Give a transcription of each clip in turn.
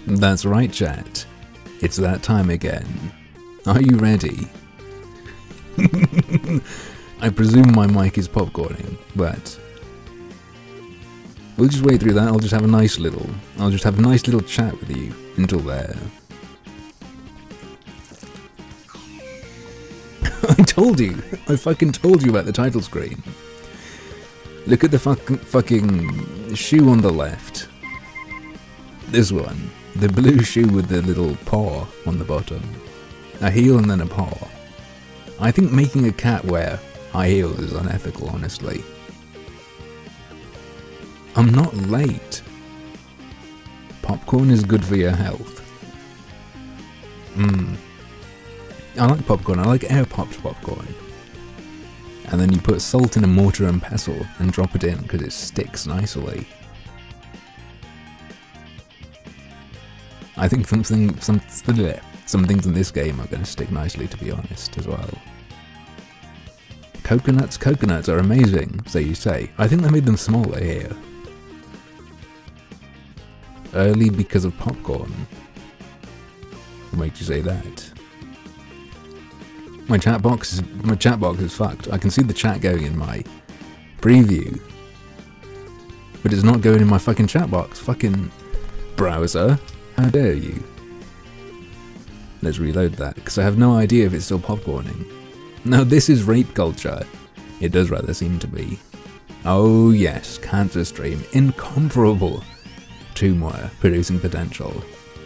That's right, chat. It's that time again. Are you ready? I presume my mic is popcorning, but we'll just wait through that. I'll just have a nice little chat with you until there. I told you! I fucking told you about the title screen. Look at the fucking shoe on the left. This one. The blue shoe with the little paw on the bottom. A heel and then a paw. I think making a cat wear high heels is unethical, honestly. I'm not late. Popcorn is good for your health. I like popcorn. I like air-popped popcorn. And then you put salt in a mortar and pestle and drop it in because it sticks nicely. I think some things in this game are going to stick nicely, to be honest, as well. Coconuts are amazing, so you say. I think they made them smaller here. Early because of popcorn. What makes you say that? My chat box is fucked. I can see the chat going in my preview, but it's not going in my fucking chat box. Fucking browser. How dare you? Let's reload that, because I have no idea if it's still popcorning. Now this is rape culture. It does rather seem to be. Oh yes, cancer stream. Incomparable. 2 more, producing potential.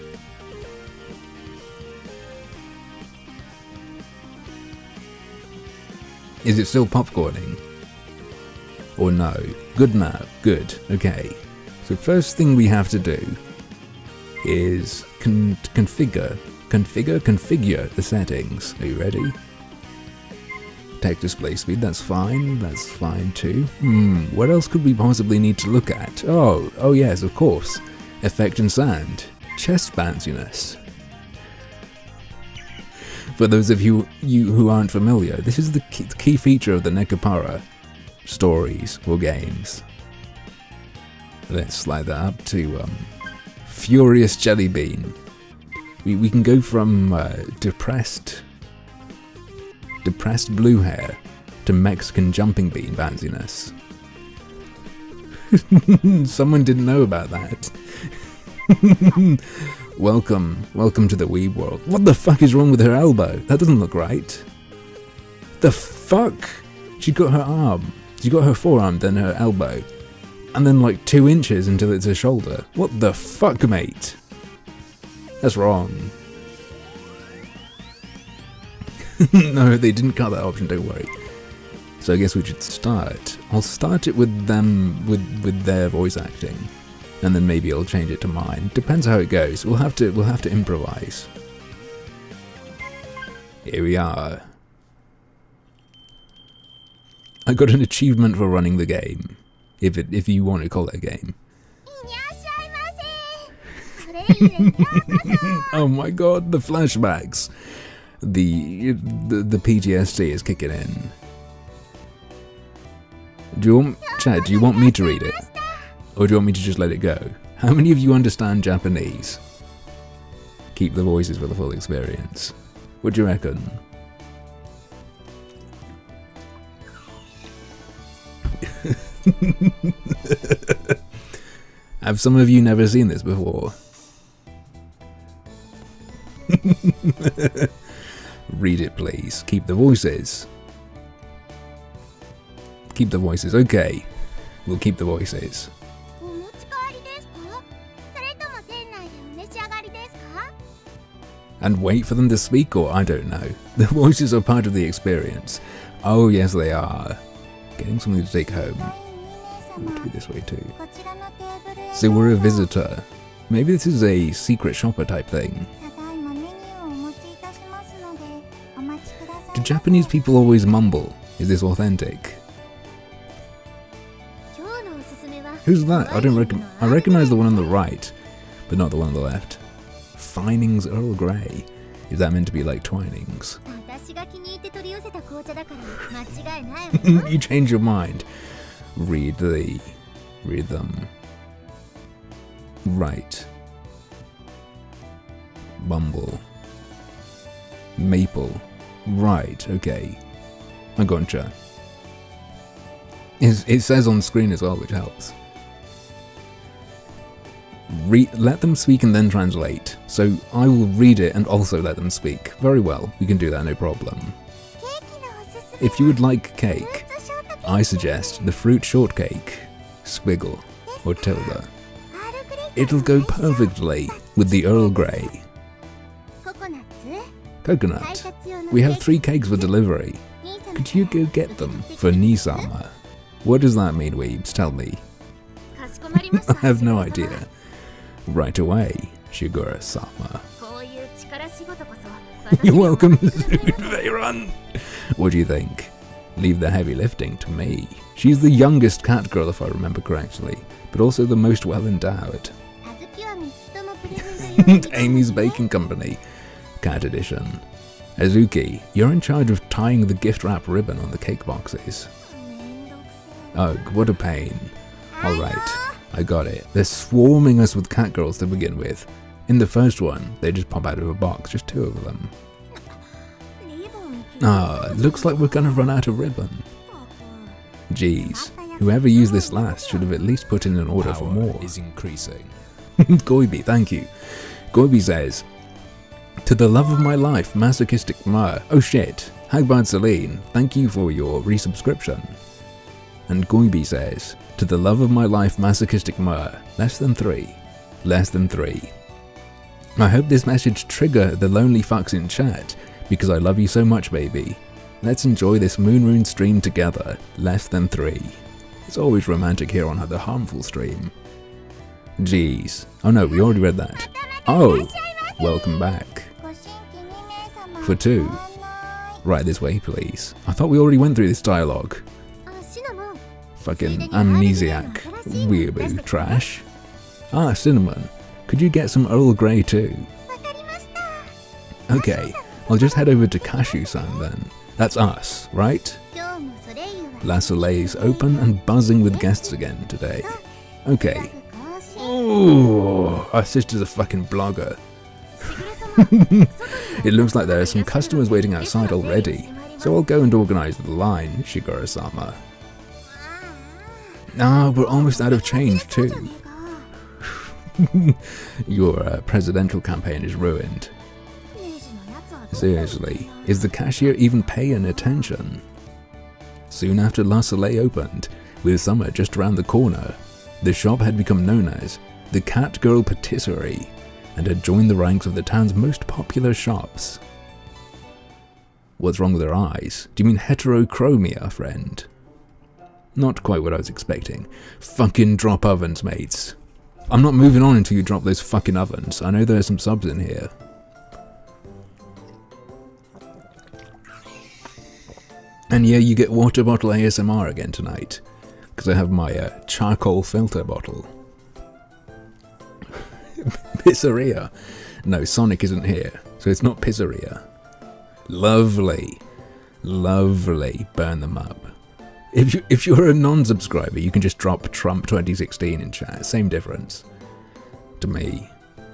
Is it still popcorning? Or no? Good now. Good. Okay. So first thing we have to do is configure the settings. Are you ready? Text display speed, that's fine too. What else could we possibly need to look at? Oh yes, of course. Effect and sound. Chest bounciness. For those of you who aren't familiar, this is the key feature of the Nekapara stories or games. Let's slide that up to Furious Jelly Bean. We can go from depressed blue hair to Mexican jumping bean bounciness. Someone didn't know about that. Welcome to the weeb world. What the fuck is wrong with her elbow? That doesn't look right. The fuck? She got her arm. She got her forearm, then her elbow. And then like 2 inches until it's her shoulder. What the fuck, mate? That's wrong. No, they didn't cut that option, don't worry. So I guess we should start. I'll start it with them, with their voice acting. And then maybe I'll change it to mine. Depends how it goes. We'll have to improvise. Here we are. I got an achievement for running the game. If you want to call it a game. Oh my god, the flashbacks. The PTSD is kicking in. Chad, do you want me to read it? Or do you want me to just let it go? How many of you understand Japanese? Keep the voices for the full experience. What do you reckon? Have some of you never seen this before? Read it, please. Keep the voices. Keep the voices. Okay. We'll keep the voices. And wait for them to speak, or I don't know. The voices are part of the experience. Oh yes, they are. Getting something to take home. We'll do it this way too. So we're a visitor. Maybe this is a secret shopper type thing. Do Japanese people always mumble? Is this authentic? Who's that? I recognize the one on the right, but not the one on the left. Finings Earl Grey. Is that meant to be like Twinings? You change your mind. Read them. Right. Bumble. Maple. Right, okay. I gotcha. It says on screen as well, which helps. Let them speak and then translate. So I will read it and also let them speak. Very well, we can do that, no problem. If you would like cake, I suggest the fruit shortcake, squiggle, or tilde. It'll go perfectly with the Earl Grey. Coconut. We have 3 cakes for delivery. Could you go get them for Nisama? What does that mean, weebs? Tell me. I have no idea. Right away, Shigura-sama. You're welcome, Veyron. What do you think? Leave the heavy lifting to me. She's the youngest Catgirl, if I remember correctly, but also the most well-endowed. Amy's Baking Company, Cat Edition. Azuki, you're in charge of tying the gift wrap ribbon on the cake boxes. Ugh, what a pain. Alright, I got it. They're swarming us with Catgirls to begin with. In the first one, they just pop out of a box, just 2 of them. Ah, looks like we're gonna run out of ribbon. Jeez, whoever used this last should have at least put in an order for more. Is increasing. Goibi, thank you. Goibi says, to the love of my life, masochistic ma. Oh shit, Hagbard Celine, thank you for your resubscription. And Goibi says, to the love of my life, masochistic ma. Less than 3. Less than 3. I hope this message trigger the lonely fucks in chat, because I love you so much, baby. Let's enjoy this Moonrune stream together. Less than 3. It's always romantic here on the harmful stream. Jeez. Oh no, we already read that. Oh, welcome back. For 2. Right this way, please. I thought we already went through this dialogue. Fucking amnesiac. Weeaboo trash. Ah, Cinnamon. Could you get some Earl Grey too? Okay, I'll just head over to Cashew-san then. That's us, right? La Soleil's open and buzzing with guests again today. Okay. Ooh, our sister's a fucking blogger. It looks like there are some customers waiting outside already, so I'll go and organize the line, Shigura-sama. Ah, we're almost out of change too. Your presidential campaign is ruined. Seriously, is the cashier even paying attention? Soon after La Soleil opened, with summer just around the corner, the shop had become known as the Catgirl Patisserie and had joined the ranks of the town's most popular shops. What's wrong with her eyes? Do you mean heterochromia, friend? Not quite what I was expecting. Fucking drop ovens, mates. I'm not moving on until you drop those fucking ovens. I know there are some subs in here. And yeah, you get water bottle ASMR again tonight, because I have my charcoal filter bottle. Pizzeria. No, Sonic isn't here, so it's not pizzeria. Lovely. Lovely. Burn them up. If you're a non-subscriber, you can just drop Trump 2016 in chat. Same difference. To me.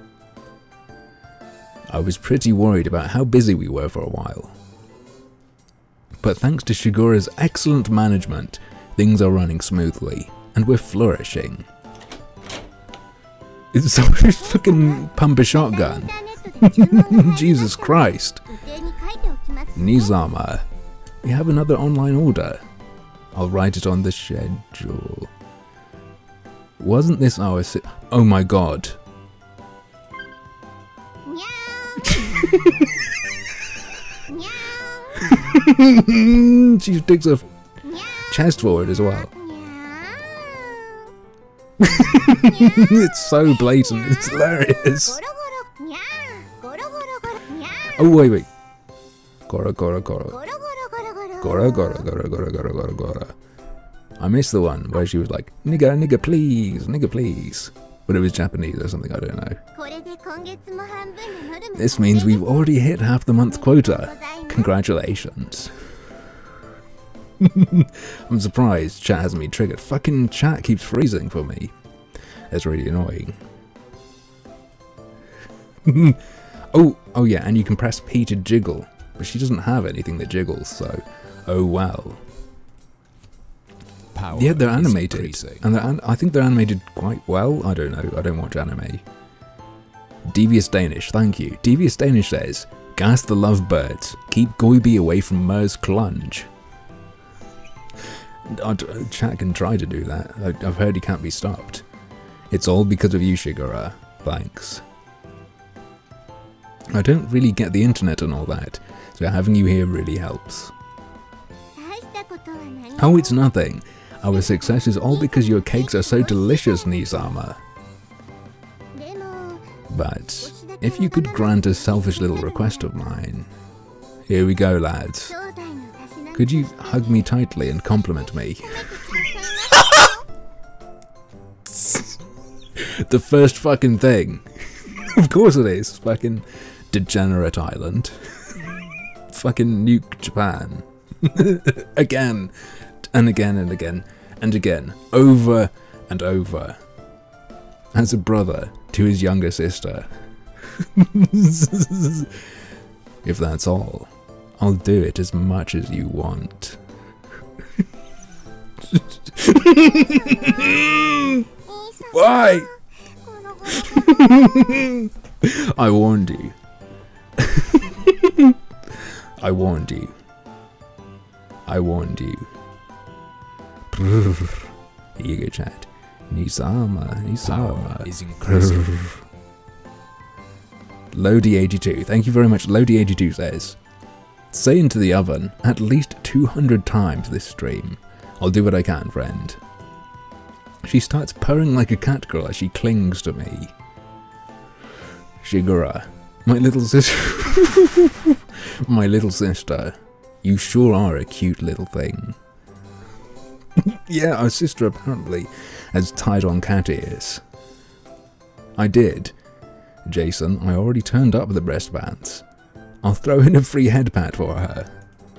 I was pretty worried about how busy we were for a while. But thanks to Shigura's excellent management, things are running smoothly, and we're flourishing. It's so fucking pump a shotgun. Jesus Christ. Nizama, we have another online order. I'll write it on the schedule. Wasn't this our oh my god. She sticks her chest forward as well. It's so blatant, it's hilarious. Oh wait. Gora gora gora. Gora gora gora gora gora gora gora. I missed the one where she was like, nigga, nigga please, nigga please. But it was Japanese or something, I don't know. This means we've already hit half the month quota. Congratulations. I'm surprised chat hasn't been triggered. Fucking chat keeps freezing for me. That's really annoying. Oh yeah, and you can press P to jiggle. But she doesn't have anything that jiggles, so... Oh well. Power yeah, they're animated. Increasing. And I think they're animated quite well. I don't know, I don't watch anime. Devious Danish, thank you. Devious Danish says, gas the lovebirds. Keep Goibi away from Mer's clunge. Chat can try to do that. I've heard he can't be stopped. It's all because of you, Shigura. Thanks. I don't really get the internet and all that, so having you here really helps. Oh, it's nothing. Our success is all because your cakes are so delicious, Nisama. But if you could grant a selfish little request of mine. Here we go, lads. Could you hug me tightly and compliment me? The first fucking thing. Of course it is. Fucking degenerate island. Fucking nuke Japan. Again. And again and again. And again. Over and over. As a brother to his younger sister. If that's all, I'll do it as much as you want. Why? I warned you. I warned you. I warned you. Here you go, chat. Nisama is increasing. Lodi82, thank you very much. Lodi82 says, say into the oven at least 200 times this stream. I'll do what I can, friend. She starts purring like a cat girl as she clings to me. Shigura, my little sister. My little sister, you sure are a cute little thing. Yeah, our sister apparently has tied on cat ears. I did. Jason, I already turned up the breast bands. I'll throw in a free head pad for her.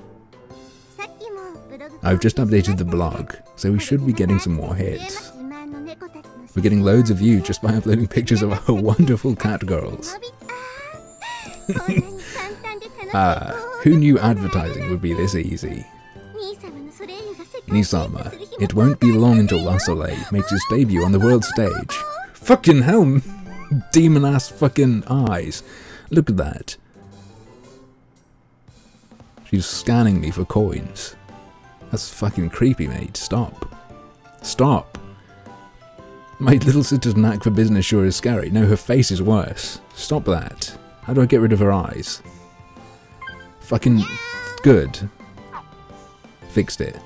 I've just updated the blog, so we should be getting some more hits. We're getting loads of views just by uploading pictures of our wonderful Catgirls. Who knew advertising would be this easy? Nisama, it won't be long until La Soleil makes its debut on the world stage. Fucking hell, demon ass fucking eyes. Look at that. She's scanning me for coins. That's fucking creepy, mate. Stop. Stop. My little sister's knack for business sure is scary. No, her face is worse. Stop that. How do I get rid of her eyes? Fucking good. Fixed it.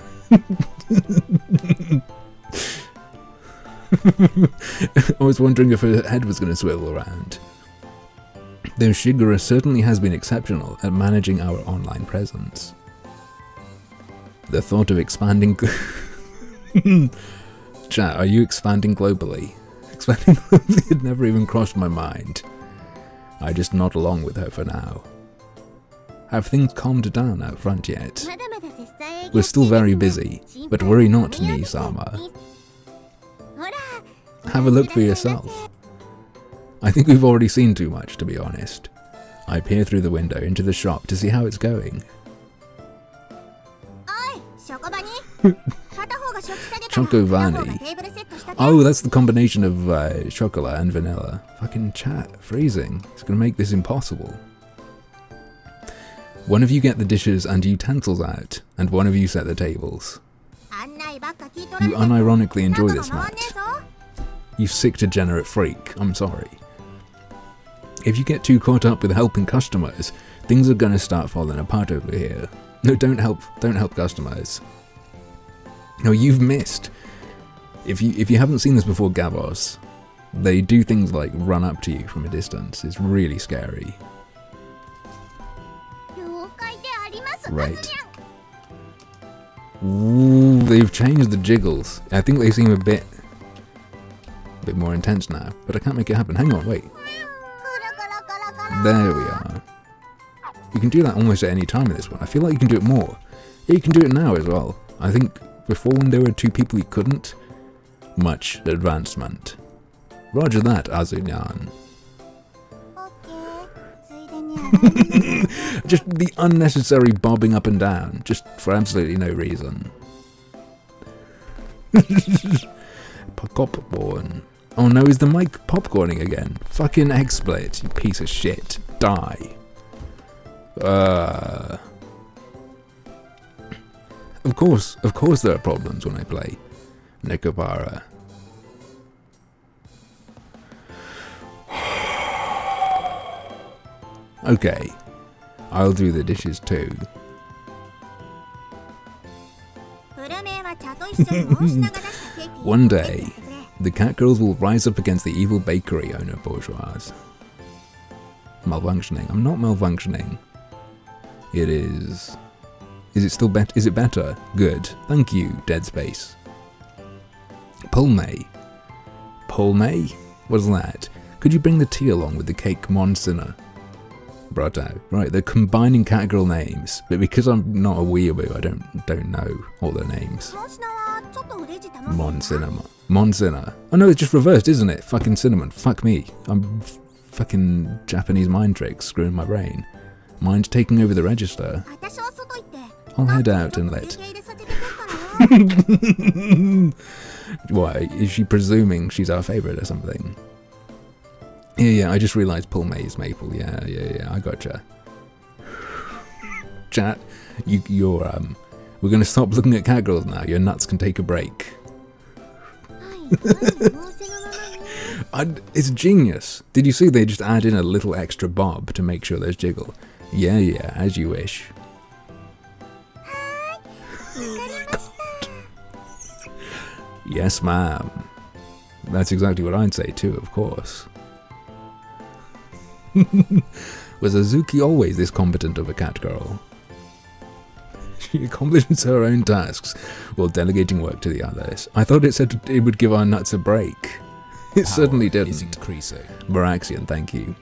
I was wondering if her head was going to swivel around. Though Shigura certainly has been exceptional at managing our online presence. The thought of expanding... Chat, are you expanding globally? Expanding globally had never even crossed my mind. I just nod along with her for now. Have things calmed down out front yet? We're still very busy, but worry not, Nisama. Have a look for yourself. I think we've already seen too much, to be honest. I peer through the window into the shop to see how it's going. Chokovani. Oh, that's the combination of chocolate and vanilla. Fucking chat, freezing. It's gonna make this impossible. One of you get the dishes and utensils out, and one of you set the tables. You unironically enjoy this, Matt. You sick degenerate freak, I'm sorry. If you get too caught up with helping customers, things are gonna start falling apart over here. No, don't help customers. No, you've missed. If you haven't seen this before, Gavos, they do things like run up to you from a distance. It's really scary. Right. Ooh, they've changed the jiggles. I think they seem a bit more intense now, but I can't make it happen. Hang on, wait. There we are. You can do that almost at any time in this one. I feel like you can do it more. Yeah, you can do it now as well. I think before when there were two people you couldn't. Much advancement. Roger that, Azunyan. Just the unnecessary bobbing up and down, just for absolutely no reason. Popcorn. Oh no, is the mic popcorning again? Fucking XSplit, you piece of shit. Die. Of course there are problems when I play Nekopara. Okay, I'll do the dishes too. One day, the Catgirls will rise up against the evil bakery owner bourgeois. Malfunctioning. I'm not malfunctioning. It is... Is it still better? Is it better? Good. Thank you, Dead Space. Pulme. Pulme? What's that? Could you bring the tea along with the cake, Monsina? Brotto. Right, they're combining Catgirl names, but because I'm not a weeaboo, I don't know all their names. Monsina. Oh no, it's just reversed, isn't it? Fucking cinnamon. Fuck me. I'm fucking Japanese mind tricks screwing my brain. Mind taking over the register. I'll head out and let... Why? Is she presuming she's our favourite or something? Yeah, I just realised Paul May is Maple. Yeah, I gotcha. Chat, you're we're gonna stop looking at Catgirls now. Your nuts can take a break. It's genius. Did you see they just add in a little extra bob to make sure there's jiggle? Yeah, as you wish. Yes, ma'am. That's exactly what I'd say too, of course. Was Azuki always this competent of a Catgirl? She accomplishes her own tasks while delegating work to the others. I thought it said it would give our nuts a break. It certainly didn't. Is increasing. Maraxian, thank you.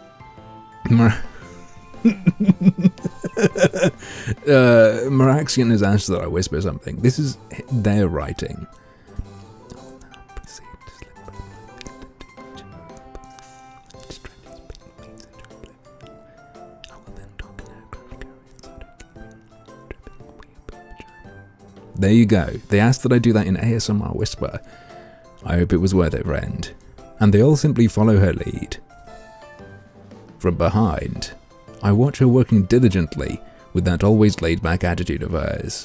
Maraxian has asked that I whisper something. This is their writing. There you go. They asked that I do that in ASMR whisper. I hope it was worth it, friend. And they all simply follow her lead. From behind, I watch her working diligently with that always laid-back attitude of hers.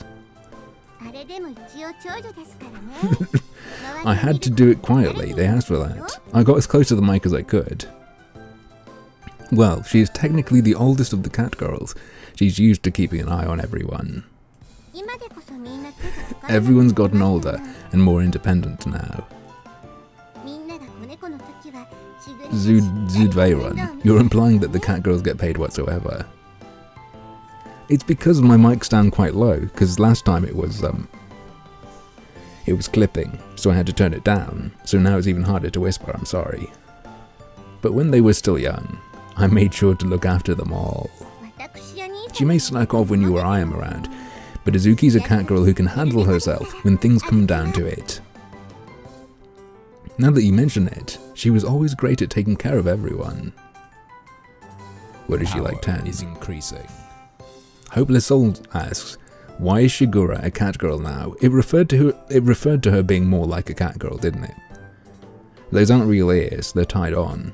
I had to do it quietly, they asked for that. I got as close to the mic as I could. Well, she is technically the oldest of the Catgirls. She's used to keeping an eye on everyone. Everyone's gotten older and more independent now. Zudveiron, you're implying that the Catgirls get paid whatsoever. It's because my mic's down quite low, because last time it was clipping, so I had to turn it down, so now it's even harder to whisper, I'm sorry. But when they were still young, I made sure to look after them all. She may slack off when you or I am around, but Azuki's a Catgirl who can handle herself when things come down to it. Now that you mention it, she was always great at taking care of everyone. What is she like 10? Is increasing. Hopeless Soul asks, why is Shigura a Catgirl now? It referred to her being more like a Catgirl, didn't it? Those aren't real ears, they're tied on.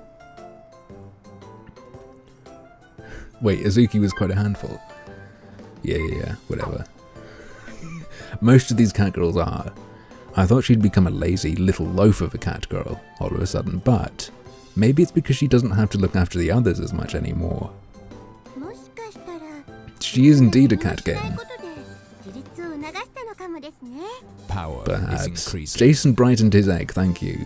Wait, Azuki was quite a handful. Yeah, whatever. Most of these Catgirls are. I thought she'd become a lazy little loaf of a Catgirl all of a sudden, but maybe it's because she doesn't have to look after the others as much anymore. She is indeed a Catgirl. Power perhaps. Jason brightened his egg, thank you.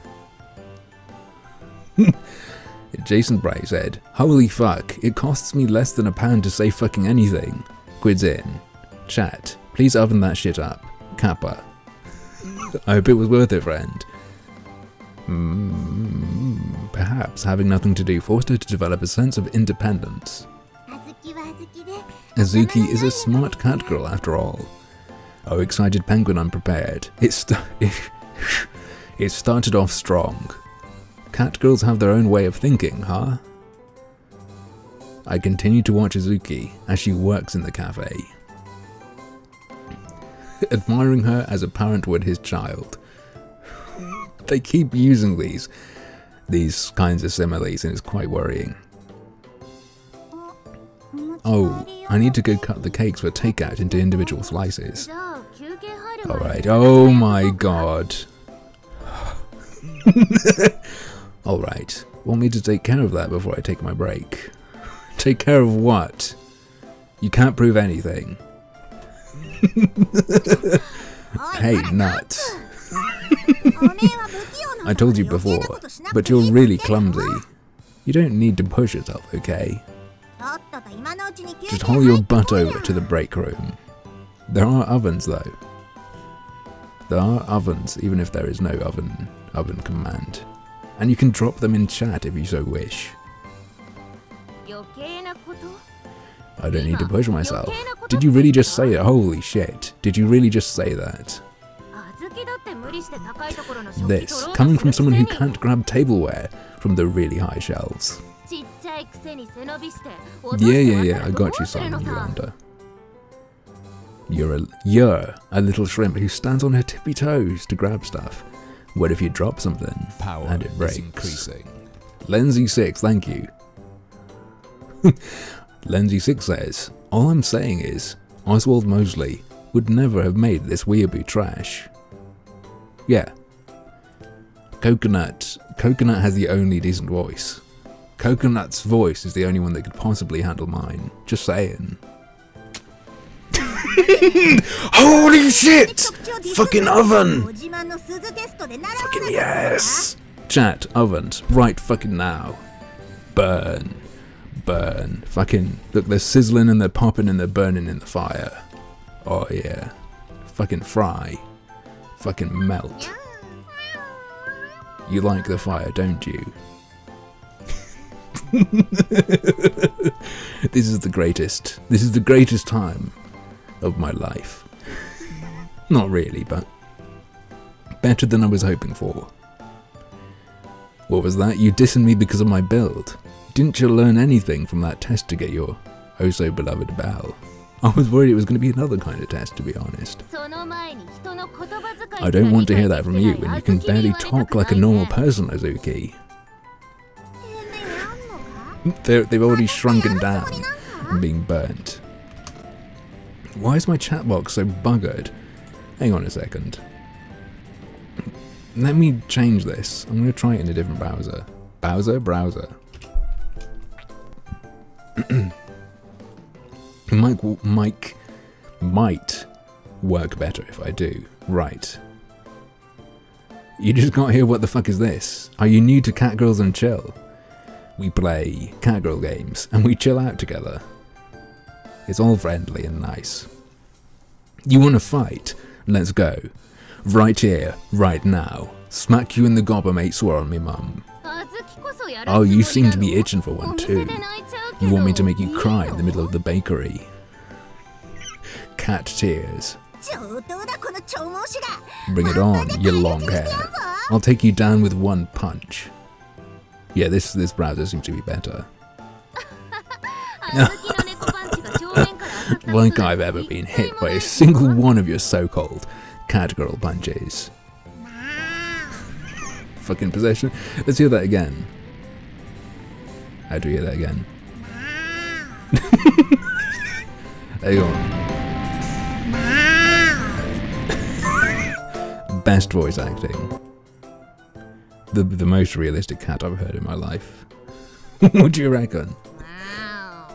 Jason Bright said, holy fuck, it costs me less than £1 to say fucking anything. Quids in. Chat, please oven that shit up. Kappa. I hope it was worth it, friend. Perhaps having nothing to do forced her to develop a sense of independence. Azuki is a smart Catgirl after all. Oh, excited penguin unprepared. It started off strong. Catgirls have their own way of thinking, huh? I continue to watch Azuki as she works in the cafe, admiring her as a parent would his child. They keep using these kinds of similes, and it's quite worrying. Oh, I need to go cut the cakes for takeout into individual slices. Alright, oh my god. Alright, want me to take care of that before I take my break? Take care of what? You can't prove anything. Hey, nuts. I told you before, but you're really clumsy. You don't need to push yourself, okay? Just haul your butt over to the break room. There are ovens though. There are ovens, even if there is no oven command. And you can drop them in chat if you so wish. I don't need to push myself. Did you really just say it? Holy shit. Did you really just say that? This, coming from someone who can't grab tableware from the really high shelves. Yeah, I got you, Simon Yolanda. You're a little shrimp who stands on her tippy toes to grab stuff. What if you drop something and it breaks? Lenzy6, thank you. Lenzy6 says, all I'm saying is, Oswald Mosley would never have made this weeaboo trash. Yeah. Coconut has the only decent voice. Coconut's voice is the only one that could possibly handle mine. Just saying. Holy shit! Fucking oven! Fucking yes! Chat, ovens, right fucking now. Burn. Burn. Fucking, look, they're sizzling and they're popping and they're burning in the fire. Oh yeah. Fucking fry. Fucking melt. You like the fire, don't you? This is the greatest time of my life. Not really, but better than I was hoping for. What was that? You dissing me because of my build? Didn't you learn anything from that test to get your oh so beloved bell? I was worried it was going to be another kind of test, to be honest. I don't want to hear that from you, and you can barely talk like a normal person, Azuki. They've already shrunken down and being burnt. Why is my chat box so buggered? Hang on a second. Let me change this. I'm going to try it in a different browser. Browser. Might work better if I do. Right. You just got here, what the fuck is this? Are you new to Catgirls and Chill? We play Catgirl games and we chill out together. It's all friendly and nice. You wanna fight? Let's go. Right here, right now. Smack you in the gobber, mate, swore on me mum. Oh, you seem to be itching for one too. You want me to make you cry in the middle of the bakery. Cat tears. Bring it on, you long hair. I'll take you down with one punch. Yeah, this browser seems to be better. Like I've ever been hit by a single one of your so-called Catgirl punches. Fucking possession. Let's hear that again. How do we hear that again? Hang on. Best voice acting. The most realistic cat I've heard in my life. What do you reckon? Wow.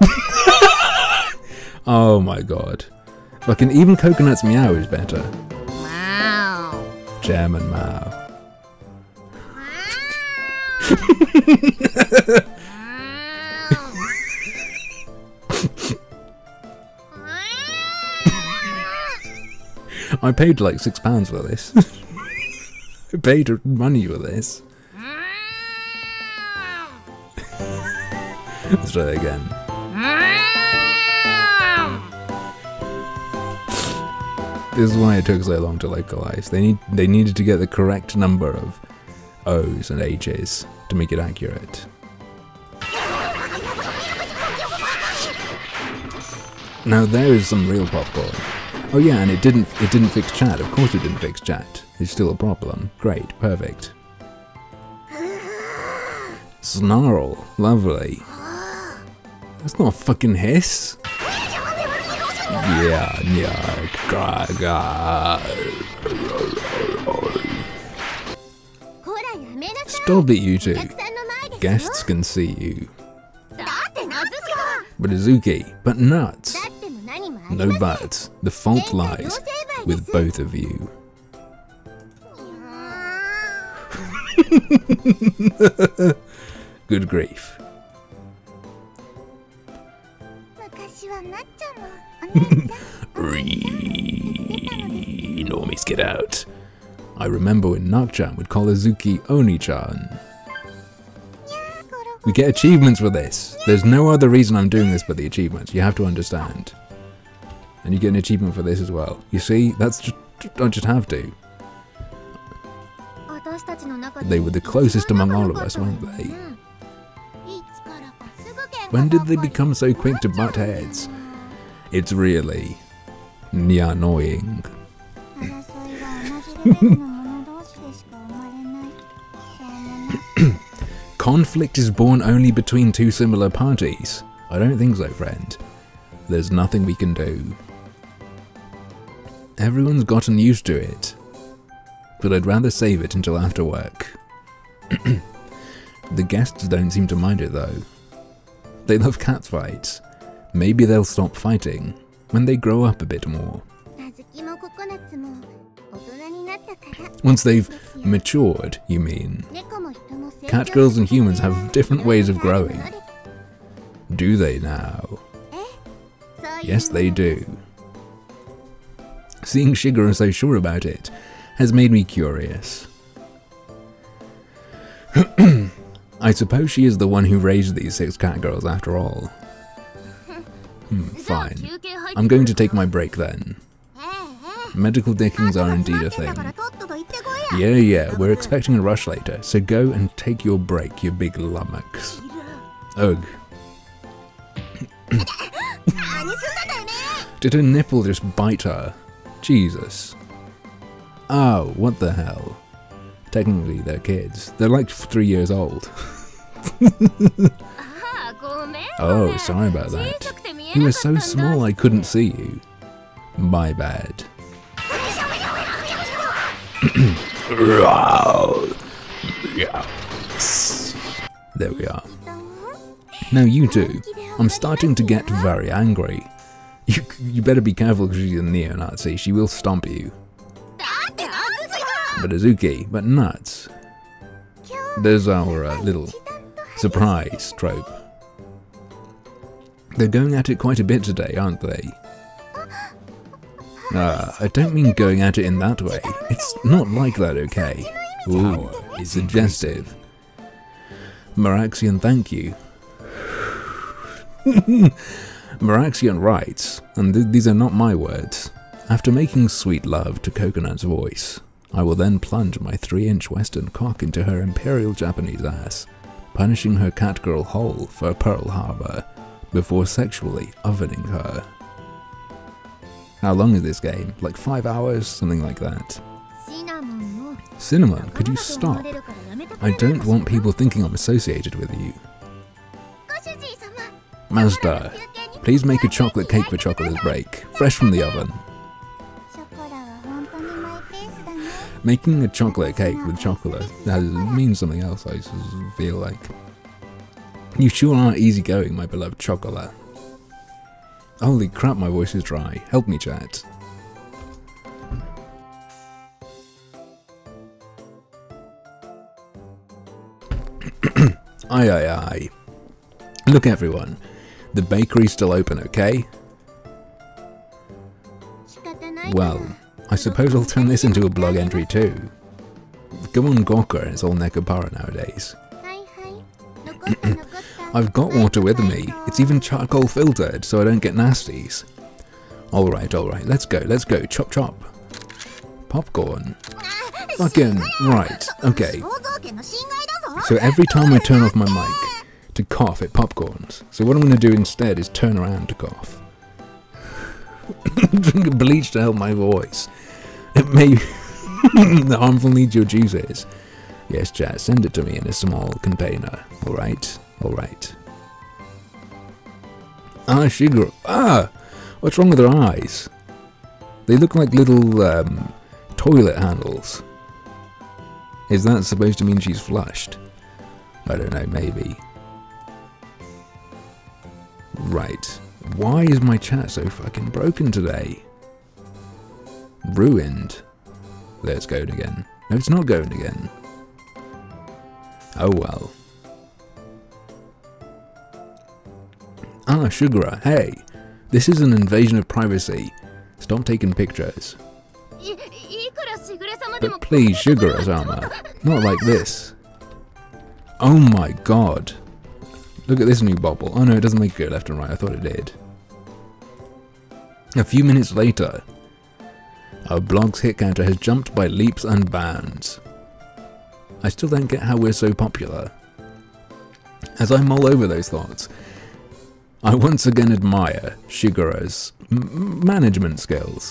Oh my god. Fucking even Coconut's meow is better. Wow. Chairman Mao. I paid like £6 for this. I paid money for this. Let's try it again. This is why it took so long to localize. They needed to get the correct number of O's and H's to make it accurate. Now there is some real popcorn. Oh yeah, and it didn't fix chat. Of course it didn't fix chat. It's still a problem. Great, perfect. Snarl, lovely. That's not a fucking hiss. Yeah. Stop it, you two. Guests can see you. But Azuki, but nuts. No buts. The fault lies with both of you. Good grief. Normies, get out. I remember when Nak-chan would call Azuki Oni-chan. We get achievements for this. There's no other reason I'm doing this but the achievements. You have to understand. And you get an achievement for this as well. You see, that's just, I just have to. They were the closest among all of us, weren't they? When did they become so quick to butt heads? It's really annoying. Conflict is born only between two similar parties. I don't think so, friend. There's nothing we can do. Everyone's gotten used to it, but I'd rather save it until after work. The guests don't seem to mind it though. They love catfights. Maybe they'll stop fighting when they grow up a bit more. Once they've matured, you mean? Catgirls and humans have different ways of growing. Do they now? Yes, they do. Seeing Shigeru so sure about it has made me curious. I suppose she is the one who raised these 6 catgirls after all. Fine. I'm going to take my break then. Medical dickings are indeed a thing. Yeah, we're expecting a rush later, so go and take your break, you big lummox. Ugh. Did her nipple just bite her? Jesus. Oh, what the hell. Technically, they're kids. They're like 3 years old. Oh, sorry about that. You were so small I couldn't see you. My bad. There we are. Now you two, I'm starting to get very angry. You better be careful because she's a neo-Nazi. She will stomp you. But Azuki, but nuts. There's our little surprise trope. They're going at it quite a bit today, aren't they? I don't mean going at it in that way. It's not like that, okay? Ooh, it's suggestive. Maraxian, thank you. Maraxian writes, and these are not my words, after making sweet love to Coconut's voice, I will then plunge my 3-inch western cock into her imperial Japanese ass, punishing her catgirl whole for Pearl Harbor, before sexually ovening her. How long is this game? Like 5 hours? Something like that. Cinnamon, could you stop? I don't want people thinking I'm associated with you. Mazda, please make a chocolate cake for Chocolate's break, fresh from the oven. Making a chocolate cake with chocolate means something else, I feel like. You sure are easygoing, my beloved chocolate. Holy crap, my voice is dry. Help me, chat. Aye. Look everyone, the bakery's still open, okay? Well, I suppose I'll turn this into a blog entry too. Go on Gawker, it's all Nekopara nowadays. I've got water with me. It's even charcoal filtered, so I don't get nasties. Alright, let's go, chop chop. Popcorn. Fucking, right, okay. So every time I turn off my mic to cough, it popcorns. So what I'm going to do instead is turn around to cough. Drink bleach to help my voice. It may harmful need your juices. Yes, chat, send it to me in a small container. Alright? Alright. Ah, Shiguro. Ah! What's wrong with her eyes? They look like little, toilet handles. Is that supposed to mean she's flushed? I don't know, maybe. Right. Why is my chat so fucking broken today? Ruined. There, it's going again. No, it's not going again. Oh well. Ah, Shugura, hey! This is an invasion of privacy. Stop taking pictures. But please, Shugura-sama, not like this. Oh my god. Look at this new bubble. Oh no, it doesn't make it go left and right, I thought it did. A few minutes later, our blog's hit counter has jumped by leaps and bounds. I still don't get how we're so popular. As I mull over those thoughts, I once again admire Shigura's management skills.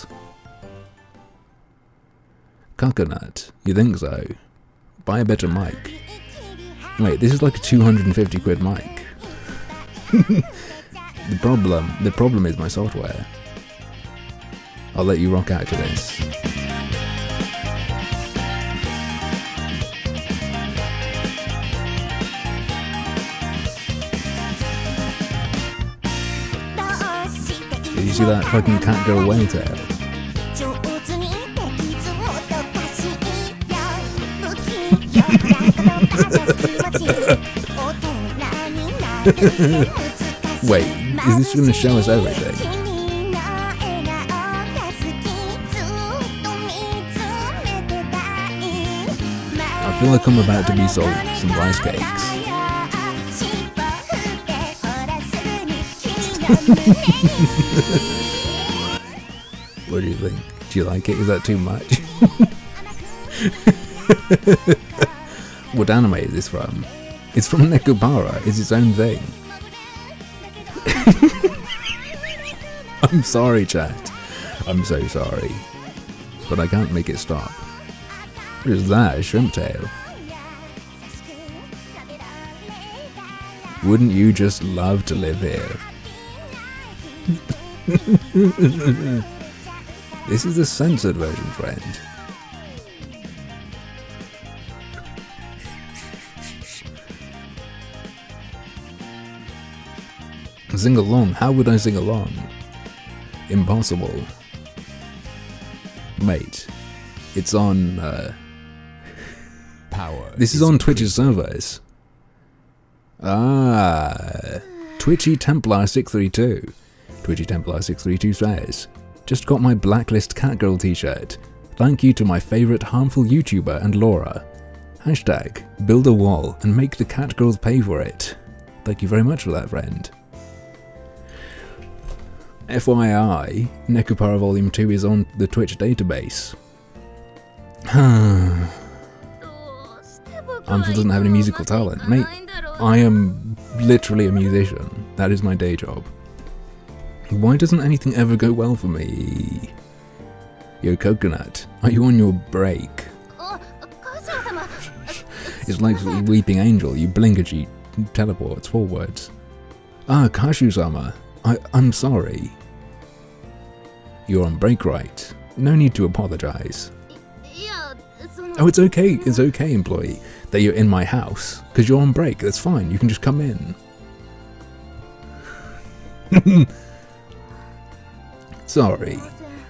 Coconut, you think so? Buy a better mic. Wait, this is like a 250 quid mic. The problem is my software. I'll let you rock out to this. Did you see that fucking Catgirl whale tail? Wait, is this going to show us everything? I feel like I'm about to be sold some rice cakes. What do you think? Do you like it? Is that too much? What anime is this from? It's from Nekobara. It's its own thing. I'm sorry, chat. I'm so sorry. But I can't make it stop. What is that? A shrimp tail? Wouldn't you just love to live here? This is the censored version, friend. Sing along? How would I sing along? Impossible. Mate, it's on, Power. This is on Twitch's servers. Ah, Twitchy Templar 632. Twitchy Templar 632 says, just got my Blacklist Catgirl t-shirt. Thank you to my favourite harmful YouTuber and Laura. Hashtag, build a wall and make the Catgirls pay for it. Thank you very much for that, friend. FYI, Nekopara Volume 2 is on the Twitch database. Harmful doesn't have any musical talent. Mate, I am literally a musician. That is my day job. Why doesn't anything ever go well for me? Yo, Coconut, are you on your break? It's like Weeping Angel, you blink and she teleports forwards. Ah, Kashu-sama, I'm sorry. You're on break, right? No need to apologize. Oh, it's okay, employee, that you're in my house, because you're on break, that's fine, you can just come in. Sorry.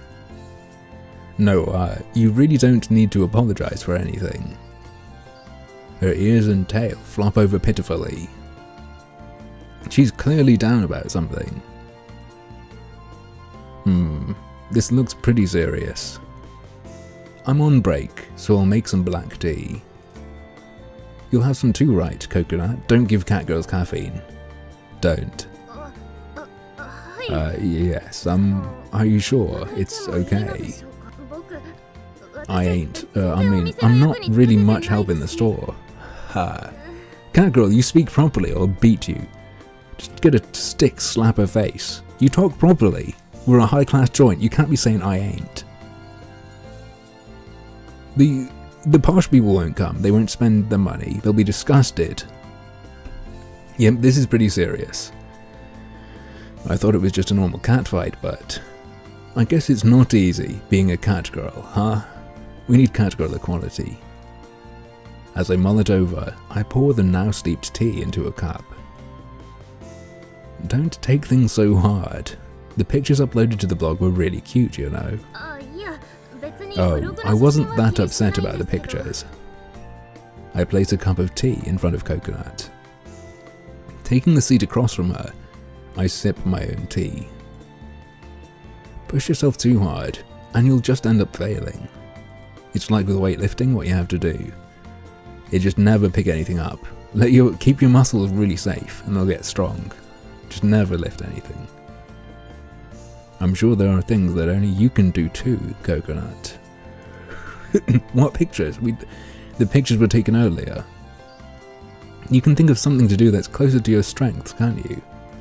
No, you really don't need to apologize for anything. Her ears and tail flop over pitifully. She's clearly down about something. This looks pretty serious. I'm on break, so I'll make some black tea. You'll have some too, right, Coconut? Don't give Catgirls caffeine. Don't. Yes, are you sure it's okay? I ain't, I'm not really much help in the store. Ha. Catgirl, you speak properly or I'll beat you. Just get a stick, slap her face. You talk properly. We're a high-class joint. You can't be saying I ain't. The posh people won't come. They won't spend their money. They'll be disgusted. Yep, this is pretty serious. I thought it was just a normal cat fight, but I guess it's not easy being a cat girl, huh? We need cat girl equality. As I mull it over, I pour the now steeped tea into a cup. Don't take things so hard. The pictures uploaded to the blog were really cute, you know. Oh, I wasn't that upset about the pictures. I place a cup of tea in front of Coconut. Taking the seat across from her, I sip my own tea. Push yourself too hard, and you'll just end up failing. It's like with weightlifting, what you have to do. You just never pick anything up. Keep your muscles really safe, and they'll get strong. Just never lift anything. I'm sure there are things that only you can do too, Coconut. What pictures? The pictures were taken earlier. You can think of something to do that's closer to your strengths, can't you?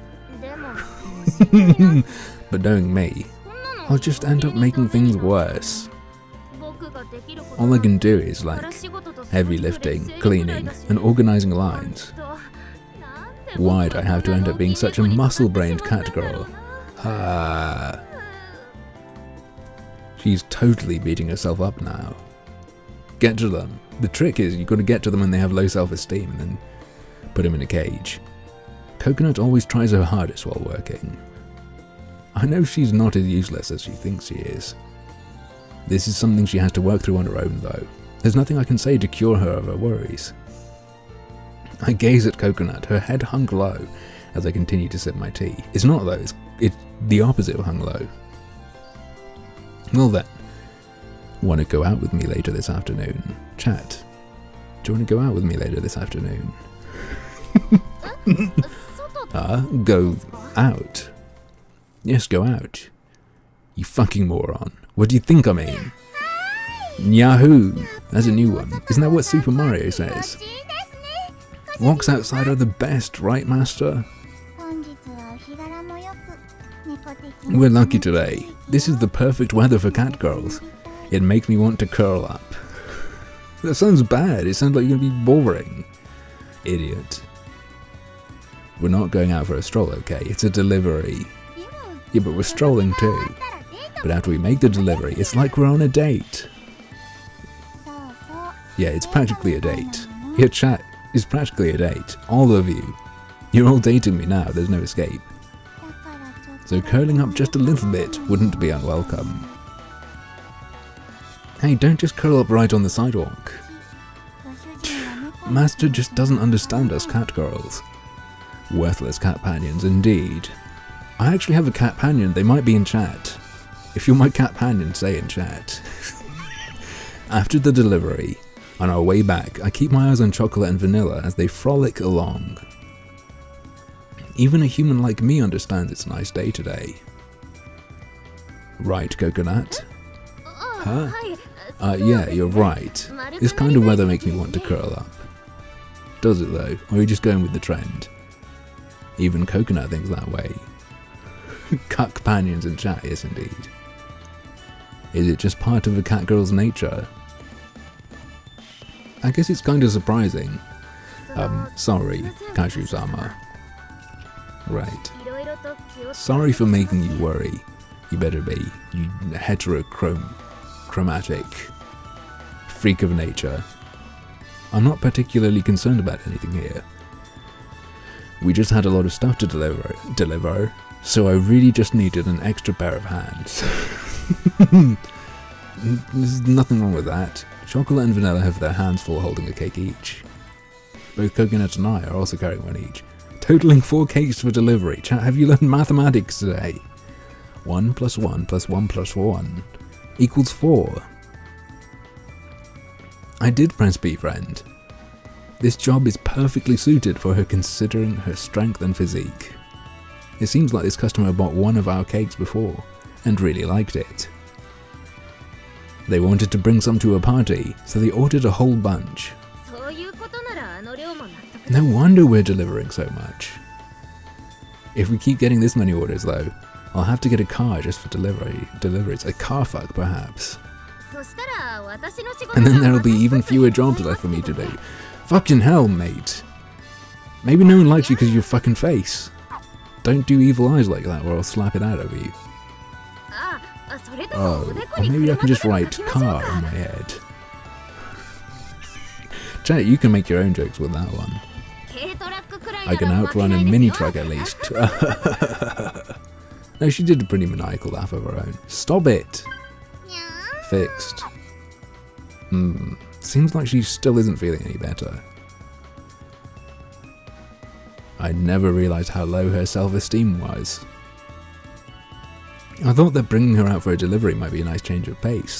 But knowing me, I'll just end up making things worse. All I can do is like heavy lifting, cleaning, and organising lines. Why'd I have to end up being such a muscle-brained cat girl? Ah. She's totally beating herself up now. Get to them. The trick is you've got to get to them when they have low self-esteem and then put them in a cage. Coconut always tries her hardest while working. I know she's not as useless as she thinks she is. This is something she has to work through on her own though. There's nothing I can say to cure her of her worries. I gaze at Coconut, her head hung low as I continue to sip my tea. It's not though, it's the opposite of hung low. Well then, want to go out with me later this afternoon? Chat, do you want to go out with me later this afternoon? Go out? Yes, go out. You fucking moron. What do you think I mean? Yahoo! That's a new one. Isn't that what Super Mario says? Walks outside are the best, right, Master? We're lucky today. This is the perfect weather for cat girls. It makes me want to curl up. That sounds bad. It sounds like you're gonna be boring. Idiot. We're not going out for a stroll, okay? It's a delivery. Yeah, but we're strolling too. But after we make the delivery, it's like we're on a date. Yeah, it's practically a date. Your chat is practically a date. All of you. You're all dating me now, there's no escape. So curling up just a little bit wouldn't be unwelcome. Hey, don't just curl up right on the sidewalk. Master just doesn't understand us cat girls. Worthless cat panions indeed. I actually have a cat panion, they might be in chat. If you're my cat panion, say in chat. After the delivery, on our way back, I keep my eyes on Chocolate and Vanilla as they frolic along. Even a human like me understands it's a nice day today. Right, Coconut? Huh? Yeah, you're right. This kind of weather makes me want to curl up. Does it though? Or are you just going with the trend? Even Coconut thinks that way. Cuck panions in chat, yes indeed. Is it just part of a cat girl's nature? I guess it's kind of surprising. Sorry, Kashu-sama. Right. Sorry for making you worry. You better be, you heterochromatic freak of nature. I'm not particularly concerned about anything here. We just had a lot of stuff to deliver, so I really just needed an extra pair of hands. There's nothing wrong with that. Chocolate and Vanilla have their hands full holding a cake each. Both Coconut and I are also carrying one each. Totaling 4 cakes for delivery. Chat, have you learned mathematics today? 1 + 1 + 1 + 1 equals 4. I did press B, friend. This job is perfectly suited for her considering her strength and physique. It seems like this customer bought one of our cakes before and really liked it. They wanted to bring some to a party, so they ordered a whole bunch. No wonder we're delivering so much. If we keep getting this many orders though, I'll have to get a car just for deliveries. A car fuck, perhaps. And then there'll be even fewer jobs left for me to do. Fucking hell, mate. Maybe no one likes you because of your fucking face. Don't do evil eyes like that or I'll slap it out over you. Oh, or maybe I can just write car in my head. Chat, you can make your own jokes with that one. I can outrun a mini truck at least. No, she did a pretty maniacal laugh of her own. Stop it! Fixed. Seems like she still isn't feeling any better. I never realised how low her self-esteem was. I thought that bringing her out for a delivery might be a nice change of pace.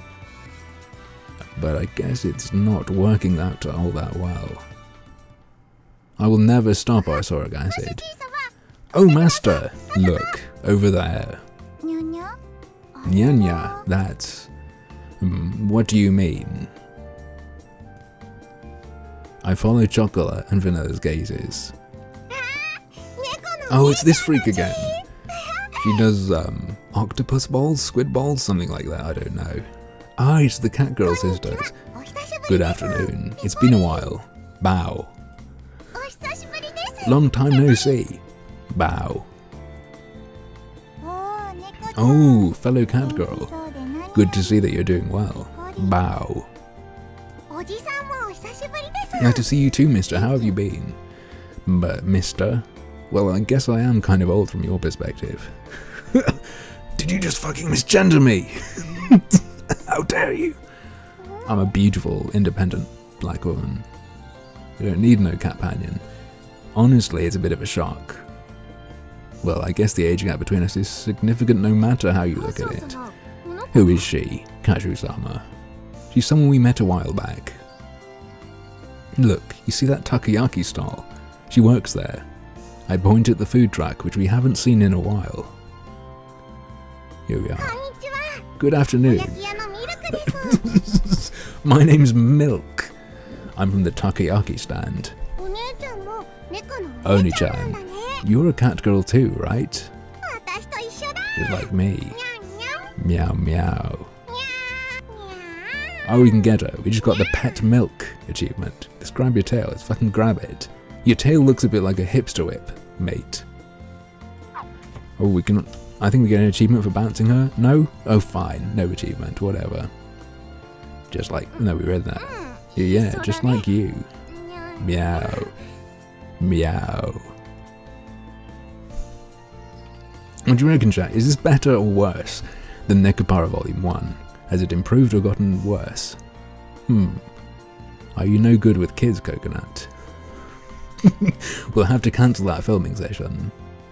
But I guess it's not working out all that well. I will never stop Arsoric acid. Oh, master! Look, over there. Nya, that's... what do you mean? I follow Chocolate and Vanilla's gazes. Oh, it's this freak again. She does, octopus balls, squid balls, something like that, I don't know. Ah, it's the Catgirls sisters. Good afternoon. It's been a while. Bow. Long time no see. Bow. Oh, fellow Catgirl. Good to see that you're doing well. Bow. Nice to see you too, mister. How have you been? But, mister? Well, I guess I am kind of old from your perspective. Did you just fucking misgender me? How dare you? I'm a beautiful, independent black woman. You don't need no companion. Honestly, it's a bit of a shock. Well, I guess the age gap between us is significant no matter how you look at it. Who is she? Kashu-sama. She's someone we met a while back. Look, you see that takoyaki stall? She works there. I point at the food truck, which we haven't seen in a while. Here we are. Good afternoon. My name's Milk. I'm from the takoyaki stand. Oni-chan, you're a cat girl too, right? Just like me. Meow meow. Oh, we can get her. We just got the Pet Milk achievement. Just grab your tail. Let's fucking grab it. Your tail looks a bit like a hipster whip, mate. Oh, we can... I think we get an achievement for bouncing her? No? Oh, fine. No achievement. Whatever. Just like... No, we read that. Yeah, just like you. Meow. Meow. What do you reckon, chat? Is this better or worse than Nekopara Volume 1? Has it improved or gotten worse? Are you no good with kids, Coconut? We'll have to cancel that filming session.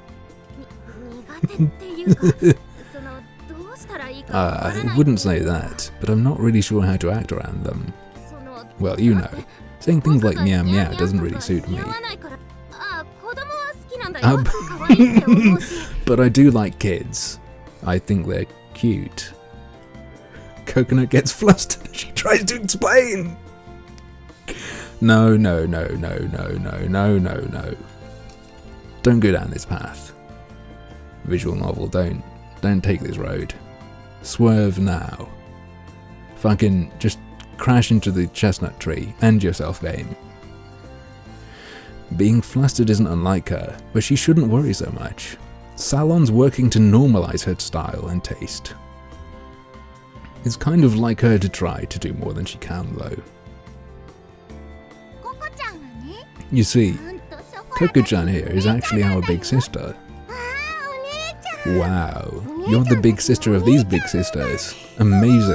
I wouldn't say that, but I'm not really sure how to act around them. Well, you know, saying things like meow meow doesn't really suit me. But I do like kids. I think they're cute. Coconut gets flustered. She tries to explain. No. Don't go down this path. Visual novel, don't take this road. Swerve now. Fucking just crash into the chestnut tree. End yourself, game. Being flustered isn't unlike her, but she shouldn't worry so much. Salon's working to normalize her style and taste. It's kind of like her to try to do more than she can, though. You see, Coco-chan here is actually our big sister. Wow, you're the big sister of these big sisters. Amazing.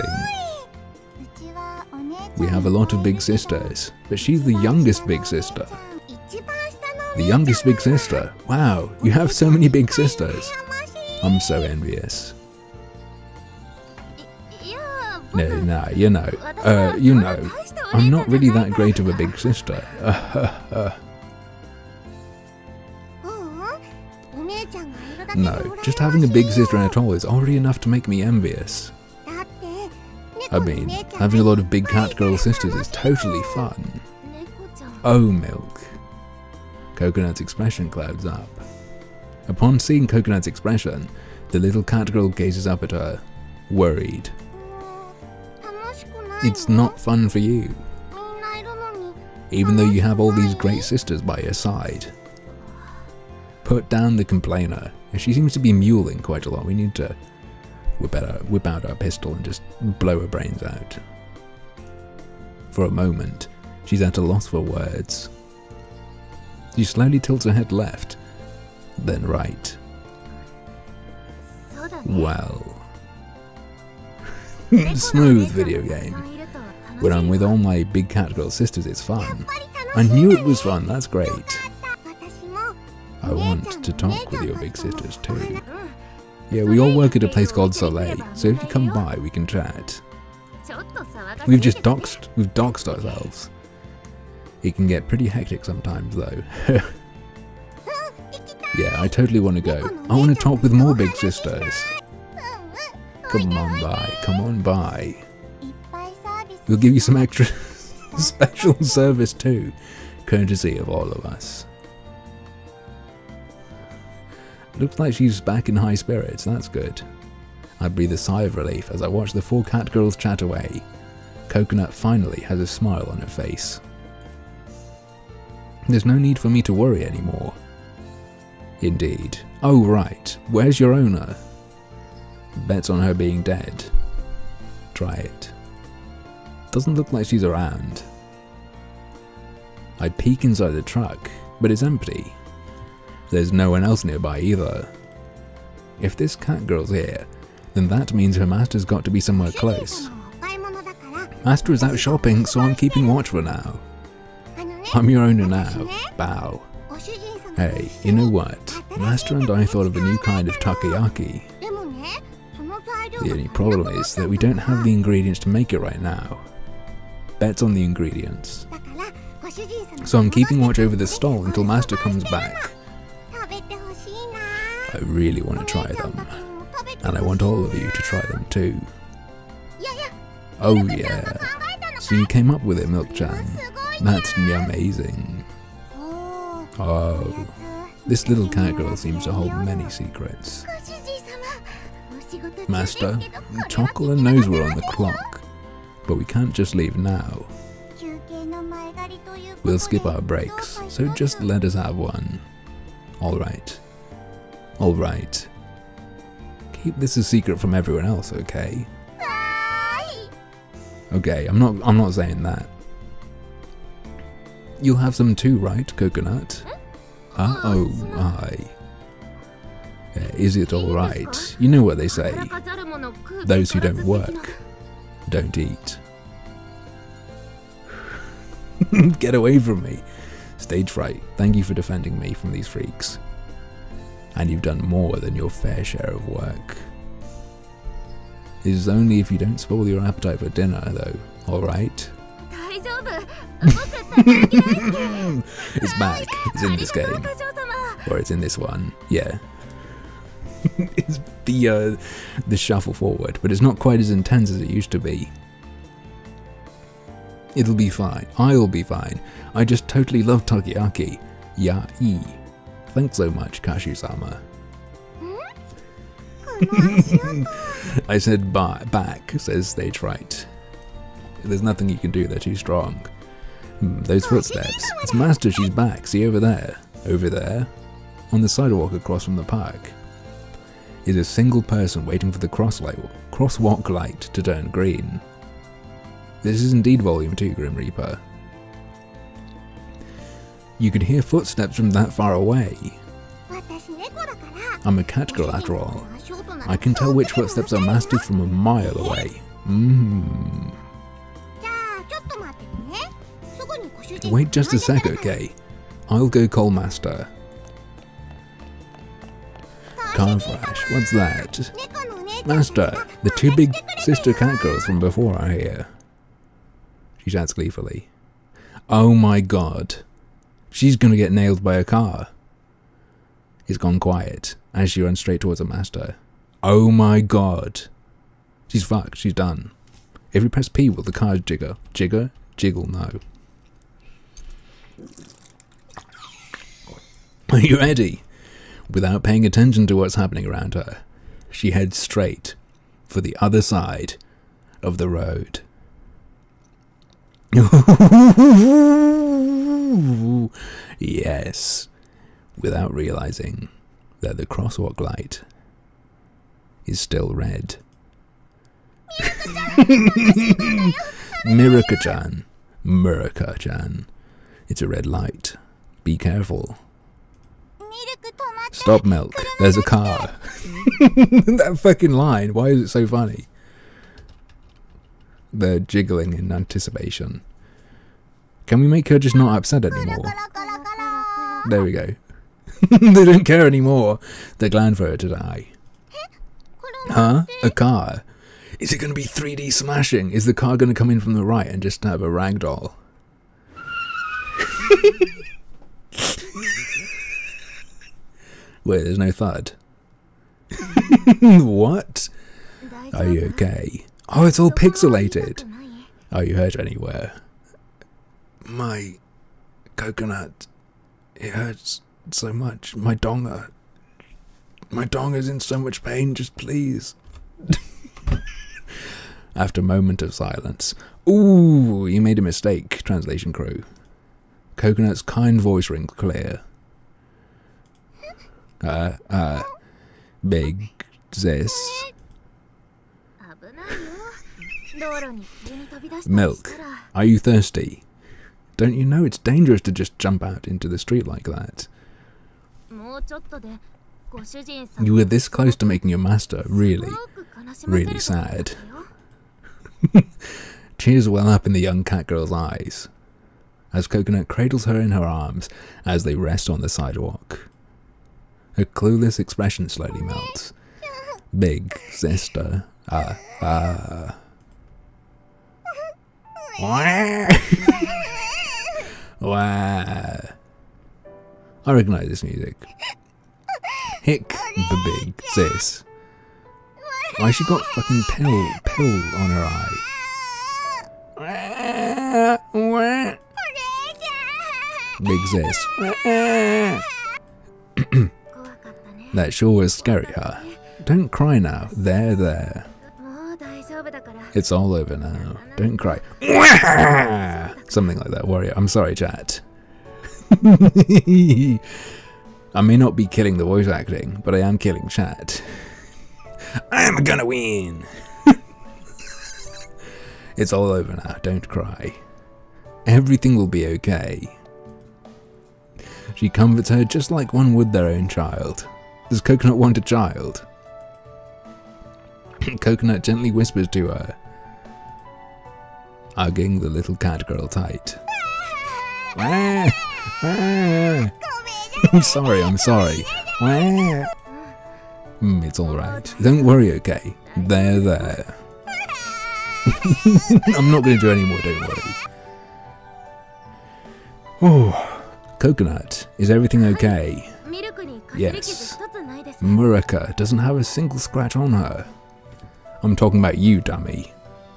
We have a lot of big sisters, but she's the youngest big sister. The youngest big sister? Wow, you have so many big sisters. I'm so envious. No, you know, I'm not really that great of a big sister. No, just having a big sister at all is already enough to make me envious. I mean, having a lot of big cat girl sisters is totally fun. Oh, Milk. Coconut's expression clouds up. Upon seeing Coconut's expression, The little cat girl gazes up at her, worried. It's not fun for you, even though you have all these great sisters by your side. Put down the complainer. She seems to be mewling quite a lot. We need to whip out our pistol and just blow her brains out. For a moment, she's at a loss for words. She slowly tilts her head left, then right. Well, smooth video game. When I'm with all my big Catgirl sisters, it's fun. I knew it was fun, that's great. I want to talk with your big sisters too. Yeah, we all work at a place called Soleil, so if you come by, we can chat. We've doxed ourselves. It can get pretty hectic sometimes though. Yeah, I totally want to go. I want to talk with more big sisters. Come on by. We'll give you some extra special service too, courtesy of all of us. Looks like she's back in high spirits, that's good. I breathe a sigh of relief as I watch the 4 Catgirls chat away. Coconut finally has a smile on her face. There's no need for me to worry anymore. Indeed. Oh right, where's your owner? Bets on her being dead. Try it. Doesn't look like she's around. I peek inside the truck, but it's empty. There's no one else nearby either. If this Catgirl's here, then that means her master's got to be somewhere close. Master is out shopping, so I'm keeping watch for now. I'm your owner now. Bow. Hey, you know what? Master and I thought of a new kind of takoyaki. The only problem is that we don't have the ingredients to make it right now. Bets on the ingredients. So I'm keeping watch over this stall until Master comes back. I really want to try them. And I want all of you to try them too. Oh yeah. So you came up with it, Milk-chan. That's amazing. Oh. This little Catgirl seems to hold many secrets. Master, Chocolate knows we're on the clock, but we can't just leave now. We'll skip our breaks, so just let us have one. Alright. Alright. Keep this a secret from everyone else, okay? Okay, I'm not saying that. You'll have some too, right, Coconut? Oh my. Is it alright? You know what they say. Those who don't work, don't eat. Get away from me. Stage fright, thank you for defending me from these freaks. And you've done more than your fair share of work. It is only if you don't spoil your appetite for dinner, though, alright? It's back. It's in this game. Or it's in this one. Yeah. It's the shuffle forward, but it's not quite as intense as it used to be. It'll be fine. I'll be fine. I just totally love takoyaki. Yai. Thanks so much, Kashu-sama. I said back, says Stage Fright. There's nothing you can do, they're too strong. Those footsteps. It's Master, she's back. See over there? Over there? On the sidewalk across from the park is a single person waiting for the crosswalk light to turn green. This is indeed Volume 2, Grim Reaper. You could hear footsteps from that far away. I'm a Catgirl after all. I can tell which footsteps are Master's from a mile away. Wait just a sec, okay? I'll go call Master. Car crash, what's that? Master, the 2 big sister Catgirls from before are here. She shouts gleefully. Oh my god. She's gonna get nailed by a car. It's gone quiet as she runs straight towards her Master. Oh my god. She's fucked, she's done. If we press P, will the cars jiggle? Jigger? Jiggle, no. Are you ready? Without paying attention to what's happening around her, she heads straight for the other side of the road. Yes, without realizing that the crosswalk light is still red. Miruka-chan. Miruka-chan. It's a red light. Be careful. Stop, milk. There's a car. That fucking line. Why is it so funny? They're jiggling in anticipation. Can we make her just not upset anymore? There we go. They don't care anymore. They're glad for her to die. Huh? A car? Is it going to be 3D smashing? Is the car going to come in from the right and just have a ragdoll? Wait, there's no thud. What? Are you okay? Oh, it's all pixelated. Are you hurt anywhere? My coconut. It hurts so much. My donga. My donga's in so much pain, just please. After a moment of silence. Ooh, you made a mistake, translation crew. Coconut's kind voice rings clear. Big sis. Milk, are you thirsty? Don't you know it's dangerous to just jump out into the street like that? You were this close to making your master really, really sad. Tears well up in the young Catgirl's eyes as Coconut cradles her in her arms as they rest on the sidewalk. Her clueless expression slowly melts. Big sister. Wah. I recognise this music. Hick the big sis. Why she got fucking pill on her eye? Big sis. That sure was scary, huh? Don't cry now. There. It's all over now. Don't cry. Something like that, warrior. I'm sorry, chat. I may not be killing the voice acting, but I am killing chat. I'm gonna win! It's all over now. Don't cry. Everything will be okay. She comforts her just like one would their own child. Does Coconut want a child? Coconut gently whispers to her, hugging the little cat girl tight. I'm sorry. It's alright. Don't worry, okay? There. I'm not going to do any more, don't worry. Oh, Coconut, is everything okay? Yes. Miruka doesn't have a single scratch on her. I'm talking about you, dummy.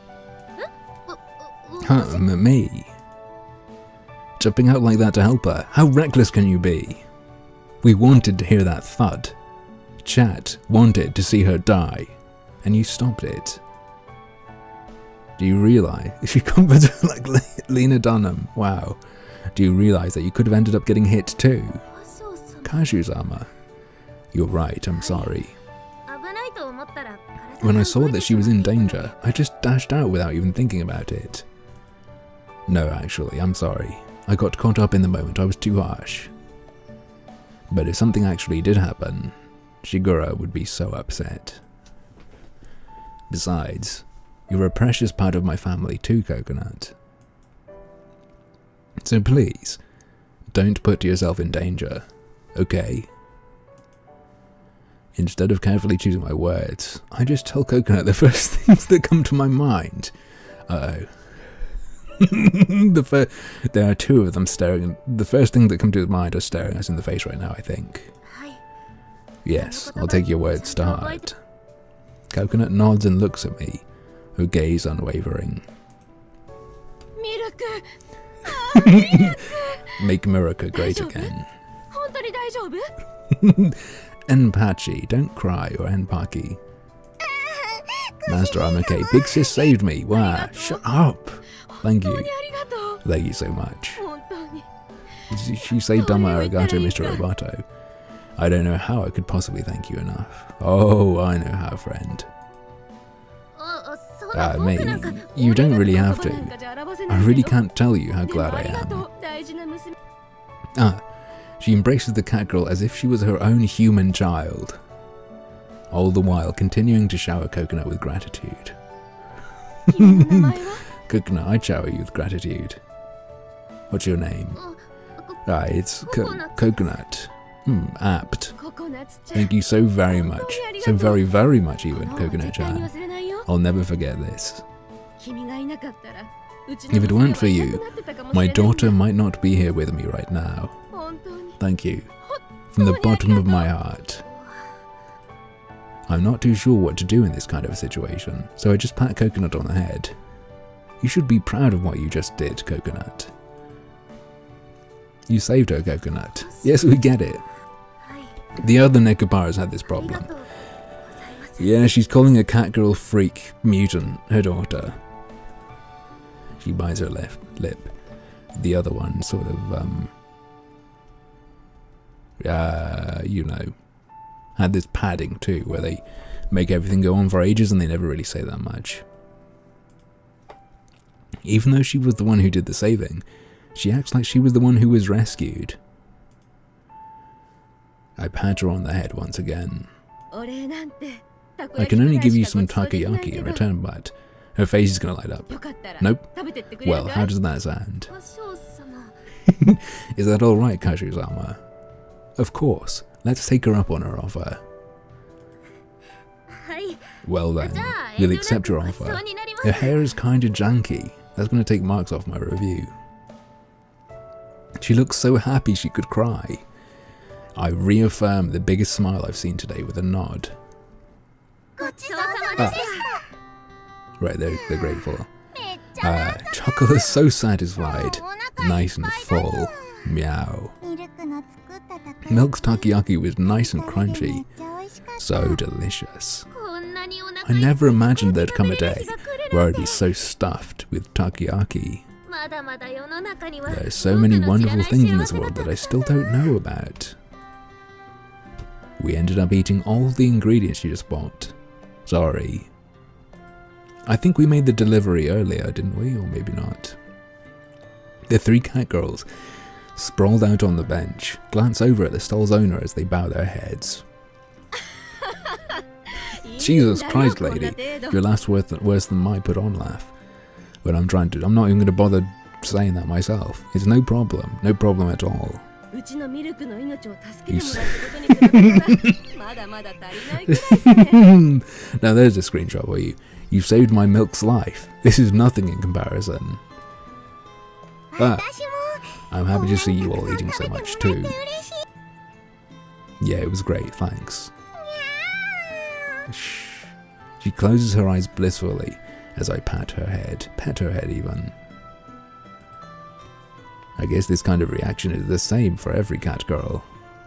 Huh, me? Jumping out like that to help her? How reckless can you be? We wanted to hear that thud. Chat wanted to see her die, and you stopped it. Do you realise? She comforts her like Lena Dunham. Wow. Do you realise that you could have ended up getting hit too? Kashi's-sama. You're right, I'm sorry. When I saw that she was in danger, I just dashed out without even thinking about it. No, actually, I'm sorry. I got caught up in the moment, I was too harsh. But if something actually did happen, Shigura would be so upset. Besides, you're a precious part of my family too, Coconut. So please, don't put yourself in danger, okay? Instead of carefully choosing my words, I just tell Coconut the first things that come to my mind. Uh-oh. There are two of them staring. The first thing that come to mind are staring us in the face right now, I think. Yes, I'll take your words to heart. Coconut nods and looks at me, her gaze unwavering. Make Miruka great again. Enpachi, don't cry, or Enpaki. Master, I'm okay. Big sis saved me. Wow, shut up. Thank you. Thank you so much. She saved Dama Arigato, Mr. Roboto. I don't know how I could possibly thank you enough. Oh, I know how, friend. Me, you don't really have to. I really can't tell you how glad I am. She embraces the cat girl as if she was her own human child, all the while continuing to shower Coconut with gratitude. Coconut, I shower you with gratitude. What's your name? It's Coconut. Apt. Thank you so very much. So very, very much even, Coconut-chan. I'll never forget this. If it weren't for you, my daughter might not be here with me right now. Thank you. From the bottom of my heart. I'm not too sure what to do in this kind of a situation, so I just pat Coconut on the head. You should be proud of what you just did, Coconut. You saved her, Coconut. Yes, we get it. The other Nekobaras had this problem. Yeah, she's calling a Catgirl freak mutant her daughter. She bites her left lip. The other one sort of, you know, had this padding too, where they make everything go on for ages and they never really say that much. Even though she was the one who did the saving, she acts like she was the one who was rescued. I pat her on the head once again. I can only give you some takoyaki in return, but her face is gonna light up. Nope. Well, how does that sound? Is that alright, Kashu-sama? Of course. Let's take her up on her offer. Well then, we'll accept your offer. Her hair is kinda janky. That's gonna take marks off my review. She looks so happy she could cry. I reaffirm the biggest smile I've seen today with a nod. Right, they're grateful. Chocolate is so satisfied. Nice and full. Meow. Milk's takoyaki was nice and crunchy. So delicious. I never imagined there'd come a day where I'd be so stuffed with takoyaki. There are so many wonderful things in this world that I still don't know about. We ended up eating all the ingredients you just bought. Sorry. I think we made the delivery earlier, didn't we? Or maybe not. The three cat girls, sprawled out on the bench, glance over at the stall's owner as they bow their heads. Jesus Christ, lady, your laugh's worse than my put-on laugh. But I'm not even going to bother saying that myself. It's no problem at all. Now there's a screenshot for you. You've saved my Milk's life. This is nothing in comparison. But I'm happy to see you all eating so much too. Yeah, it was great, thanks. Shh. She closes her eyes blissfully as I pet her head even. I guess this kind of reaction is the same for every cat girl.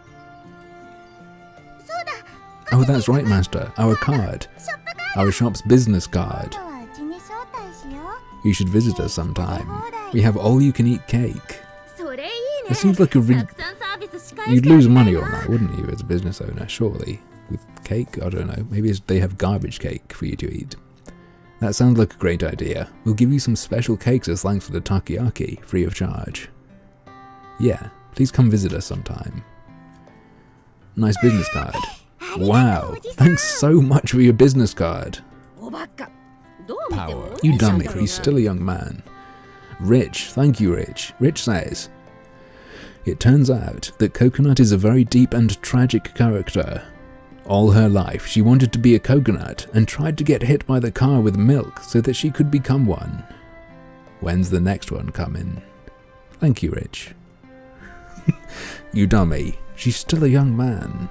Oh, that's right, Master. Our card. Our shop's business card. You should visit us sometime. We have all-you-can-eat cake. It seems like you'd lose money on that, wouldn't you, as a business owner, surely? With cake? I don't know. Maybe they have garbage cake for you to eat. That sounds like a great idea. We'll give you some special cakes as thanks for the takoyaki, free of charge. Yeah, please come visit us sometime. Nice business card. Wow, thanks so much for your business card. Power. You dummy, he's still a young man. Rich, thank you, Rich. Rich says, it turns out that Coconut is a very deep and tragic character. All her life, she wanted to be a coconut and tried to get hit by the car with milk so that she could become one. When's the next one coming? Thank you, Rich. You dummy, she's still a young man.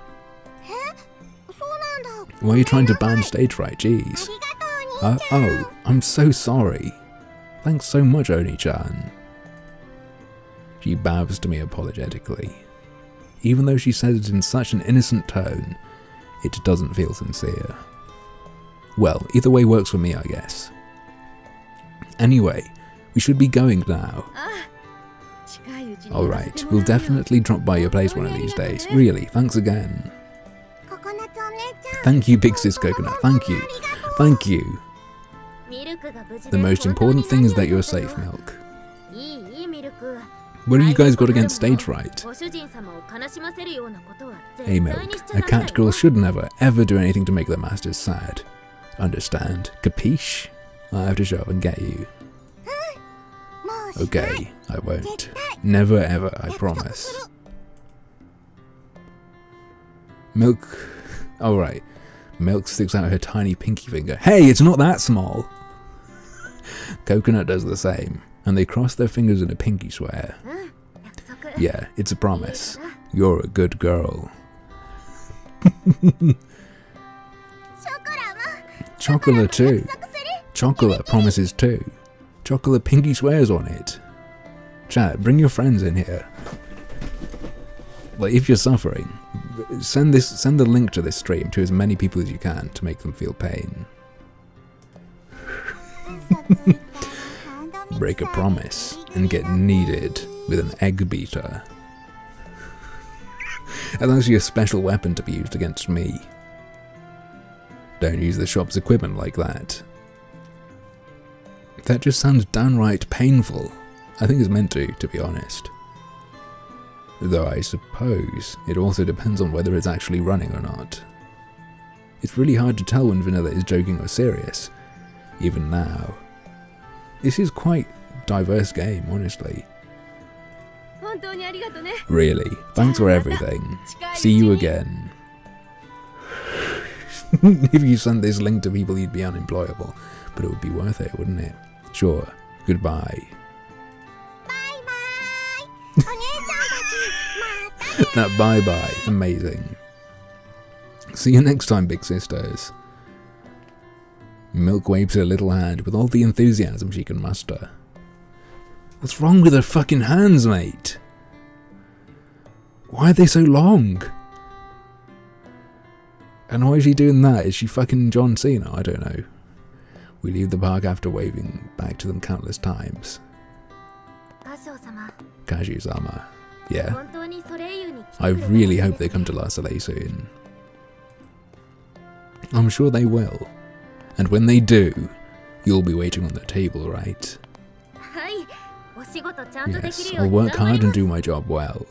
Why are you trying to ban stage fright? Jeez. Oh, I'm so sorry. Thanks so much, Oni-chan. She bows to me apologetically. Even though she says it in such an innocent tone, it doesn't feel sincere. Well, either way works for me, I guess. Anyway, we should be going now. Alright, we'll definitely drop by your place one of these days. Really, thanks again. Thank you, Big Sis Coconut. Thank you. Thank you. The most important thing is that you're safe, Milk. What have you guys got against stage fright? Hey, Milk. A cat girl should never, ever do anything to make their masters sad. Understand? Capiche? I have to show up and get you. Okay, I won't. Never ever, I promise. Milk... Alright. Milk sticks out her tiny pinky finger. Hey, it's not that small! Coconut does the same, and they cross their fingers in a pinky swear. Yeah, it's a promise. You're a good girl. Chocolate too. Chocolate promises too. Chocolate pinky swears on it. Chat, bring your friends in here. Like, if you're suffering, send the link to this stream to as many people as you can to make them feel pain. Break a promise and get kneaded with an egg beater. That's actually a special weapon to be used against me. Don't use the shop's equipment like that. That just sounds downright painful. I think it's meant to be honest. Though I suppose it also depends on whether it's actually running or not. It's really hard to tell when Vanilla is joking or serious, even now. This is quite a diverse game, honestly. Really, thanks for everything. See you again. If you sent this link to people, you'd be unemployable, but it would be worth it, wouldn't it? Sure. Goodbye. That bye-bye. Amazing. See you next time, big sisters. Milk waves her little hand with all the enthusiasm she can muster. What's wrong with her fucking hands, mate? Why are they so long? And why is she doing that? Is she fucking John Cena? I don't know. We leave the park after waving back to them countless times. Kaiju-sama. Yeah. I really hope they come to La Soleil soon. I'm sure they will. And when they do, you'll be waiting on the table, right? Yes, I'll work hard and do my job well.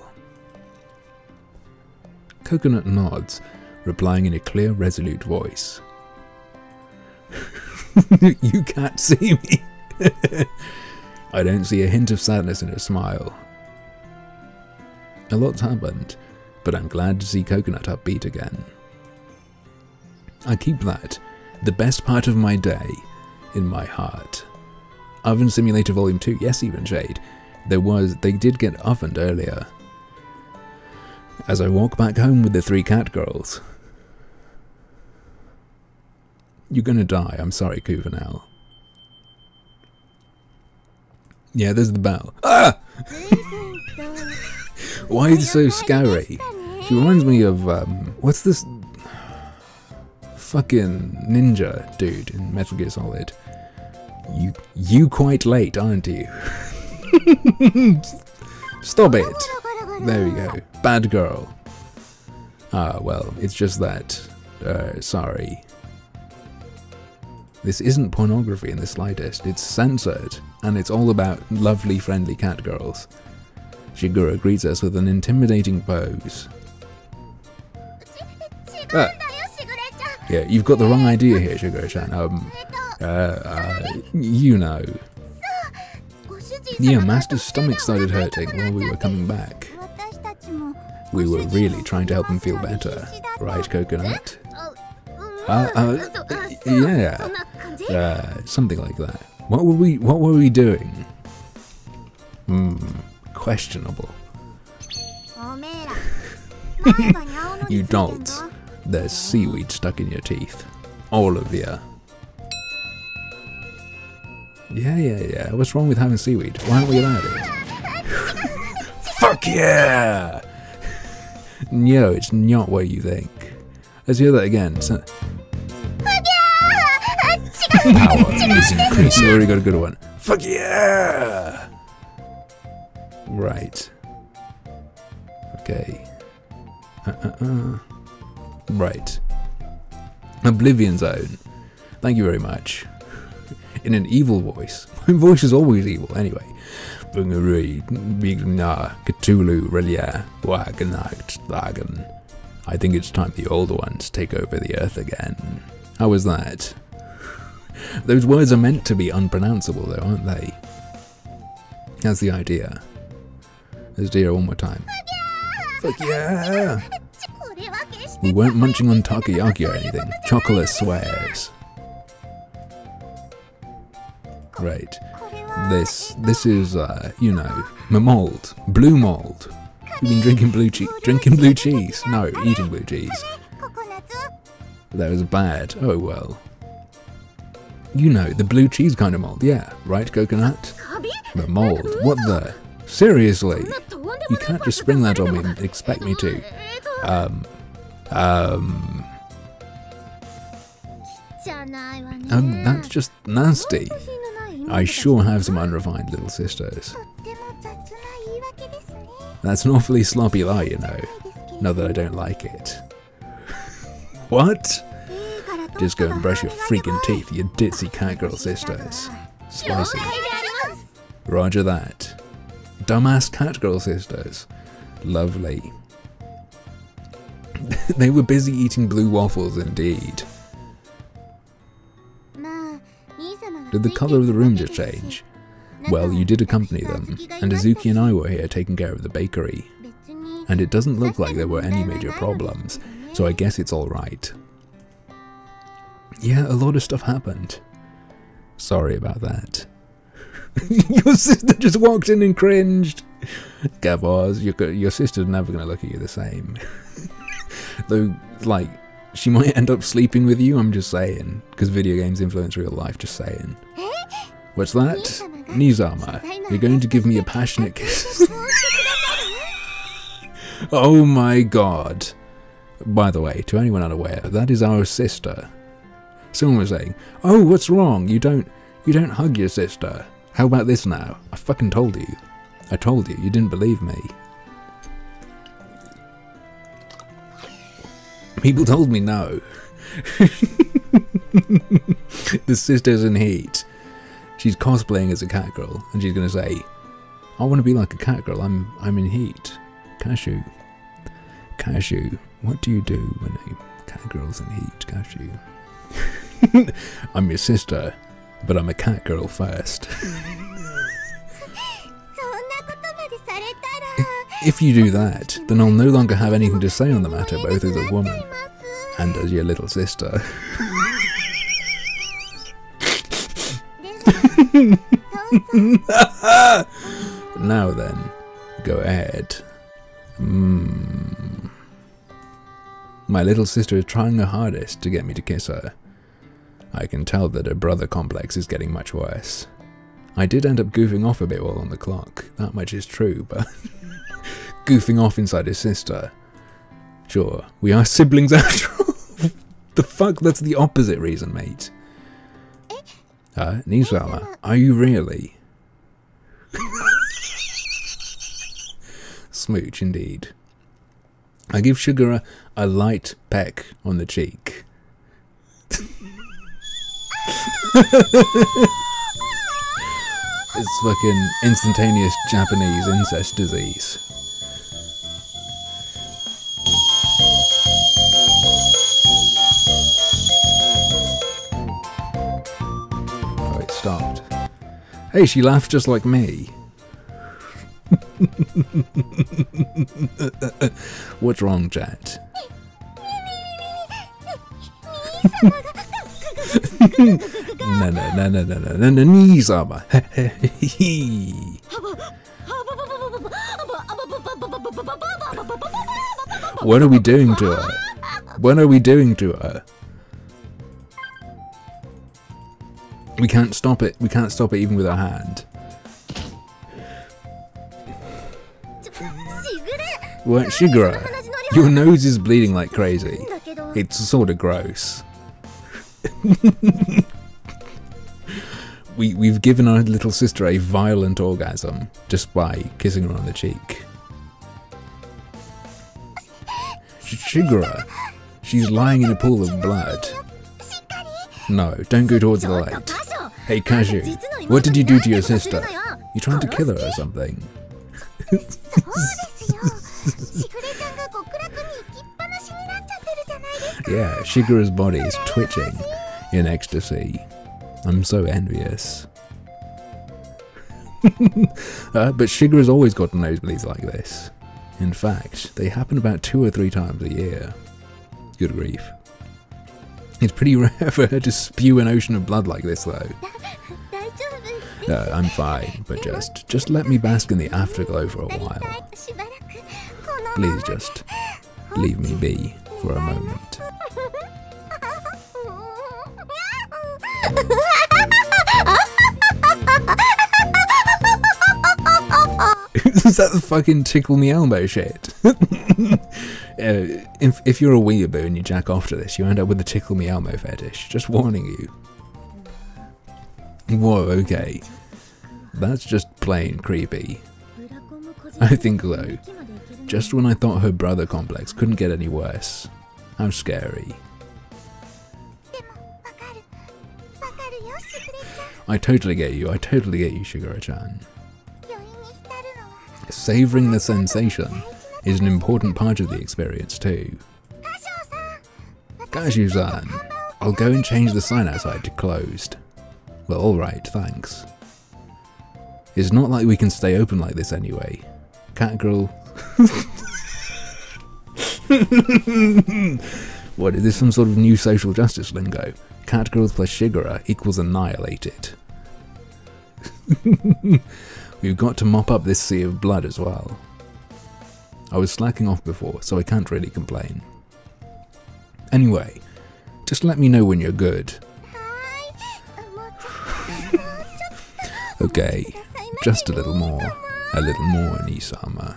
Coconut nods, replying in a clear, resolute voice. You can't see me. I don't see a hint of sadness in her smile. A lot's happened, but I'm glad to see Coconut upbeat again. I keep that, the best part of my day, in my heart. Oven Simulator Volume 2, yes, even Shade. They did get ovened earlier. As I walk back home with the 3 Catgirls. You're gonna die, I'm sorry, Kuvanel. Yeah, there's the bell. Ah! Why is it so scary? She reminds me of, what's this fucking ninja dude in Metal Gear Solid? You quite late, aren't you? Stop it. There we go. Bad girl. Ah, well, it's just that. Sorry. This isn't pornography in the slightest. It's censored, and it's all about lovely, friendly catgirls. Shigura greets us with an intimidating pose. Ah. Yeah, you've got the wrong idea here, Shigura-chan. You know. Yeah, Master's stomach started hurting while we were coming back. We were really trying to help him feel better, right, Coconut? Yeah. Something like that. What were we doing? Questionable. You dolts. There's seaweed stuck in your teeth. All of you. Yeah. What's wrong with having seaweed? Why aren't we allowed it? Fuck yeah! No, it's not what you think. Let's hear that again. Power is increasing. We already got a good one. Fuck yeah! Right. Okay. Right. Oblivion Zone. Thank you very much. In an evil voice. My voice is always evil, anyway. Cthulhu, Relia, Wagen. I think it's time the older ones take over the earth again. How was that? Those words are meant to be unpronounceable though, aren't they? That's the idea. Let's do it one more time. Fuck yeah! We weren't munching on takoyaki or anything. Chocolate swears. Right. This is, you know, mold. Blue mold. You've been drinking blue cheese. Drinking blue cheese. No, eating blue cheese. That was bad. Oh well. You know, the blue cheese kind of mold. Yeah, right, coconut? The mold. What the? Seriously? You can't just spring that on me and expect me to. That's just nasty. I sure have some unrefined little sisters. That's an awfully sloppy lie, you know. Not that I don't like it. What? Just go and brush your freaking teeth, you ditzy catgirl sisters. Spicy. Roger that. Dumbass catgirl sisters. Lovely. They were busy eating blue waffles indeed. Did the colour of the room just change? Well, you did accompany them, and Azuki and I were here taking care of the bakery. And it doesn't look like there were any major problems, so I guess it's alright. Yeah, a lot of stuff happened. Sorry about that. Your sister just walked in and cringed. Gavaz, your sister's never going to look at you the same. Though, like, she might end up sleeping with you, I'm just saying. Because video games influence real life, just saying. What's that? Nizama, you're going to give me a passionate kiss? Oh my god. By the way, to anyone unaware, that is our sister. Someone was saying, oh, what's wrong? You don't hug your sister. How about this now? I fucking told you. I told you, you didn't believe me. People told me no. The sister's in heat. She's cosplaying as a catgirl, and she's gonna say, I want to be like a catgirl, I'm in heat. Cashew. Cashew, what do you do when a catgirl's in heat, Cashew? I'm your sister, but I'm a catgirl first. If you do that, then I'll no longer have anything to say on the matter, both as a woman and as your little sister. Now then, go ahead. My little sister is trying her hardest to get me to kiss her. I can tell that her brother complex is getting much worse. I did end up goofing off a bit while on the clock, that much is true, but goofing off inside his sister. Sure, we are siblings after all. The fuck, that's the opposite reason, mate. Nizama, are you really? Smooch, indeed. I give Sugar a light peck on the cheek. It's fucking instantaneous Japanese incest disease. Oh, it stopped. Hey, she laughed just like me. What's wrong, chat? No, Nizama. What are we doing to her? What are we doing to her? We can't stop it. We can't stop it even with our hand. What, Shigura? Your nose is bleeding like crazy. It's sort of gross. We've given our little sister a violent orgasm just by kissing her on the cheek. Shigura, she's lying in a pool of blood. No, don't go towards the light. Hey Cashew, what did you do to your sister? You trying to kill her or something? Yeah, Shigura's body is twitching in ecstasy. I'm so envious. But Shigura's always got nosebleeds like this. In fact, they happen about 2 or 3 times a year. Good grief. It's pretty rare for her to spew an ocean of blood like this though. I'm fine, but just let me bask in the afterglow for a while. Please just leave me be for a moment. Is that the fucking tickle me elmo shit? If you're a weeaboo and you jack off to this, you end up with a tickle me elmo fetish. Just warning you. Whoa, okay. That's just plain creepy. I think so. Just when I thought her brother complex couldn't get any worse. How scary. I totally get you, Shigura-chan. Savouring the sensation is an important part of the experience too. Cashew-san, I'll go and change the sign outside to closed. Well, alright, thanks. It's not like we can stay open like this anyway. Catgirl. What, is this some sort of new social justice lingo? Catgirls plus Shigura equals annihilated. We've got to mop up this sea of blood as well. I was slacking off before, so I can't really complain. Anyway, just let me know when you're good. Okay, just a little more, Nisama.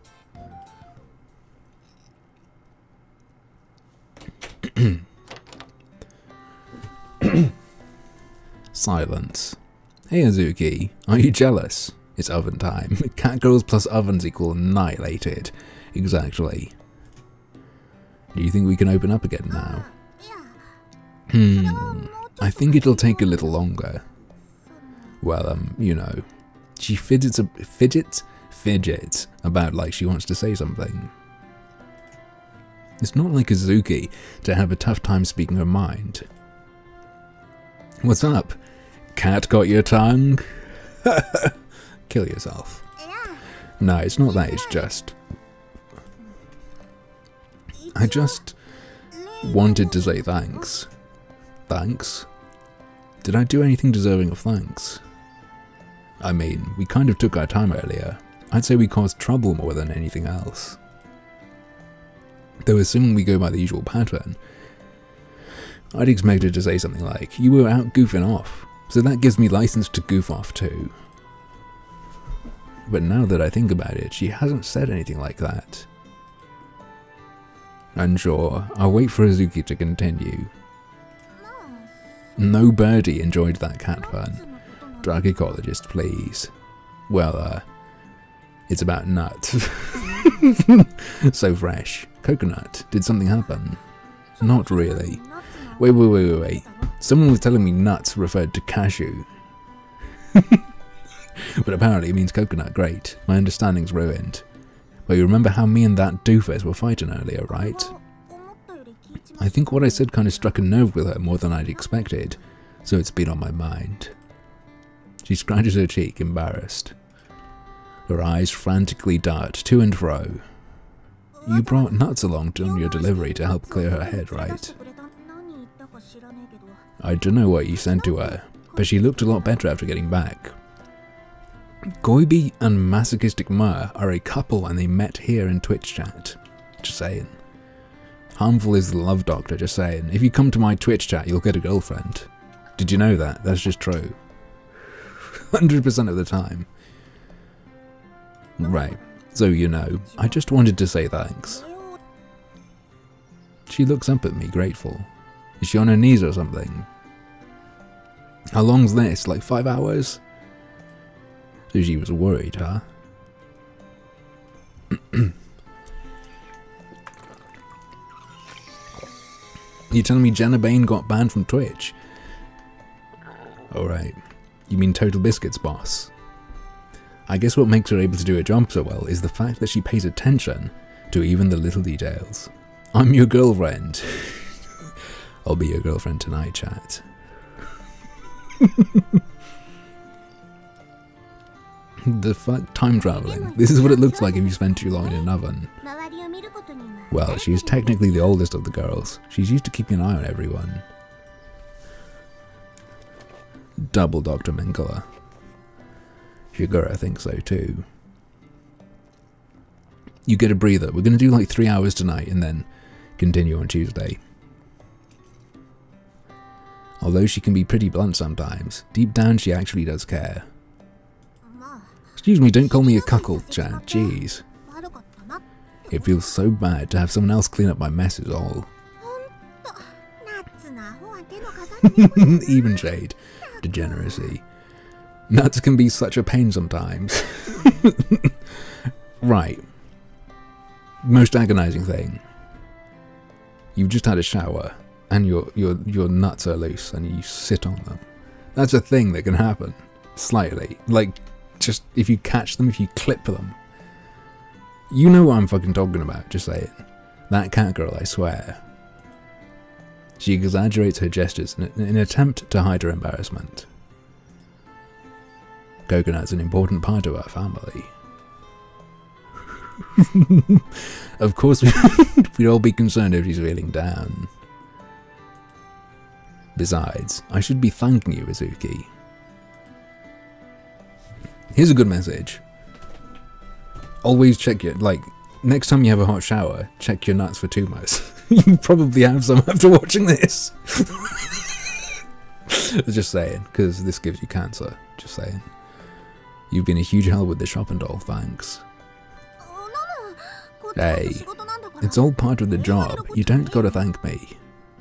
Silence. Hey Azuki, are you jealous? It's oven time. Catgirls plus ovens equal annihilated. Exactly. Do you think we can open up again now? I think it'll take a little longer. Well, you know, she fidgets about like she wants to say something. It's not like Azuki to have a tough time speaking her mind. What's up? Cat got your tongue? Kill yourself. No, it's not that, it's just... I just wanted to say thanks. Thanks? Did I do anything deserving of thanks? I mean, we kind of took our time earlier. I'd say we caused trouble more than anything else. Though assuming we go by the usual pattern, I'd expect her to say something like, you were out goofing off, so that gives me license to goof off too. But now that I think about it, she hasn't said anything like that. Unsure, I'll wait for Azuki to continue. No birdie enjoyed that cat pun. Drug ecologist, please. Well, it's about nuts. So fresh. Coconut. Did something happen? Not really. Wait. Someone was telling me nuts referred to cashew. But apparently it means coconut. Great. My understanding's ruined. But you remember how me and that doofus were fighting earlier, right? I think what I said kind of struck a nerve with her more than I'd expected, so it's been on my mind. She scratches her cheek, embarrassed. Her eyes frantically dart to and fro. You brought nuts along on your delivery to help clear her head, right? I don't know what you sent to her, but she looked a lot better after getting back. Goibi and Masochistic Mer are a couple and they met here in Twitch chat. Just saying. Harmful is the love doctor, just saying. If you come to my Twitch chat, you'll get a girlfriend. Did you know that? That's just true. 100% of the time. Right. So, you know, I just wanted to say thanks. She looks up at me, grateful. Is she on her knees or something? How long's this? Like 5 hours? So she was worried, huh? You telling me Jenna Bane got banned from Twitch? Alright. You mean Total Biscuit's boss? I guess what makes her able to do her job so well is the fact that she pays attention to even the little details. I'm your girlfriend. I'll be your girlfriend tonight, chat. The fuck? Time traveling. This is what it looks like if you spend too long in an oven. Well, she's technically the oldest of the girls. She's used to keeping an eye on everyone. Double Dr. Minkler. Shigura thinks so too. You get a breather. We're going to do like 3 hours tonight and then continue on Tuesday. Although she can be pretty blunt sometimes, deep down she actually does care. Excuse me, don't call me a cuckold, Chad. Jeez. It feels so bad to have someone else clean up my mess is all. Even shade. Degeneracy. Nuts can be such a pain sometimes. Right. Most agonizing thing. You've just had a shower and your nuts are loose and you sit on them. That's a thing that can happen. Slightly. Like, just if you catch them, if you clip them. You know what I'm fucking talking about, just saying. That Catgirl, I swear. She exaggerates her gestures in an attempt to hide her embarrassment. Coconut's an important part of our family. Of course, we'd all be concerned if she's feeling down. Besides, I should be thanking you, Izuki. Here's a good message. Always check your, like, next time you have a hot shower, check your nuts for tumors. You probably have some after watching this. Just saying, because this gives you cancer. Just saying. You've been a huge help with the shop and all, thanks. Hey, it's all part of the job. You don't gotta thank me.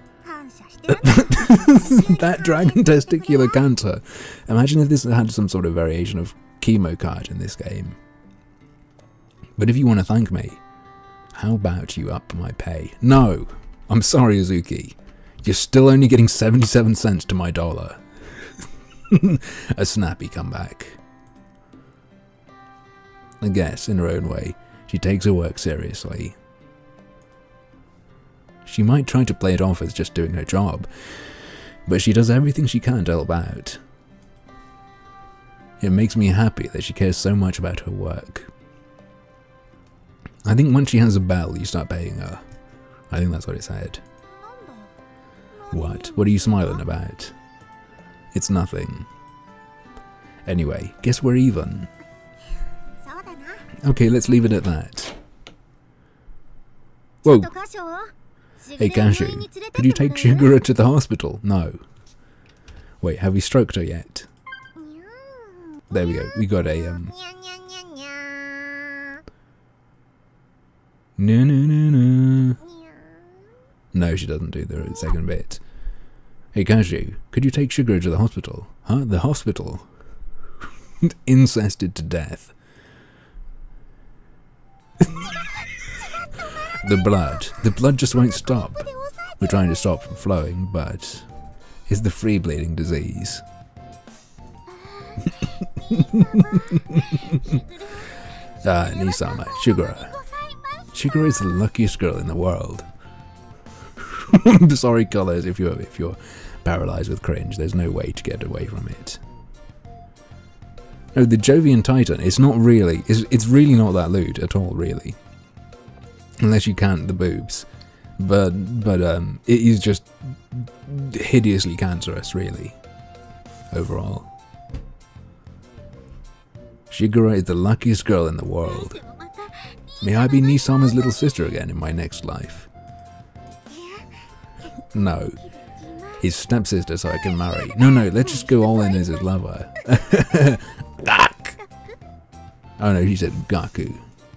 That dragon testicular cancer. Imagine if this had some sort of variation of chemo card in this game. But if you want to thank me, how about you up my pay? No! I'm sorry, Izuki. You're still only getting 77 cents to my dollar. A snappy comeback. I guess, in her own way, she takes her work seriously. She might try to play it off as just doing her job, but she does everything she can to help out. It makes me happy that she cares so much about her work. I think once she has a bell, you start paying her. I think that's what it said. What? What are you smiling about? It's nothing. Anyway, guess we're even. Okay, let's leave it at that. Whoa! Hey Kashu, could you take Shigura to the hospital? No. Wait, have we stroked her yet? There we go, we got a No. No, she doesn't do the second bit. Hey Kashu, could you take Shigura to the hospital? Huh? The hospital? Incested to death. The blood just won't stop. We're trying to stop from flowing, but it's the free bleeding disease. Nisama, Shigura. Shigura is the luckiest girl in the world. I'm sorry, Colours, if you're paralyzed with cringe, there's no way to get away from it. No, the Jovian Titan, it's not really, it's really not that lewd at all, really. Unless you count the boobs. But it is just hideously cancerous, really. Overall. Shigura is the luckiest girl in the world. May I be Nisama's little sister again in my next life? No. His stepsister so I can marry. No, let's just go all in as his lover. Oh no, she said Gaku.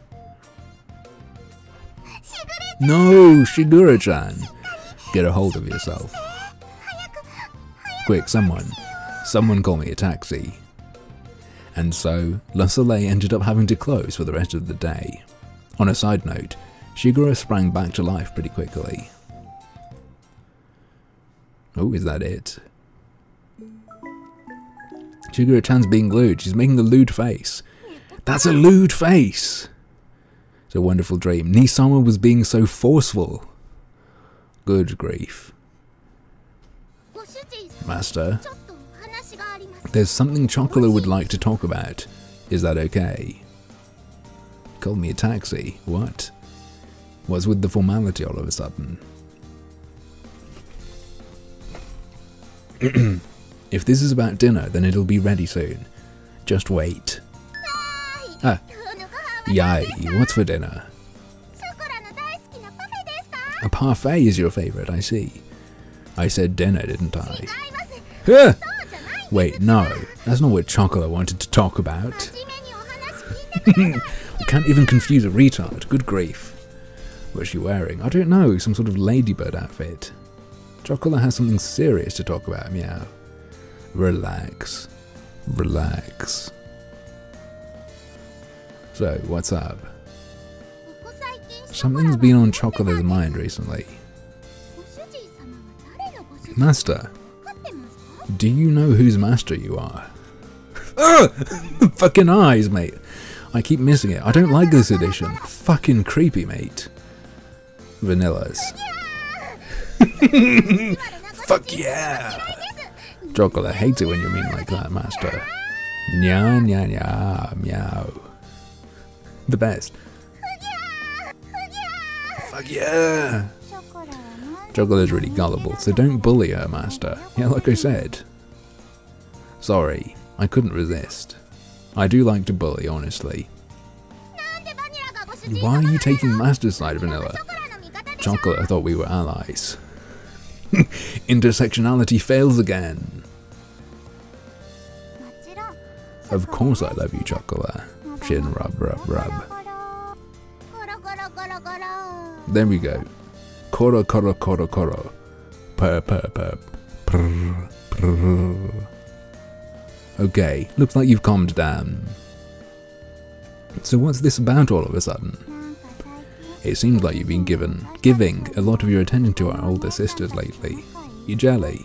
No, Shigura-chan! Get a hold of yourself. Quick, someone. Someone call me a taxi. And so, Le Soleil ended up having to close for the rest of the day. On a side note, Shiguro sprang back to life pretty quickly. Oh, is that it? Shiguro-chan's being lewd. She's making a lewd face. That's a lewd face! It's a wonderful dream. Nisama was being so forceful. Good grief. Master, there's something Chocola would like to talk about. Is that okay? Call me a taxi. What? What's with the formality all of a sudden? If this is about dinner, then it'll be ready soon. Just wait. Ah. Yay, what's for dinner? A parfait is your favorite, I see. I said dinner, didn't I? Ah! Wait, no, that's not what Chocola wanted to talk about. I can't even confuse a retard, good grief. What's she wearing? I don't know, some sort of ladybird outfit. Chocola has something serious to talk about, meow. Relax. Relax. So, what's up? Something's been on Chocola's mind recently. Master, do you know whose master you are? Fucking eyes, mate. I keep missing it. I don't like this edition. Fucking creepy, mate. Vanillas. Fuck yeah! Chocolate hates it when you mean like that, master. Nya nya nya meow. The best. Fuck yeah! Chocolate's really gullible, so don't bully her, master. Yeah, like I said. Sorry, I couldn't resist. I do like to bully, honestly. Why are you taking master's side, Vanilla? Chocolate, I thought we were allies. Intersectionality fails again. Of course I love you, Chocolate. Chin rub rub rub. There we go. Koro koro koro koro. Purr purr purr. Prr prr. Okay, looks like you've calmed down. So what's this about all of a sudden? It seems like you've been giving a lot of your attention to our older sisters lately. You jelly.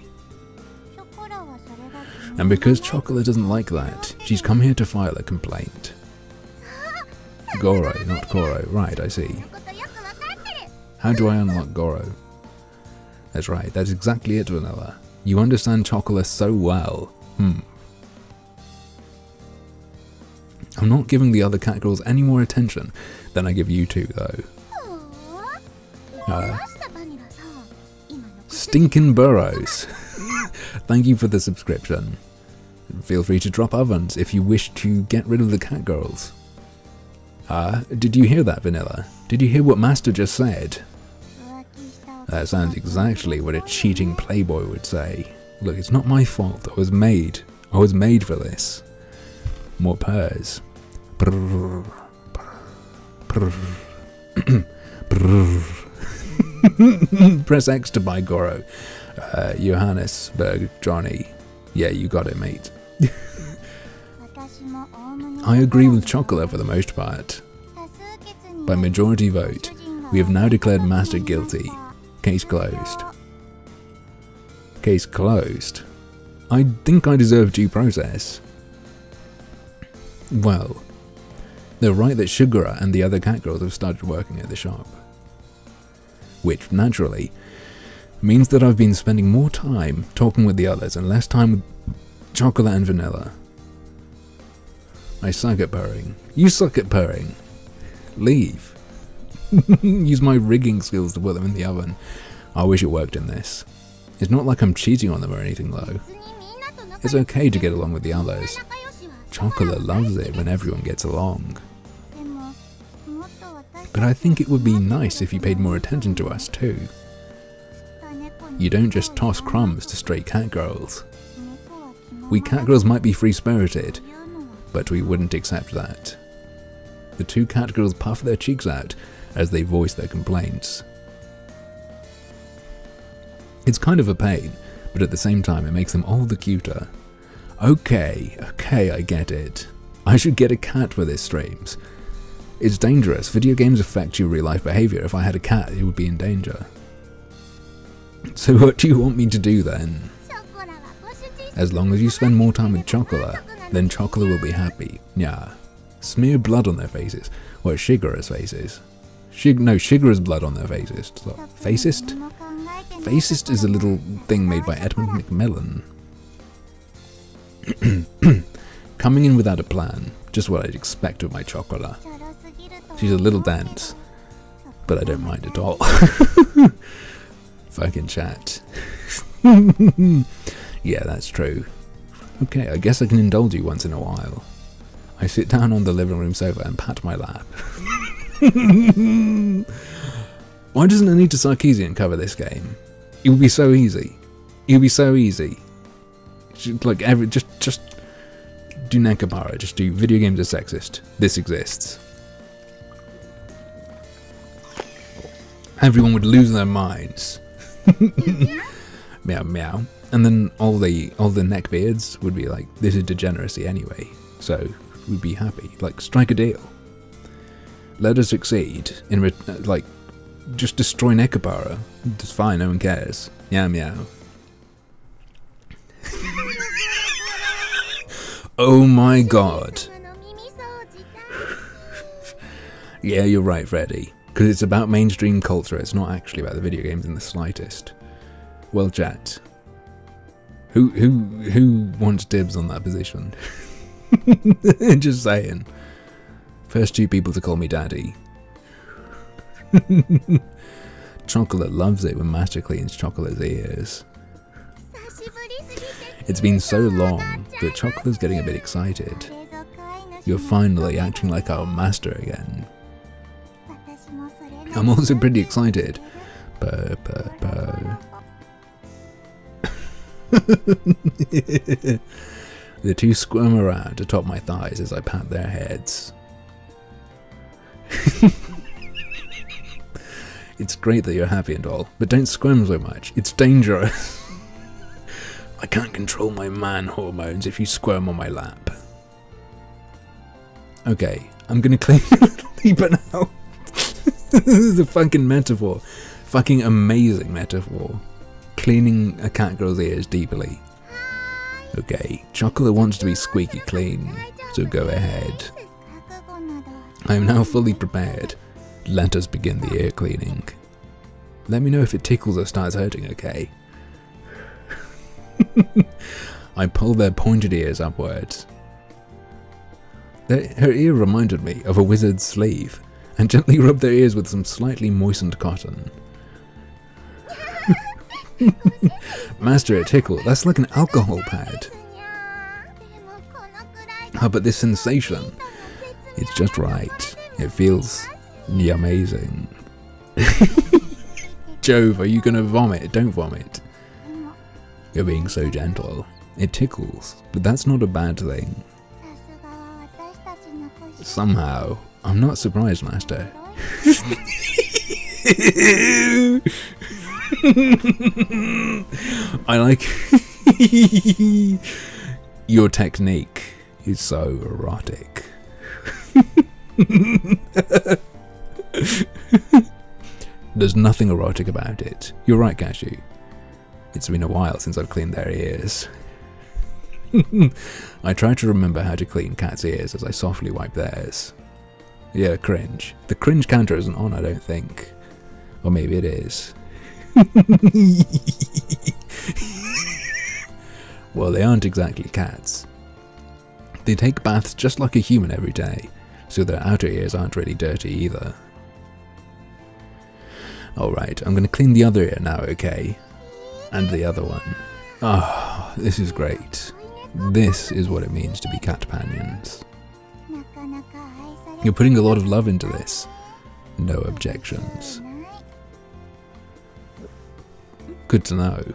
And because Chocolate doesn't like that, she's come here to file a complaint. Goro, not Koro. Right, I see. How do I unlock Goro? That's right, that's exactly it, Vanilla. You understand Chocolate so well. I'm not giving the other Catgirls any more attention than I give you two, though. Stinkin' Burrows. Thank you for the subscription. Feel free to drop ovens if you wish to get rid of the Catgirls. Did you hear that, Vanilla? Did you hear what Master just said? That sounds exactly what a cheating playboy would say. Look, it's not my fault. I was made for this. More purrs. Brrr, brrr, brrr, brrr. Press X to buy Goro. Johannesburg, Johnny. Yeah, you got it, mate. I agree with Chocolate for the most part. By majority vote, we have now declared Master guilty. Case closed. Case closed? I think I deserve due process. Well, they're right that Shigura and the other Catgirls have started working at the shop. Which, naturally, means that I've been spending more time talking with the others and less time with Chocolate and Vanilla. I suck at purring. You suck at purring. Leave. Use my rigging skills to put them in the oven. I wish it worked in this. It's not like I'm cheating on them or anything though. It's okay to get along with the others. Chocolate loves it when everyone gets along. But I think it would be nice if you paid more attention to us too. You don't just toss crumbs to stray Catgirls. We Catgirls might be free-spirited, but we wouldn't accept that. The two Catgirls puff their cheeks out as they voice their complaints. It's kind of a pain, but at the same time it makes them all the cuter. Okay, I get it. I should get a cat for this streams. It's dangerous. Video games affect your real life behaviour. If I had a cat, it would be in danger. So what do you want me to do then? As long as you spend more time with Chocola, then Chocola will be happy. Yeah. Smear blood on their faces. What, Shigura's faces? No, Shigura's blood on their faces. Facist? Facist is a little thing made by Edmund McMillan. Coming in without a plan. Just what I'd expect of my Chocola. She's a little dense, but I don't mind at all. Fucking chat. Yeah, that's true. Okay, I guess I can indulge you once in a while. I sit down on the living room sofa and pat my lap. Why doesn't Anita Sarkeesian cover this game? It would be so easy. It would be so easy. Like just do Nekabara. Just do video games are sexist. This exists. Everyone would lose their minds. Meow meow. And then all the neckbeards would be like, this is degeneracy anyway. So we'd be happy. Like, strike a deal. Let us succeed in like, just destroy Nekabara. It's fine, no one cares. Meow meow. Oh my god. Yeah, you're right, Freddy. Because it's about mainstream culture, it's not actually about the video games in the slightest. Well, chat. Who wants dibs on that position? Just saying. First two people to call me daddy. Chocolate loves it when Master cleans Chocolate's ears. It's been so long that Chocolate's getting a bit excited. You're finally acting like our master again. I'm also pretty excited. Purr, purr, purr. The two squirm around atop my thighs as I pat their heads. It's great that you're happy and all, but don't squirm so much. It's dangerous. I can't control my man hormones if you squirm on my lap. Okay, I'm gonna clean a little deeper now. This is a fucking metaphor. Fucking amazing metaphor. Cleaning a catgirl's ears deeply. Okay, Chocolate wants to be squeaky clean, so go ahead. I am now fully prepared. Let us begin the ear cleaning. Let me know if it tickles or starts hurting, okay? I pull their pointed ears upwards. Her ear reminded me of a wizard's sleeve, and gently rub their ears with some slightly moistened cotton. Master, it tickle. That's like an alcohol pad. Oh, but this sensation, it's just right. It feels amazing. Jove, are you gonna vomit? Don't vomit. You're being so gentle. It tickles, but that's not a bad thing. Somehow, I'm not surprised, Master. I like your technique is so erotic. There's nothing erotic about it. You're right, Cashew. It's been a while since I've cleaned their ears. I try to remember how to clean cats' ears as I softly wipe theirs. Yeah, cringe. The cringe counter isn't on, I don't think. Or maybe it is. Well, they aren't exactly cats. They take baths just like a human every day, so their outer ears aren't really dirty either. Alright, I'm gonna clean the other ear now, okay? And the other one. Ah, oh, this is great. This is what it means to be catpanions. You're putting a lot of love into this. No objections. Good to know.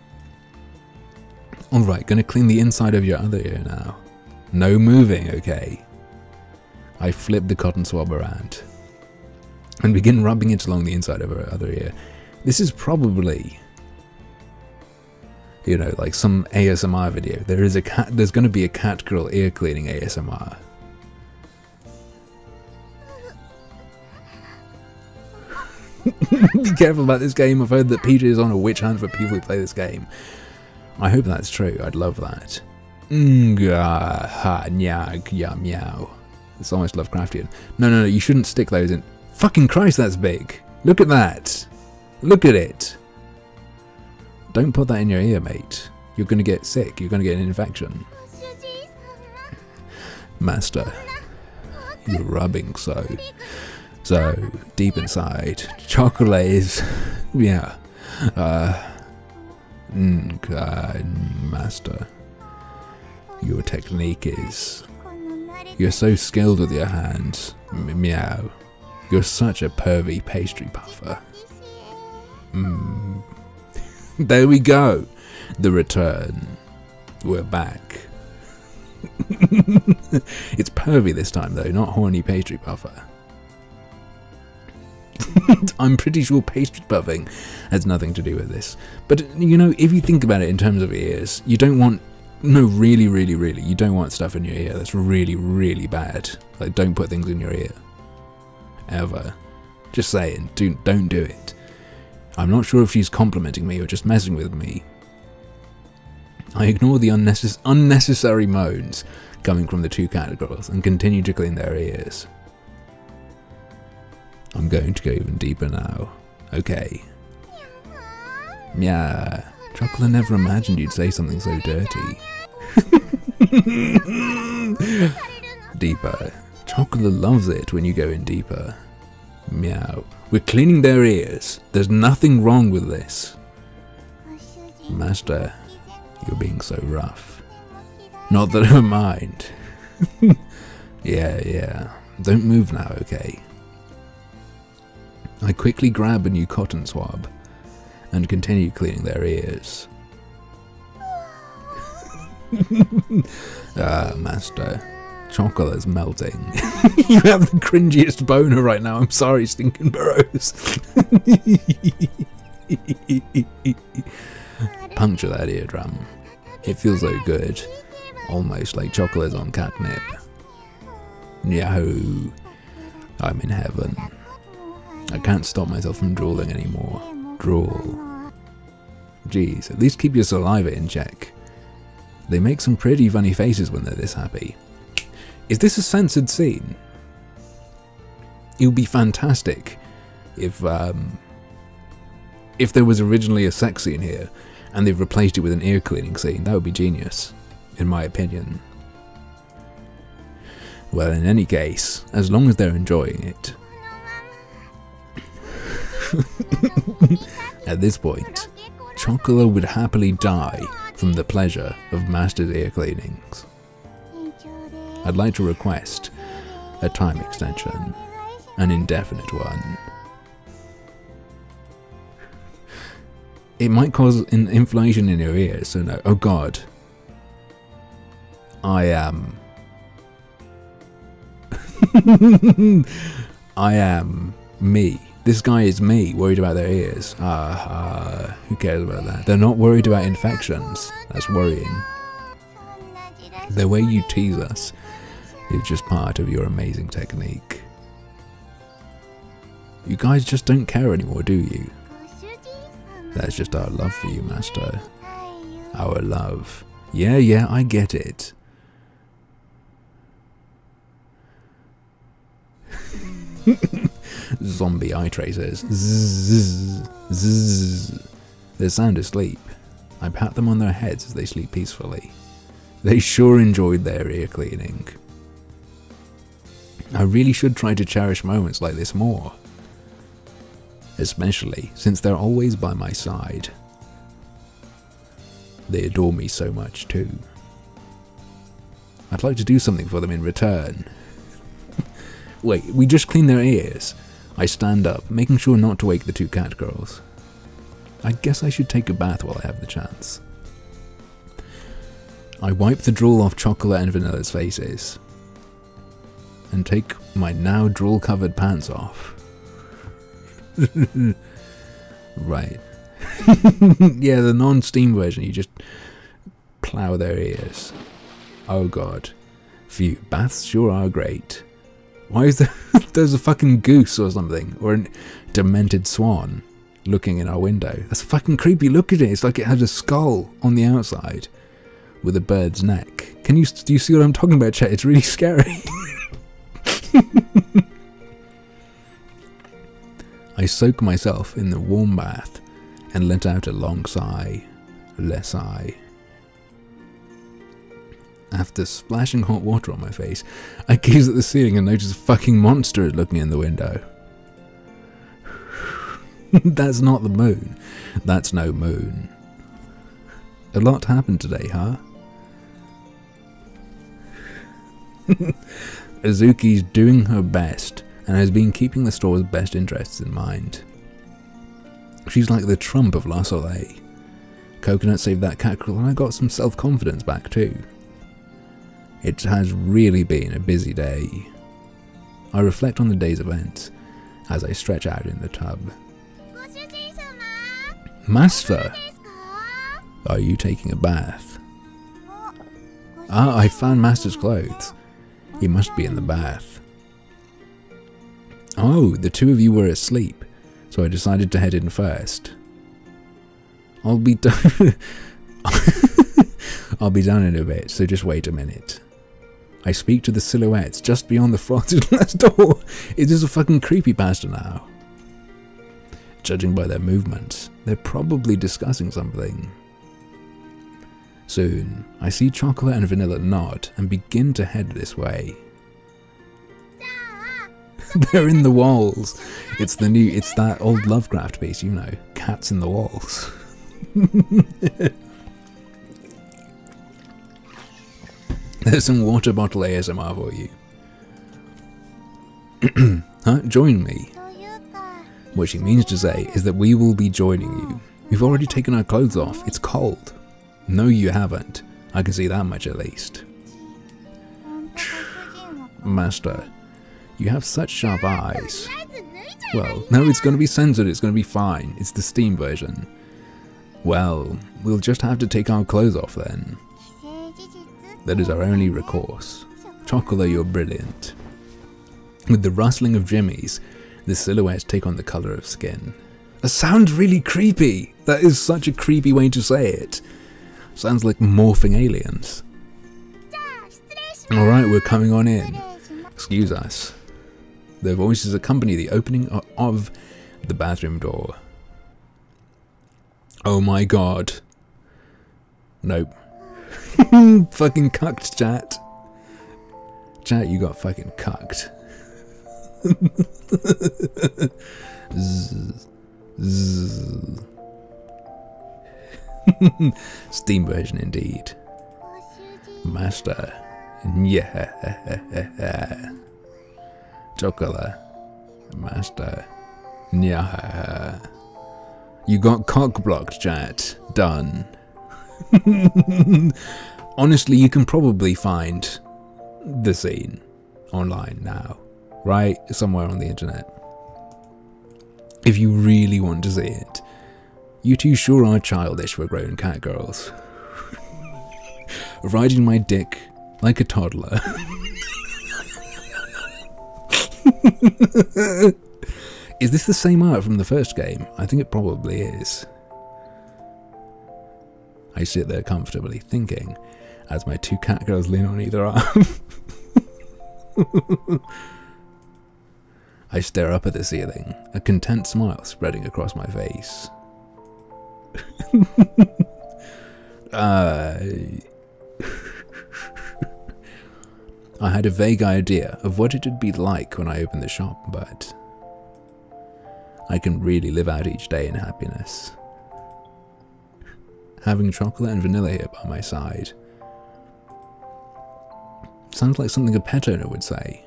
Alright, gonna clean the inside of your other ear now. No moving, okay? I flip the cotton swab around and begin rubbing it along the inside of her other ear. This is probably You know, like some ASMR video. There's going to be a Catgirl ear cleaning ASMR. Be careful about this game. I've heard that Peter is on a witch hunt for people who play this game. I hope that's true. I'd love that. Meow. It's almost Lovecraftian. No, you shouldn't stick those in. Fucking Christ, that's big. Look at that. Look at it. Don't put that in your ear, mate. You're going to get sick. You're going to get an infection. Master, you're rubbing so deep inside. Chocolate is, yeah. Master, your technique is. You're so skilled with your hands. Meow. You're such a pervy pastry puffer. There we go. The return. We're back. It's pervy this time though, not horny pastry puffer. I'm pretty sure pastry puffing has nothing to do with this. But, you know, if you think about it in terms of ears, you don't want... No, really, you don't want stuff in your ear. That's really, really bad. Like, don't put things in your ear. Ever. Just saying, don't do it. I'm not sure if she's complimenting me or just messing with me. I ignore the unnecessary moans coming from the two Catgirls and continue to clean their ears. I'm going to go even deeper now. Okay. Meow. Chocolate never imagined you'd say something so dirty. Deeper. Chocolate loves it when you go in deeper. Meow. We're cleaning their ears. There's nothing wrong with this. Master, you're being so rough. Not that I mind. Yeah. Don't move now, okay? I quickly grab a new cotton swab and continue cleaning their ears. Master, chocolate's melting. You have the cringiest boner right now. I'm sorry, Stinking Burrows. Puncture that eardrum. It feels so good. Almost like chocolate's on catnip. Yahoo! I'm in heaven. I can't stop myself from drooling anymore. Drool. Jeez, at least keep your saliva in check. They make some pretty funny faces when they're this happy. Is this a censored scene? It would be fantastic if there was originally a sex scene here and they've replaced it with an ear cleaning scene. That would be genius, in my opinion. Well, in any case, as long as they're enjoying it. At this point, Chocolate would happily die from the pleasure of Master's ear cleanings. I'd like to request a time extension, an indefinite one. It might cause an inflammation in your ears, so no. Oh god. I am me. This guy is me, worried about their ears. Who cares about that? They're not worried about infections. That's worrying. The way you tease us is just part of your amazing technique. You guys just don't care anymore, do you? That's just our love for you, Master. Our love. Yeah, I get it. Zombie eye tracers. Zzz, zzz. They're sound asleep. I pat them on their heads as they sleep peacefully. They sure enjoyed their ear cleaning. I really should try to cherish moments like this more. Especially since they're always by my side. They adore me so much too. I'd like to do something for them in return. Wait, we just clean their ears. I stand up, making sure not to wake the two Catgirls. I guess I should take a bath while I have the chance. I wipe the drool off Chocolate and Vanilla's faces, and take my now drool-covered pants off. Right. Yeah, the non-Steam version, you just plough their ears. Oh god. Phew, baths sure are great. Why is there there's a fucking goose or something, or a demented swan looking in our window? That's fucking creepy. Look at it. It's like it has a skull on the outside with a bird's neck. Do you see what I'm talking about, chat? It's really scary. I soak myself in the warm bath and let out a long sigh. Le sigh. After splashing hot water on my face, I gaze at the ceiling and notice a fucking monster is looking in the window. That's not the moon. That's no moon. A lot happened today, huh? Azuki's doing her best and has been keeping the store's best interests in mind. She's like the Trump of La Soleil. Coconut saved that Catgirl and I got some self-confidence back too. It has really been a busy day. I reflect on the day's events as I stretch out in the tub. Master! Are you taking a bath? Ah, I found Master's clothes. He must be in the bath. Oh, the two of you were asleep, so I decided to head in first. I'll be done. I'll be done in a bit, so just wait a minute. I speak to the silhouettes just beyond the frosted glass door. It is a fucking creepypasta now. Judging by their movements, they're probably discussing something. Soon, I see Chocolate and Vanilla nod and begin to head this way. They're in the walls. It's that old Lovecraft piece, you know, cats in the walls. There's some water bottle ASMR for you. Huh? Join me. What she means to say is that we will be joining you. We've already taken our clothes off. It's cold. No, you haven't. I can see that much at least. Master, you have such sharp eyes. Well, no, it's going to be censored. It's going to be fine. It's the Steam version. Well, we'll just have to take our clothes off then. That is our only recourse. Chocolate, you're brilliant. With the rustling of jimmies, the silhouettes take on the colour of skin. That sounds really creepy. That is such a creepy way to say it. Sounds like morphing aliens. Alright, we're coming on in. Excuse us. Their voices accompany the opening of the bathroom door. Oh my god. Nope. Fucking cucked, chat. Chat, you got fucking cucked. Zzz. Zzz. Steam version indeed. Master. Yeah. Chocolate. Master. Yeah. You got cock blocked, chat. Done. Honestly, you can probably find the scene online now, right? Somewhere on the internet. If you really want to see it. You two sure are childish for grown Catgirls. Riding my dick like a toddler. Is this the same art from the first game? I think it probably is. I sit there comfortably thinking as my two Catgirls lean on either arm. I stare up at the ceiling, a content smile spreading across my face. I had a vague idea of what it would be like when I opened the shop, but I can really live out each day in happiness. Having Chocolate and Vanilla here by my side sounds like something a pet owner would say.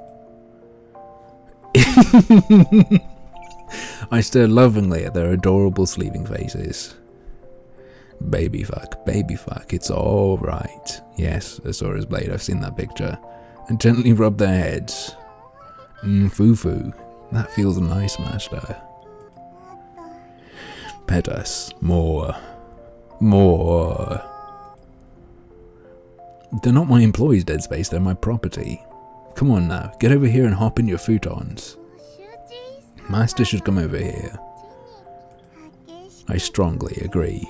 I stare lovingly at their adorable sleeping faces. Baby fuck, it's alright. Yes, Asora's blade, I've seen that picture. And gently rub their heads. Foo-foo, that feels nice, master. Pet us. More. More. They're not my employees, Dead Space, they're my property. Come on now, get over here and hop in your futons. Master should come over here. I strongly agree.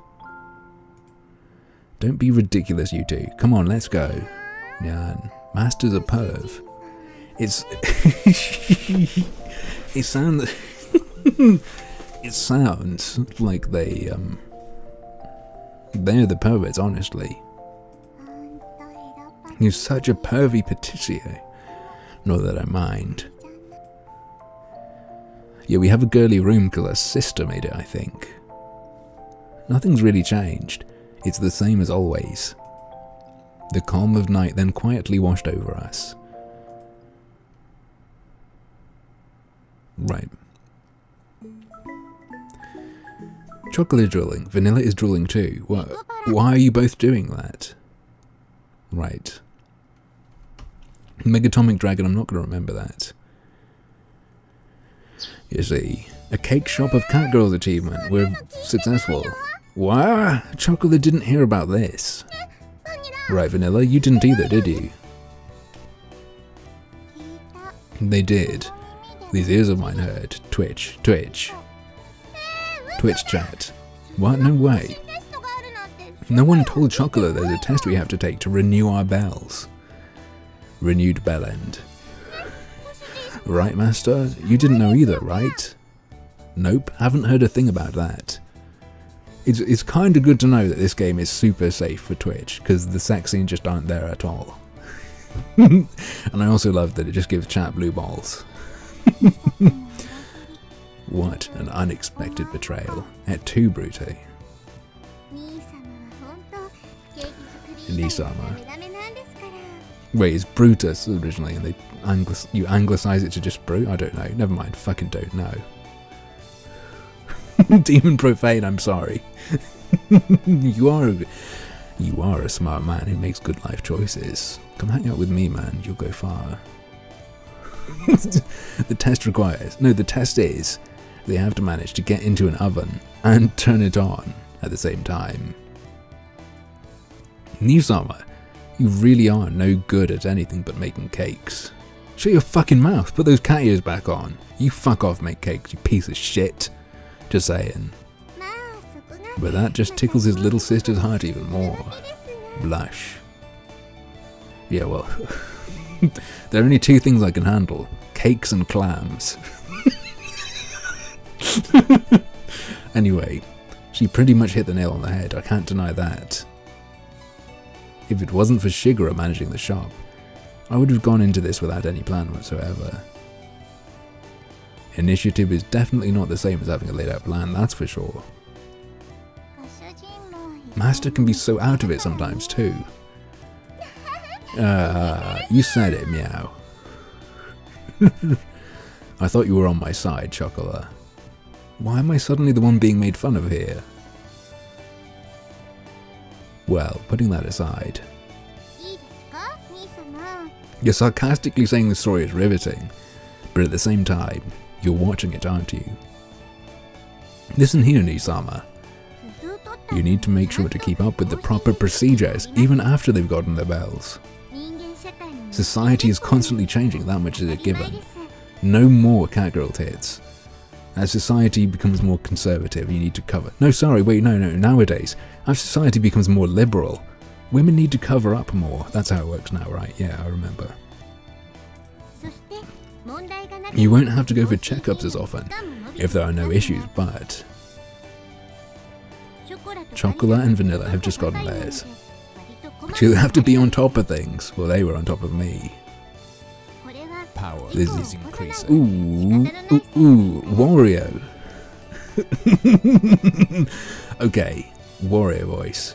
Don't be ridiculous, you two. Come on, let's go. Nyan, Master's a perv. It's... it sounds... it sounds like they're the perverts, honestly. You're such a pervy petitio. Not that I mind. Yeah, we have a girly room because our sister made it, I think. Nothing's really changed. It's the same as always. The calm of night then quietly washed over us. Right. Chocolate drooling. Vanilla is drooling too. Why are you both doing that? Right. Megatomic Dragon, I'm not going to remember that. You see, a cake shop of Catgirls achievement. We're successful. What? Chocolate didn't hear about this. Right, Vanilla, you didn't either, did you? They did. These ears of mine heard. Twitch, Twitch. Twitch chat. What? No way. No one told Chocolate there's a test we have to take to renew our bells. Renewed bell end. Right, Master? You didn't know either, right? Nope, haven't heard a thing about that. It's kind of good to know that this game is super safe for Twitch, because the sex scenes just aren't there at all. And I also love that it just gives chat blue balls. What an unexpected betrayal. Et tu, Brute. Nisama. Wait, it's Brutus originally, and you anglicize it to just Brute? I don't know. Never mind. Fucking don't know. Demon Profane, I'm sorry. You are a smart man who makes good life choices. Come hang out with me, man. You'll go far. The test requires... No, the test is they have to manage to get into an oven and turn it on at the same time. Nisama, you really are no good at anything but making cakes. Shut your fucking mouth. Put those cat ears back on. You fuck off, make cakes, you piece of shit. Just saying. But that just tickles his little sister's heart even more. Blush. Yeah, well, there are only two things I can handle. Cakes and clams. Anyway, she pretty much hit the nail on the head, I can't deny that. If it wasn't for Shigeru managing the shop, I would have gone into this without any plan whatsoever. Initiative is definitely not the same as having a laid out plan, that's for sure. Master can be so out of it sometimes too. You said it, meow. I thought you were on my side, Chocola. Why am I suddenly the one being made fun of here? Well, putting that aside, you're sarcastically saying the story is riveting, but at the same time, you're watching it, aren't you? Listen here, Nisama. You need to make sure to keep up with the proper procedures, even after they've gotten their bells. Society is constantly changing, that much is a given. No more Catgirl tits. As society becomes more conservative, you need to cover... No, sorry, wait, no, nowadays, as society becomes more liberal, women need to cover up more. That's how it works now, right? Yeah, I remember. You won't have to go for checkups as often, if there are no issues, but... Chocolate and Vanilla have just gotten theirs. She'll have to be on top of things. Well, they were on top of me. Power This is increasing. Ooh, Wario. Okay, Wario voice.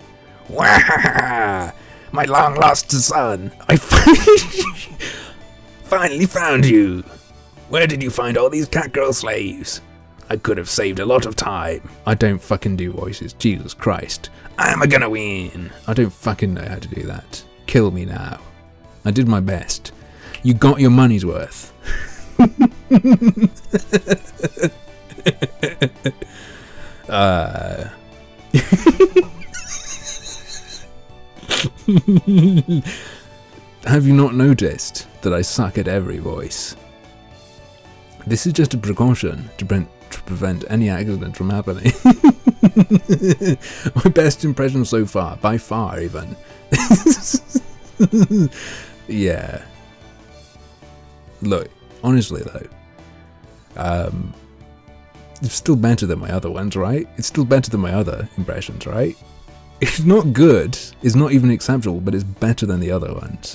Wah! My long lost son, I finally found you. Where did you find all these Catgirl slaves? I could have saved a lot of time. I don't fucking do voices, Jesus Christ. I'm gonna win. I don't fucking know how to do that. Kill me now. I did my best. You got your money's worth. Have you not noticed that I suck at every voice? This is just a precaution to prevent any accident from happening. My best impression so far, by far even. Yeah. Look, honestly though, it's still better than my other ones, right? It's still better than my other impressions, right? It's not good, it's not even acceptable, but it's better than the other ones.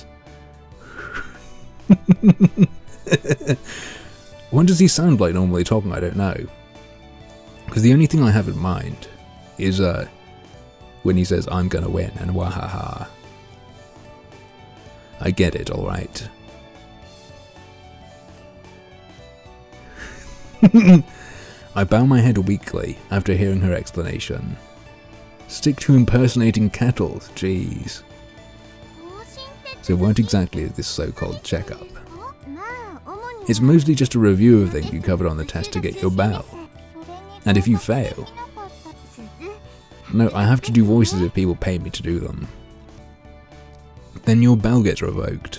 What does he sound like normally talking? I don't know. Because the only thing I have in mind is when he says, I'm gonna win, and wahaha. I get it, alright. I bow my head weakly after hearing her explanation. Stick to impersonating kettles, jeez. So what exactly is this so-called checkup? It's mostly just a review of things you covered on the test to get your bell. And if you fail... No, I have to do voices if people pay me to do them. Then your bell gets revoked.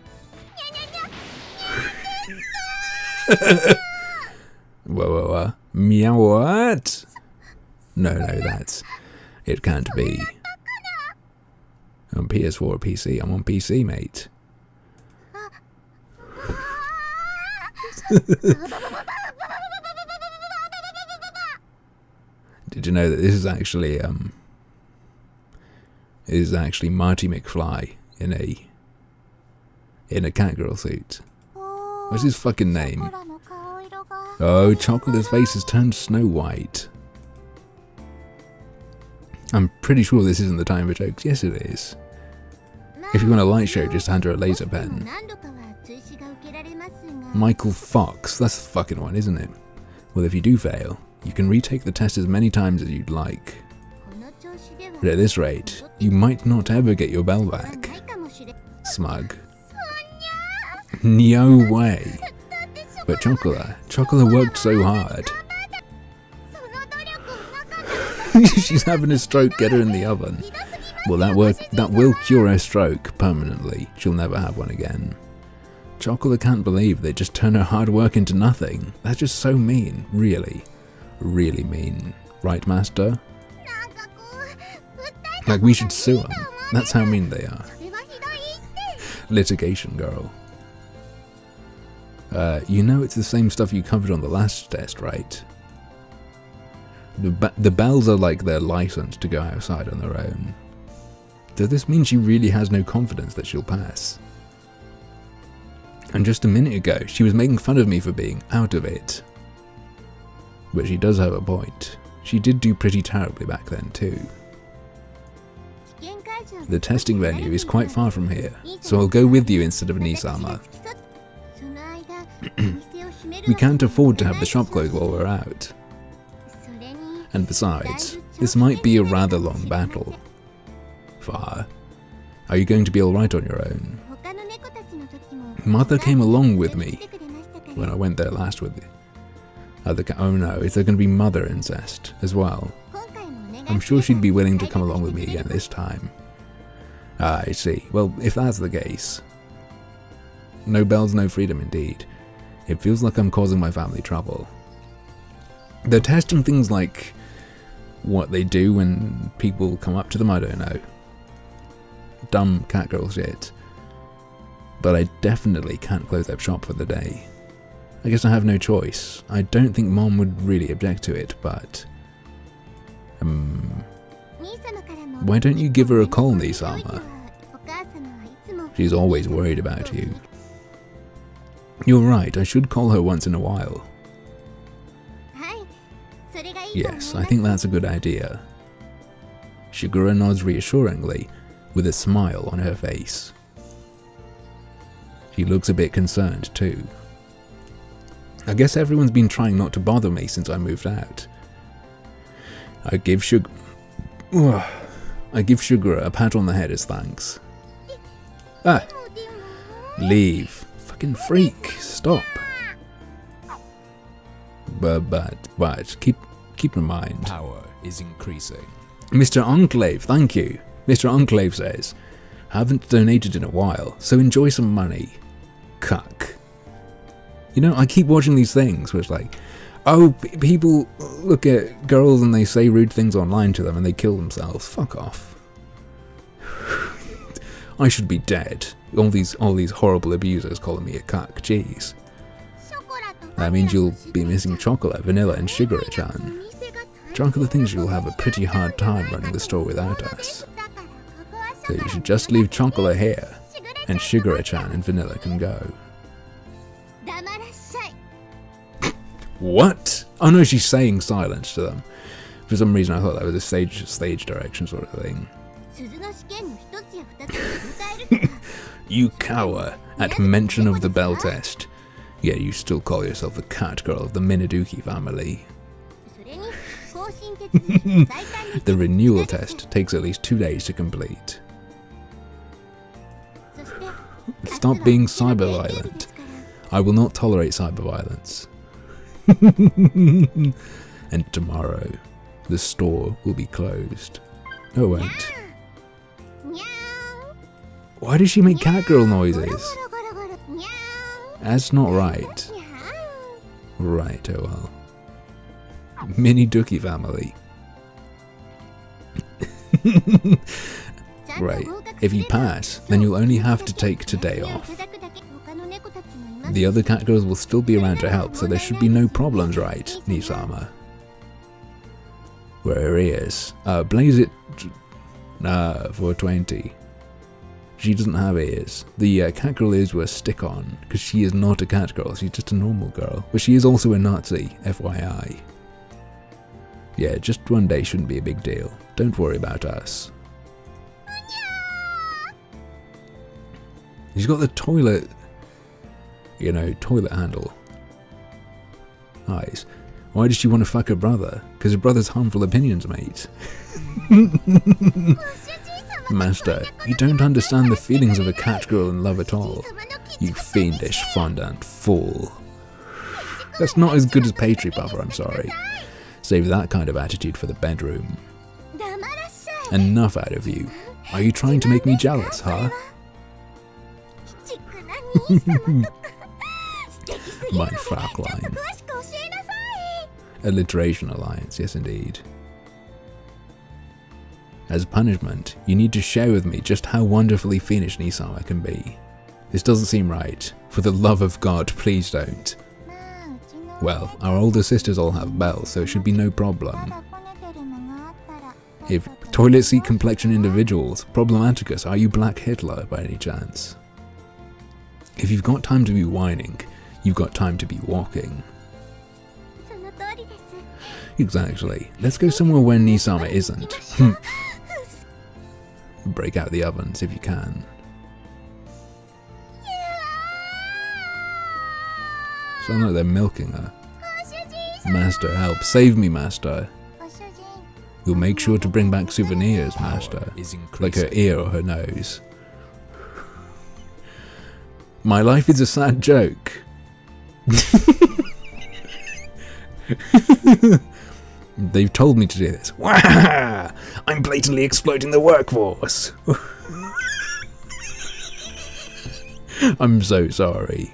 Whoa. Meow what? No, that's... It can't be. On PS4 or PC, I'm on PC, mate. Did you know that this is actually Marty McFly in a Catgirl suit? What's his fucking name? Oh, Chocolate's face has turned Snow White. I'm pretty sure this isn't the time for jokes. Yes, it is. If you want a light show, just hand her a laser pen. Michael Fox, that's the fucking one, isn't it? Well, if you do fail, you can retake the test as many times as you'd like. But at this rate, you might not ever get your bell back. Smug. No way. But Chocolate worked so hard. She's having a stroke, get her in the oven. Well, that will cure her stroke permanently. She'll never have one again. Chocolate can't believe they just turn her hard work into nothing. That's just so mean, really. Really mean. Right, Master? Like, we should sue them. That's how mean they are. Litigation girl. You know it's the same stuff you covered on the last test, right? The bells are like their license to go outside on their own. Does this mean she really has no confidence that she'll pass? And just a minute ago, she was making fun of me for being out of it. But she does have a point. She did do pretty terribly back then too. The testing venue is quite far from here, so I'll go with you instead of Nisama. We can't afford to have the shop closed while we're out. And besides, this might be a rather long battle. Far. Are you going to be alright on your own? Mother came along with me when I went there last with the other oh no, is there going to be mother incest as well? I'm sure she'd be willing to come along with me again this time. Ah, I see. Well, if that's the case... No bells, no freedom indeed. It feels like I'm causing my family trouble. They're testing things like what they do when people come up to them, I don't know. Dumb Catgirl shit. But I definitely can't close up shop for the day. I guess I have no choice. I don't think Mom would really object to it, but... Why don't you give her a call, Nisama? She's always worried about you. You're right, I should call her once in a while. Yes, I think that's a good idea. Shigura nods reassuringly, with a smile on her face. She looks a bit concerned too. I guess everyone's been trying not to bother me since I moved out. I give Shigura a pat on the head as thanks. Ah! Leave. Fucking freak. Stop. But keep keep in mind. Power is increasing. Mr. Enclave, thank you. Mr. Enclave says, haven't donated in a while, so enjoy some money. Cuck. You know, I keep watching these things where it's like, oh, people look at girls and they say rude things online to them and they kill themselves. Fuck off. I should be dead. All these horrible abusers calling me a cuck. Jeez. That means you'll be missing chocolate, vanilla, and sugar-chan. Chocolate thinks you'll have a pretty hard time running the store without us. So you should just leave chocolate here, and sugar-chan and vanilla can go. What? Oh no, she's saying silence to them. For some reason I thought that was a stage direction sort of thing. You cower at mention of the bell test. Yet you still call yourself a Catgirl of the Minaduki family. The renewal test takes at least 2 days to complete. Stop being cyber-violent. I will not tolerate cyber-violence. And tomorrow, the store will be closed. Oh wait. Why does she make catgirl noises? That's not right. Right, oh well. Mini Dookie family. Right, if you pass, then you'll only have to take today off. The other catgirls will still be around to help, so there should be no problems, right, Nisama? Where her ears? Blaze it... 420. She doesn't have ears. The catgirl ears were stick-on, because she is not a catgirl, she's just a normal girl. But she is also a Nazi, FYI. Yeah, just one day shouldn't be a big deal. Don't worry about us. She's got the toilet, you know, toilet handle. Eyes. Why does she want to fuck her brother? Because her brother's harmful opinions, mate. Master, you don't understand the feelings of a catgirl in love at all. You fiendish, fondant fool. That's not as good as Pastry Puffer, I'm sorry. Save that kind of attitude for the bedroom. Enough out of you. Are you trying to make me jealous, huh? My frack line. Alliteration alliance, yes indeed. As punishment, you need to share with me just how wonderfully fiendish Nisama can be. This doesn't seem right. For the love of God, please don't. Well, our older sisters all have bells, so it should be no problem. If toilet seat complexion individuals, problematicus, are you Black Hitler by any chance? If you've got time to be whining, you've got time to be walking. Exactly. Let's go somewhere where Nisama isn't. Break out the ovens if you can. Sound like they're milking her. Master, help. Save me, Master. You'll make sure to bring back souvenirs, Master. Like her ear or her nose. My life is a sad joke. They've told me to do this. Wah! I'm blatantly exploiting the workforce. I'm so sorry.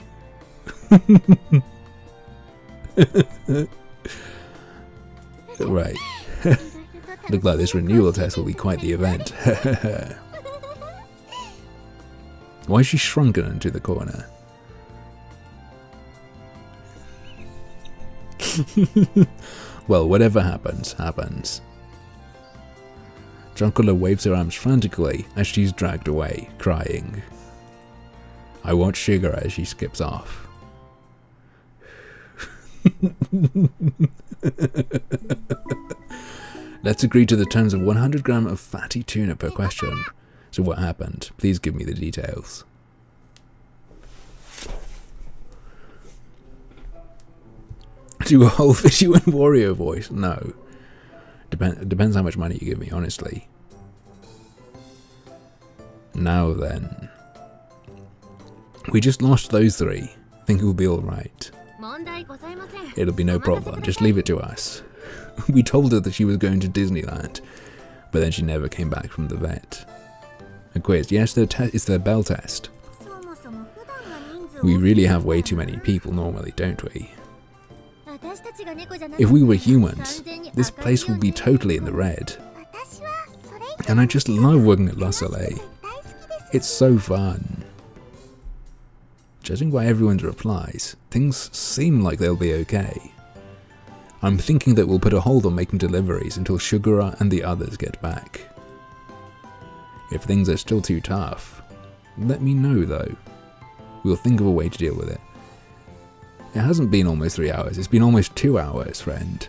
Right. Look like this renewal test will be quite the event. Why is she shrunken into the corner? Well, whatever happens, happens. Dracula waves her arms frantically as she's dragged away, crying. I watch Sugar as she skips off. Let's agree to the terms of 100 grams of fatty tuna per question. So what happened? Please give me the details. Do a whole Fishy and Wario voice? No. Depends how much money you give me, honestly. Now then. We just lost those three. Think it will be alright. It'll be no problem. Just leave it to us. We told her that she was going to Disneyland, but then she never came back from the vet. A quiz. Yes, it's their bell test. We really have way too many people normally, don't we? If we were humans, this place would be totally in the red. And I just love working at Le Soleil. It's so fun. Judging by everyone's replies, things seem like they'll be okay. I'm thinking that we'll put a hold on making deliveries until Shugura and the others get back. If things are still too tough, let me know though. We'll think of a way to deal with it. It hasn't been almost 3 hours, it's been almost 2 hours, friend.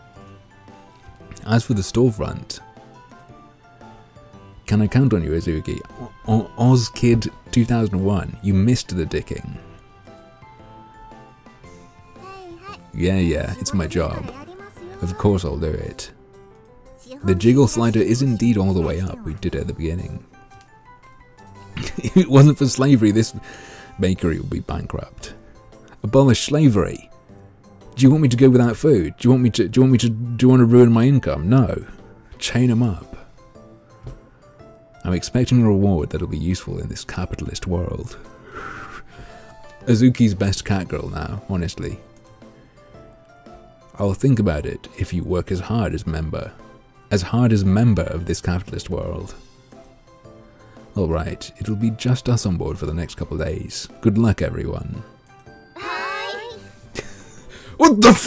As for the storefront, can I count on you, Azuki? OzKid 2001, you missed the dicking. Yeah, it's my job. Of course I'll do it. The jiggle slider is indeed all the way up, we did it at the beginning. If it wasn't for slavery, this bakery would be bankrupt. Abolish slavery. Do you want me to go without food? Do you want to ruin my income? No. Chain them up. I'm expecting a reward that'll be useful in this capitalist world. Azuki's best Catgirl now, honestly. I'll think about it if you work as hard as member of this capitalist world. Alright, it'll be just us on board for the next couple of days. Good luck, everyone. Hi. What the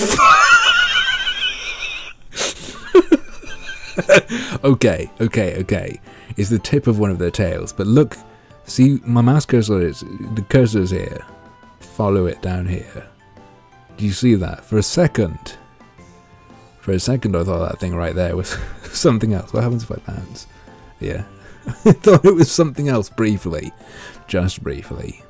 f- Okay. It's the tip of one of their tails, but look, see, my mouse cursor the cursor's here. Follow it down here. Do you see that? For a second I thought that thing right there was something else. What happens if I bounce? Yeah. I thought it was something else briefly. Just briefly.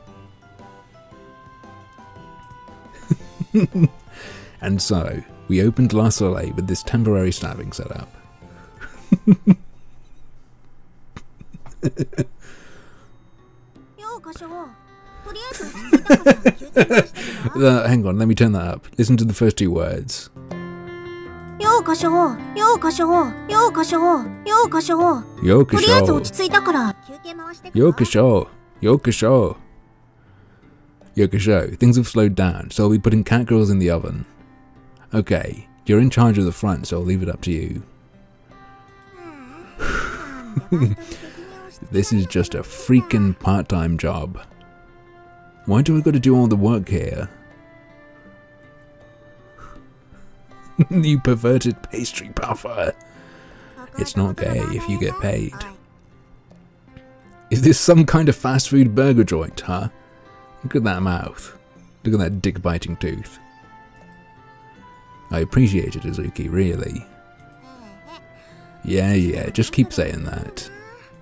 And so, we opened Le Soleil with this temporary stabbing setup. Hang on, let me turn that up. Listen to the first 2 words. Yokusho. Things have slowed down, so I'll be putting Catgirls in the oven. Okay, you're in charge of the front, so I'll leave it up to you. This is just a freaking part-time job. Why do I gotta do all the work here? You perverted pastry puffer. It's not gay if you get paid. Is this some kind of fast food burger joint, huh? Look at that mouth. Look at that dick-biting tooth. I appreciate it, Azuki, really. Yeah, just keep saying that.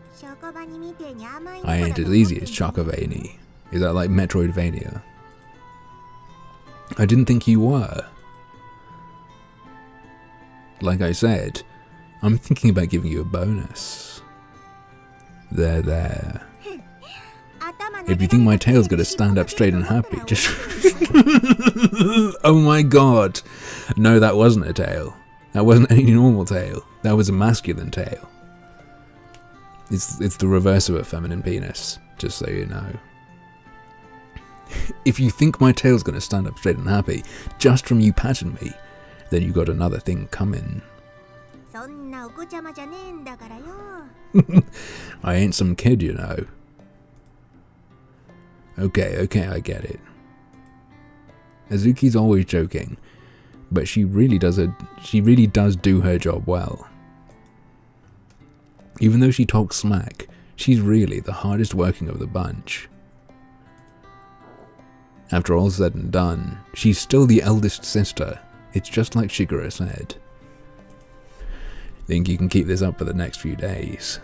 I ain't as easy as Chocovania. Is that like Metroidvania? I didn't think you were. Like I said, I'm thinking about giving you a bonus. There. If you think my tail's gonna stand up straight and happy, just... Oh my god! No, that wasn't a tail. That wasn't any normal tail. That was a masculine tail. It's the reverse of a feminine penis, just so you know. If you think my tail's gonna stand up straight and happy, just from you patting me, then you got another thing coming. I ain't some kid, you know. Okay, I get it. Azuki's always joking, but she really does do her job well. Even though she talks smack, she's really the hardest working of the bunch. After all's said and done, she's still the eldest sister. It's just like Shigura said. Think you can keep this up for the next few days?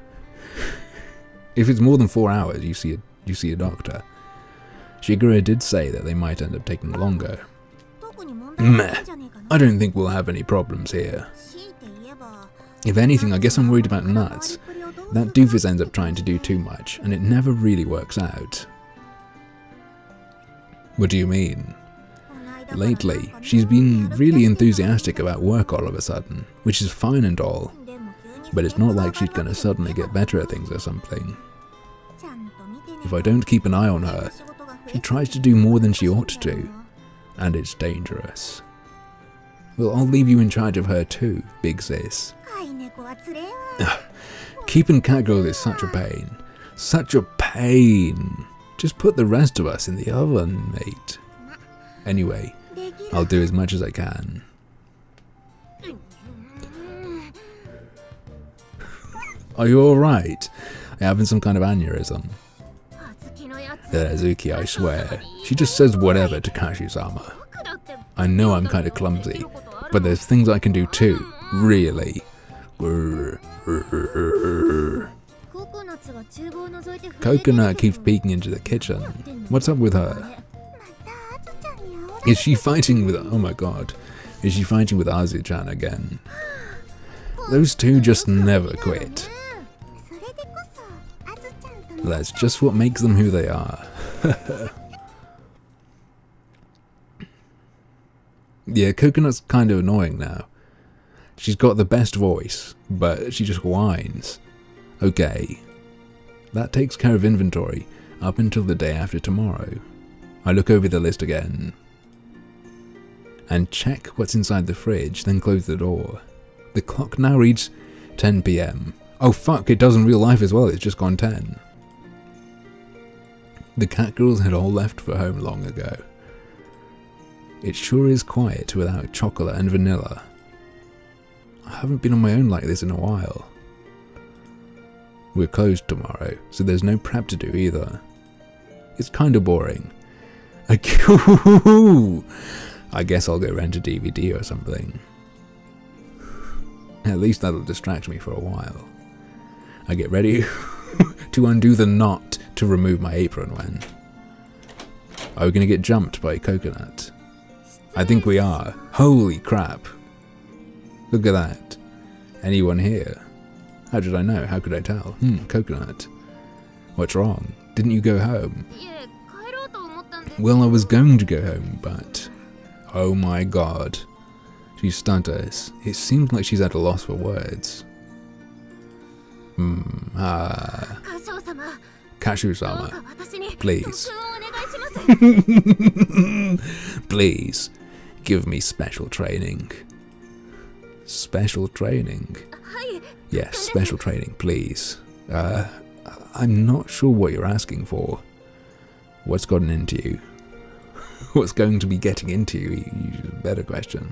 If it's more than 4 hours, you see a doctor. Shigura did say that they might end up taking longer. Meh. I don't think we'll have any problems here. If anything, I guess I'm worried about Nuts. That doofus ends up trying to do too much, and it never really works out. What do you mean? lately, she's been really enthusiastic about work all of a sudden, which is fine and all, but it's not like she's gonna suddenly get better at things or something. If I don't keep an eye on her, she tries to do more than she ought to, and it's dangerous. Well, I'll leave you in charge of her too, big sis. Keeping Catgirls is such a pain. Such a pain. Just put the rest of us in the oven, mate. Anyway, I'll do as much as I can. Are you alright? I'm having some kind of aneurysm. Azuki, I swear. She just says whatever to Kashu-sama. I know I'm kind of clumsy, but there's things I can do too, really. Coconut keeps peeking into the kitchen. What's up with her? Is she fighting with... oh my god. Is she fighting with Azu-chan again? Those two just never quit. That's just what makes them who they are. Yeah, Coconut's kind of annoying now. She's got the best voice, but she just whines. Okay. That takes care of inventory up until the day after tomorrow. I look over the list again. And check what's inside the fridge, then close the door. The clock now reads 10 PM. Oh fuck, it does in real life as well, it's just gone 10. The Catgirls had all left for home long ago. It sure is quiet without chocolate and vanilla. I haven't been on my own like this in a while. We're closed tomorrow, so there's no prep to do either. It's kinda boring. I guess I'll go rent a DVD or something. At least that'll distract me for a while. I get ready to undo the knot to remove my apron when... are we gonna get jumped by a Coconut? I think we are. Holy crap. Look at that. Anyone here? How did I know? How could I tell? Coconut. What's wrong? Didn't you go home? Well, I was going to go home, but... oh my god. She stutters. It seems like she's at a loss for words. Kashu-sama. Please. Please. Give me special training. Special training? Yes, special training, please. I'm not sure what you're asking for. What's gotten into you? What's going to be getting into you? Better question.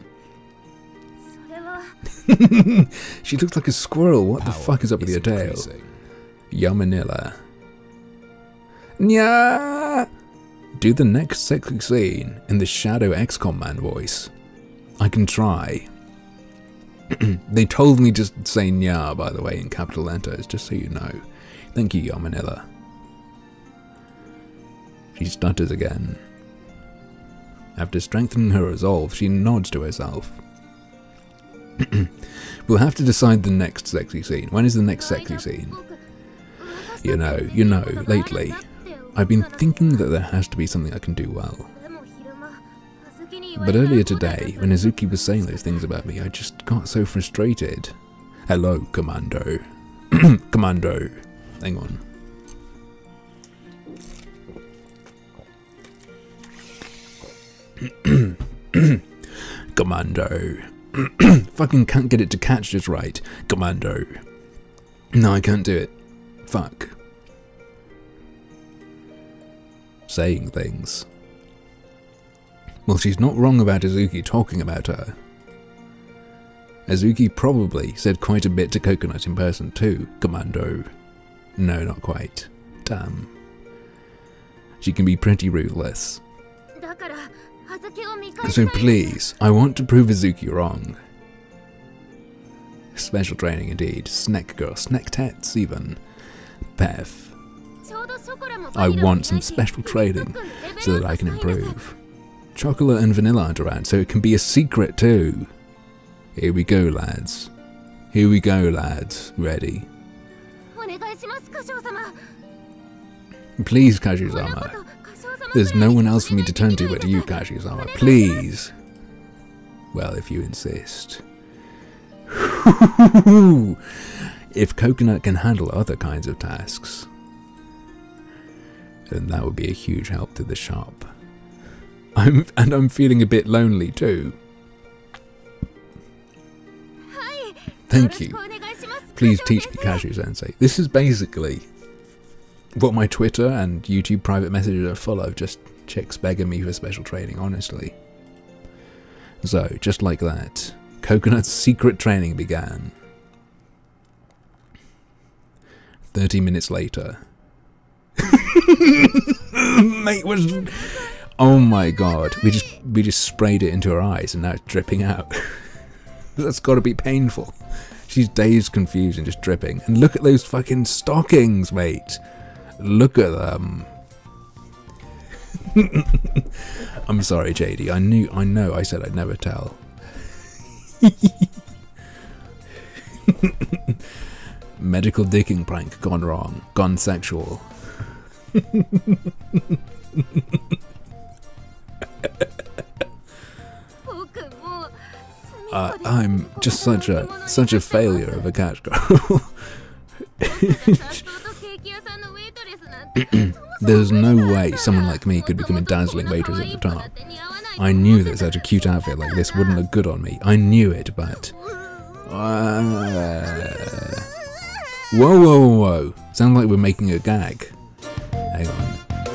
She looks like a squirrel. What the fuck is up with your tail? Yamanilla. Nya! Do the next sexy scene in the Shadow XCOM man voice. I can try. They told me just say nya, by the way, in capital letters, just so you know. Thank you, Yamanilla. She stutters again. After strengthening her resolve, she nods to herself. We'll have to decide the next sexy scene. When is the next sexy scene? You know, lately, I've been thinking that there has to be something I can do well. But earlier today, when Azuki was saying those things about me, I just got so frustrated. Hello, Commando. Commando. Hang on. Commando. Fucking can't get it to catch just right. Commando. No, I can't do it. Fuck. Saying things. Well, she's not wrong about Azuki talking about her. Azuki probably said quite a bit to Coconut in person too, Commando. No, not quite. Damn. She can be pretty ruthless. So please, I want to prove Azuki wrong. Special training indeed. Snack girl, snack tets even. Pef. I want some special training so that I can improve. Chocolate and vanilla aren't around, so it can be a secret too. Here we go, lads. Here we go, lads. Ready? Please, Kashu-sama. There's no one else for me to turn to but you, Kashi-sama. Please. Well, if you insist. If Coconut can handle other kinds of tasks, then that would be a huge help to the shop. I'm feeling a bit lonely too. Thank you. Please teach me, Kashi-sensei. This is basically what my Twitter and YouTube private messages are full of, just chicks begging me for special training, honestly. So, just like that, Coconut's secret training began. 30 minutes later. Mate was... Oh my god, we just sprayed it into her eyes and now it's dripping out. That's gotta be painful. She's dazed, confused, and just dripping. And look at those fucking stockings, mate. Look at them. I'm sorry, JD. I know I said I'd never tell. Medical dicking prank gone wrong. Gone sexual. I'm just such a failure of a cat girl. There's no way someone like me could become a dazzling waitress at the top. I knew that such a cute outfit like this wouldn't look good on me. I knew it, but... Whoa, whoa, whoa. Sounds like we're making a gag. Hang on.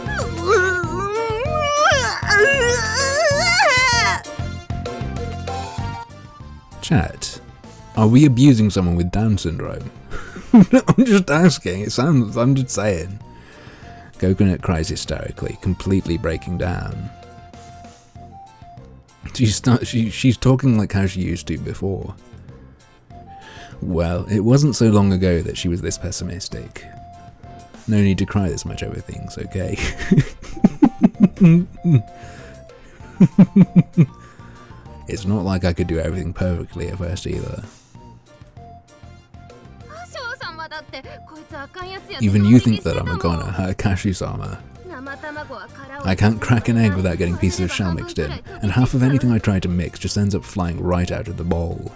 Chat, are we abusing someone with Down syndrome? I'm just asking, I'm just saying. Coconut cries hysterically, completely breaking down. She's talking like how she used to before. Well, it wasn't so long ago that she was this pessimistic. No need to cry this much over things, okay? It's not like I could do everything perfectly at first either. Even you think that I'm a goner, huh, Kashi-sama? I can't crack an egg without getting pieces of shell mixed in, and half of anything I try to mix just ends up flying right out of the bowl.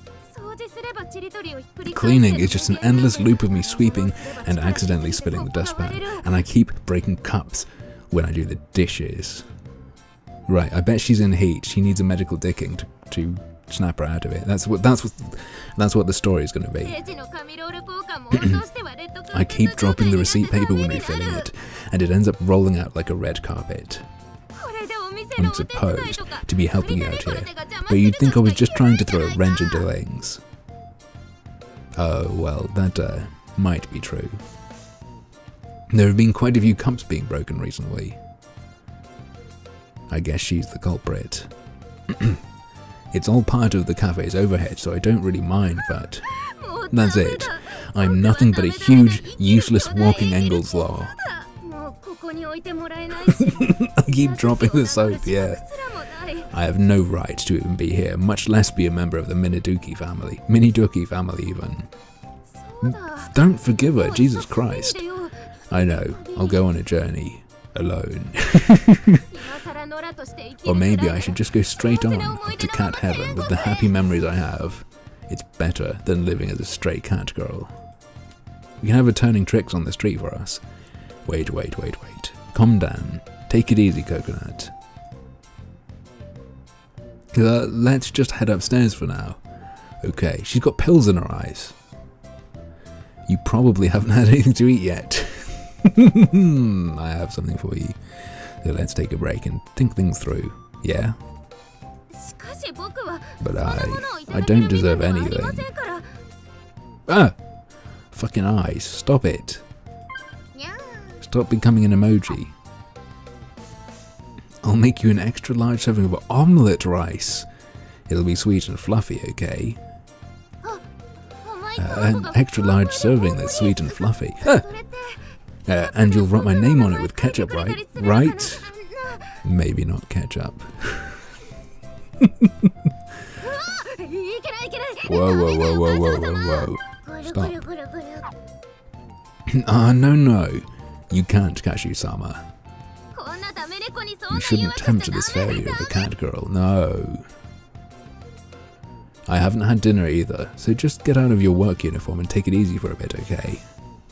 Cleaning is just an endless loop of me sweeping and accidentally spilling the dustpan, and I keep breaking cups when I do the dishes. Right, I bet she's in heat. She needs a medical dicking to snap her out of it. That's what the story is going to be. I keep dropping the receipt paper when refilling it, and it ends up rolling out like a red carpet. I'm supposed to be helping you out here, but you'd think I was just trying to throw a wrench into things. Oh, well, that might be true. There have been quite a few cups being broken recently. I guess she's the culprit. It's all part of the cafe's overhead, so I don't really mind, but that's it. I'm nothing but a huge, useless walking Engel's law. I keep dropping the soap, yeah. I have no right to even be here, much less be a member of the Miniduki family. Miniduki family, even. Don't forgive her, Jesus Christ. I know, I'll go on a journey. Alone. Or maybe I should just go straight on to cat heaven with the happy memories I have. It's better than living as a stray cat girl. We can have her turning tricks on the street for us. Wait. Calm down. Take it easy, Coconut. Let's just head upstairs for now. Okay, she's got pills in her eyes. You probably haven't had anything to eat yet. I have something for you. So let's take a break and think things through. Yeah? But I don't deserve anything. Ah! Fucking eyes. Stop it. Stop becoming an emoji. I'll make you an extra large serving of omelette rice. It'll be sweet and fluffy, okay? An extra large serving that's sweet and fluffy. Ah! And you'll write my name on it with ketchup, right? Right? Maybe not ketchup. Whoa. Stop. No. You can't, Kashi-sama. You shouldn't tempt this fairy of a cat girl, no. I haven't had dinner either, so just get out of your work uniform and take it easy for a bit, okay?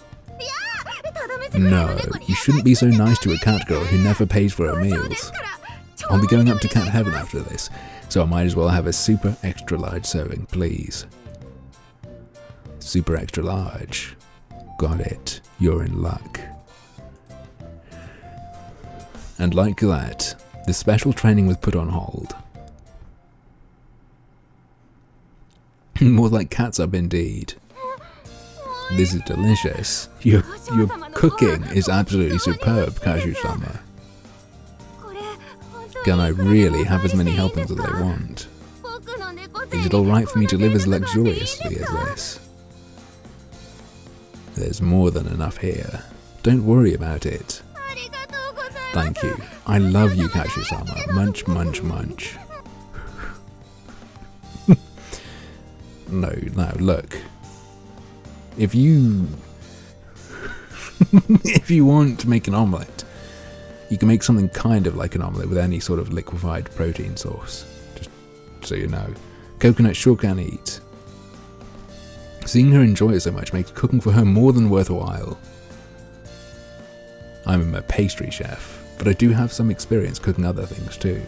No, you shouldn't be so nice to a cat girl who never pays for her meals. I'll be going up to cat heaven after this, so I might as well have a super extra large serving, please. Super extra large. Got it. You're in luck. And like that, the special training was put on hold. More like catsup indeed. This is delicious. Your cooking is absolutely superb, Kashu-sama. Can I really have as many helpings as I want? Is it alright for me to live as luxuriously as this? There's more than enough here. Don't worry about it. Thank you. I love you, Kashu-sama. Munch, munch, munch. No, now look. If you want to make an omelette, you can make something kind of like an omelette with any sort of liquefied protein source. Just so you know. Coconut sure can eat. Seeing her enjoy it so much makes cooking for her more than worthwhile. I'm a pastry chef, but I do have some experience cooking other things too.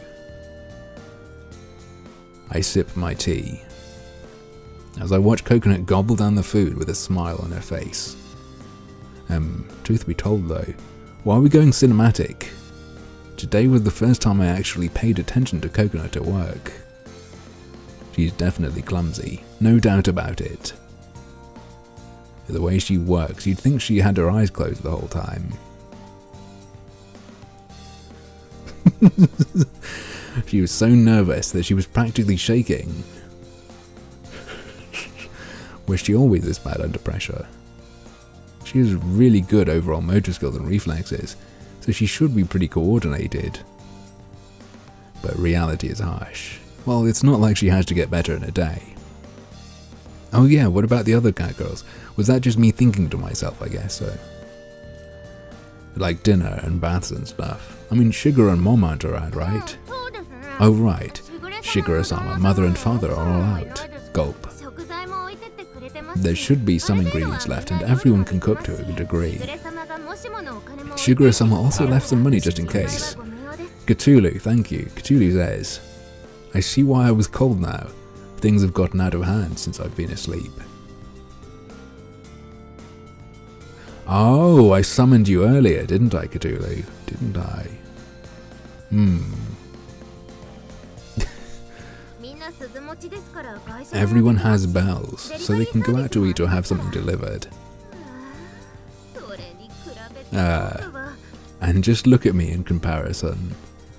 I sip my tea as I watch Coconut gobble down the food with a smile on her face. Truth be told though, why are we going cinematic? Today was the first time I actually paid attention to Coconut at work. She's definitely clumsy, no doubt about it. The way she works, you'd think she had her eyes closed the whole time. She was so nervous that she was practically shaking. Was she always this bad under pressure? She has really good overall motor skills and reflexes, so she should be pretty coordinated. But reality is harsh. Well, it's not like she has to get better in a day. Oh yeah, what about the other Catgirls? Was that just me thinking to myself, I guess so? Like dinner and baths and stuff. I mean, Shigeru and Mom aren't around, right? Oh right, Shigeru-sama, mother and father are all out. Gulp. There should be some ingredients left and everyone can cook to a degree. Shigeru-sama also left some money just in case. Cthulhu, thank you. Cthulhu says, I see why I was cold now. Things have gotten out of hand since I've been asleep. Oh, I summoned you earlier, didn't I, Cthulhu? Didn't I? Everyone has bells, so they can go out to eat or have something delivered. And just look at me in comparison.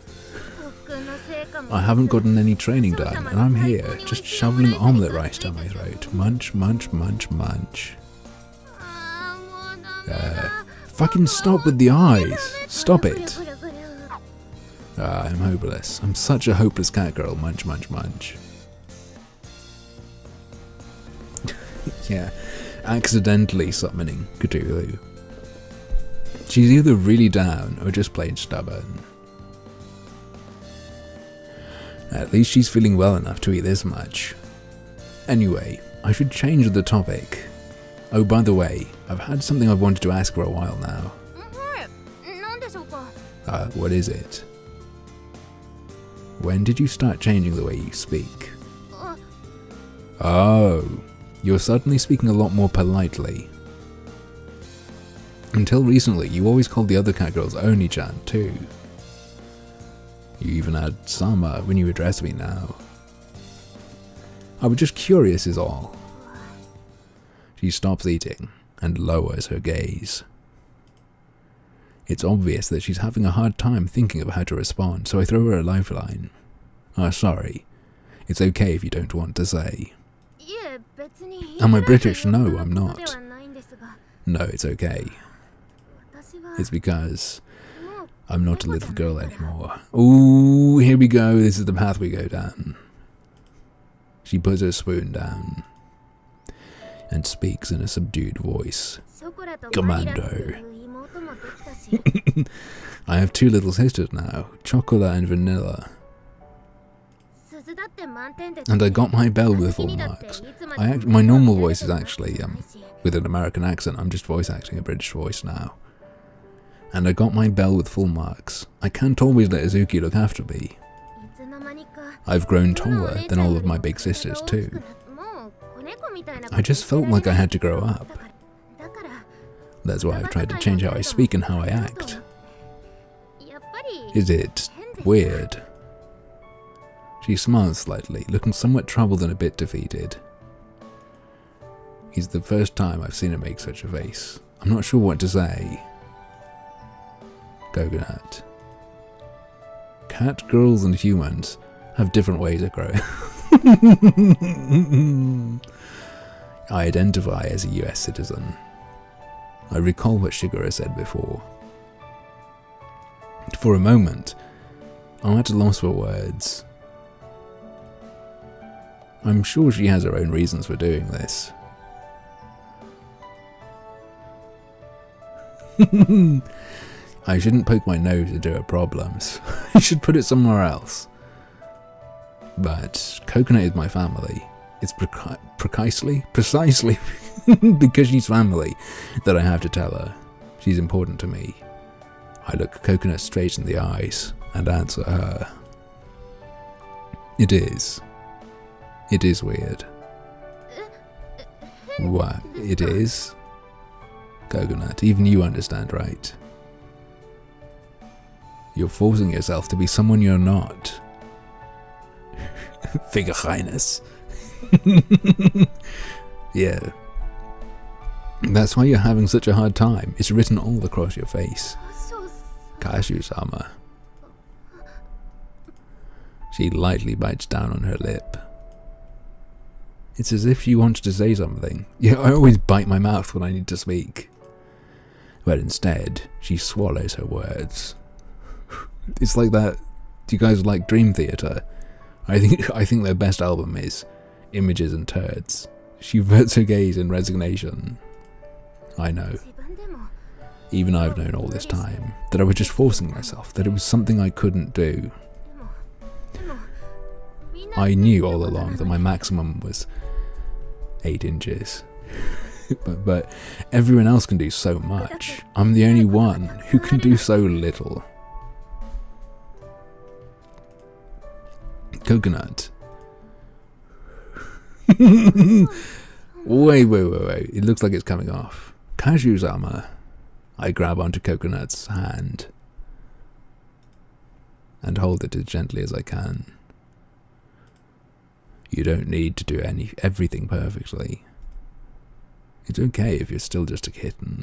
I haven't gotten any training done, and I'm here, just shoveling omelette rice down my throat. Munch, munch, munch, munch. Fucking stop with the eyes! Stop it! I'm hopeless. I'm such a hopeless cat girl. Munch, munch, munch. Yeah, accidentally summoning Cthulhu. She's either really down or just plain stubborn. At least she's feeling well enough to eat this much. Anyway, I should change the topic. Oh, by the way, I've had something I've wanted to ask for a while now. What is it? When did you start changing the way you speak? Oh, you're suddenly speaking a lot more politely. Until recently, you always called the other Catgirls Oni-chan too. You even had Sama when you addressed me now. I was just curious is all. She stops eating and lowers her gaze. It's obvious that she's having a hard time thinking of how to respond, so I throw her a lifeline. Sorry. It's okay if you don't want to say. Am I British? No, I'm not. No, it's okay. It's because I'm not a little girl anymore. Ooh, here we go. This is the path we go down. She puts her spoon down and speaks in a subdued voice. Commando. I have 2 little sisters now, Chocolate and Vanilla. And I got my bell with full marks. My normal voice is actually, with an American accent. I'm just voice acting a British voice now. And I got my bell with full marks. I can't always let Azuki look after me. I've grown taller than all of my big sisters too. I just felt like I had to grow up. That's why I've tried to change how I speak and how I act. Is it weird? She smiles slightly, looking somewhat troubled and a bit defeated. It's the first time I've seen her make such a face. I'm not sure what to say. Coconut. Catgirls and humans have different ways of growing. I identify as a US citizen. I recall what Shigura said before. For a moment, I'm at a loss for words. I'm sure she has her own reasons for doing this. I shouldn't poke my nose into her problems. I should put it somewhere else. But Coconut is my family. It's precisely because she's family that I have to tell her. She's important to me. I look Coconut straight in the eyes and answer her. It is. It is weird. What? It is? Coconut, even you understand, right? You're forcing yourself to be someone you're not. Figure Highness. Yeah. That's why you're having such a hard time. It's written all across your face. Kashu-sama. She lightly bites down on her lip. It's as if she wants to say something. Yeah, I always bite my mouth when I need to speak. But instead, she swallows her words. It's like that. Do you guys like Dream Theater? I think their best album is Images and Turds. She averts her gaze in resignation. I know. Even I've known all this time that I was just forcing myself, that it was something I couldn't do. I knew all along that my maximum was 8 inches. but everyone else can do so much. I'm the only one who can do so little. Coconut. Wait. It looks like it's coming off. Kashu-sama. I grab onto Coconut's hand and hold it as gently as I can. You don't need to do everything perfectly. It's okay if you're still just a kitten.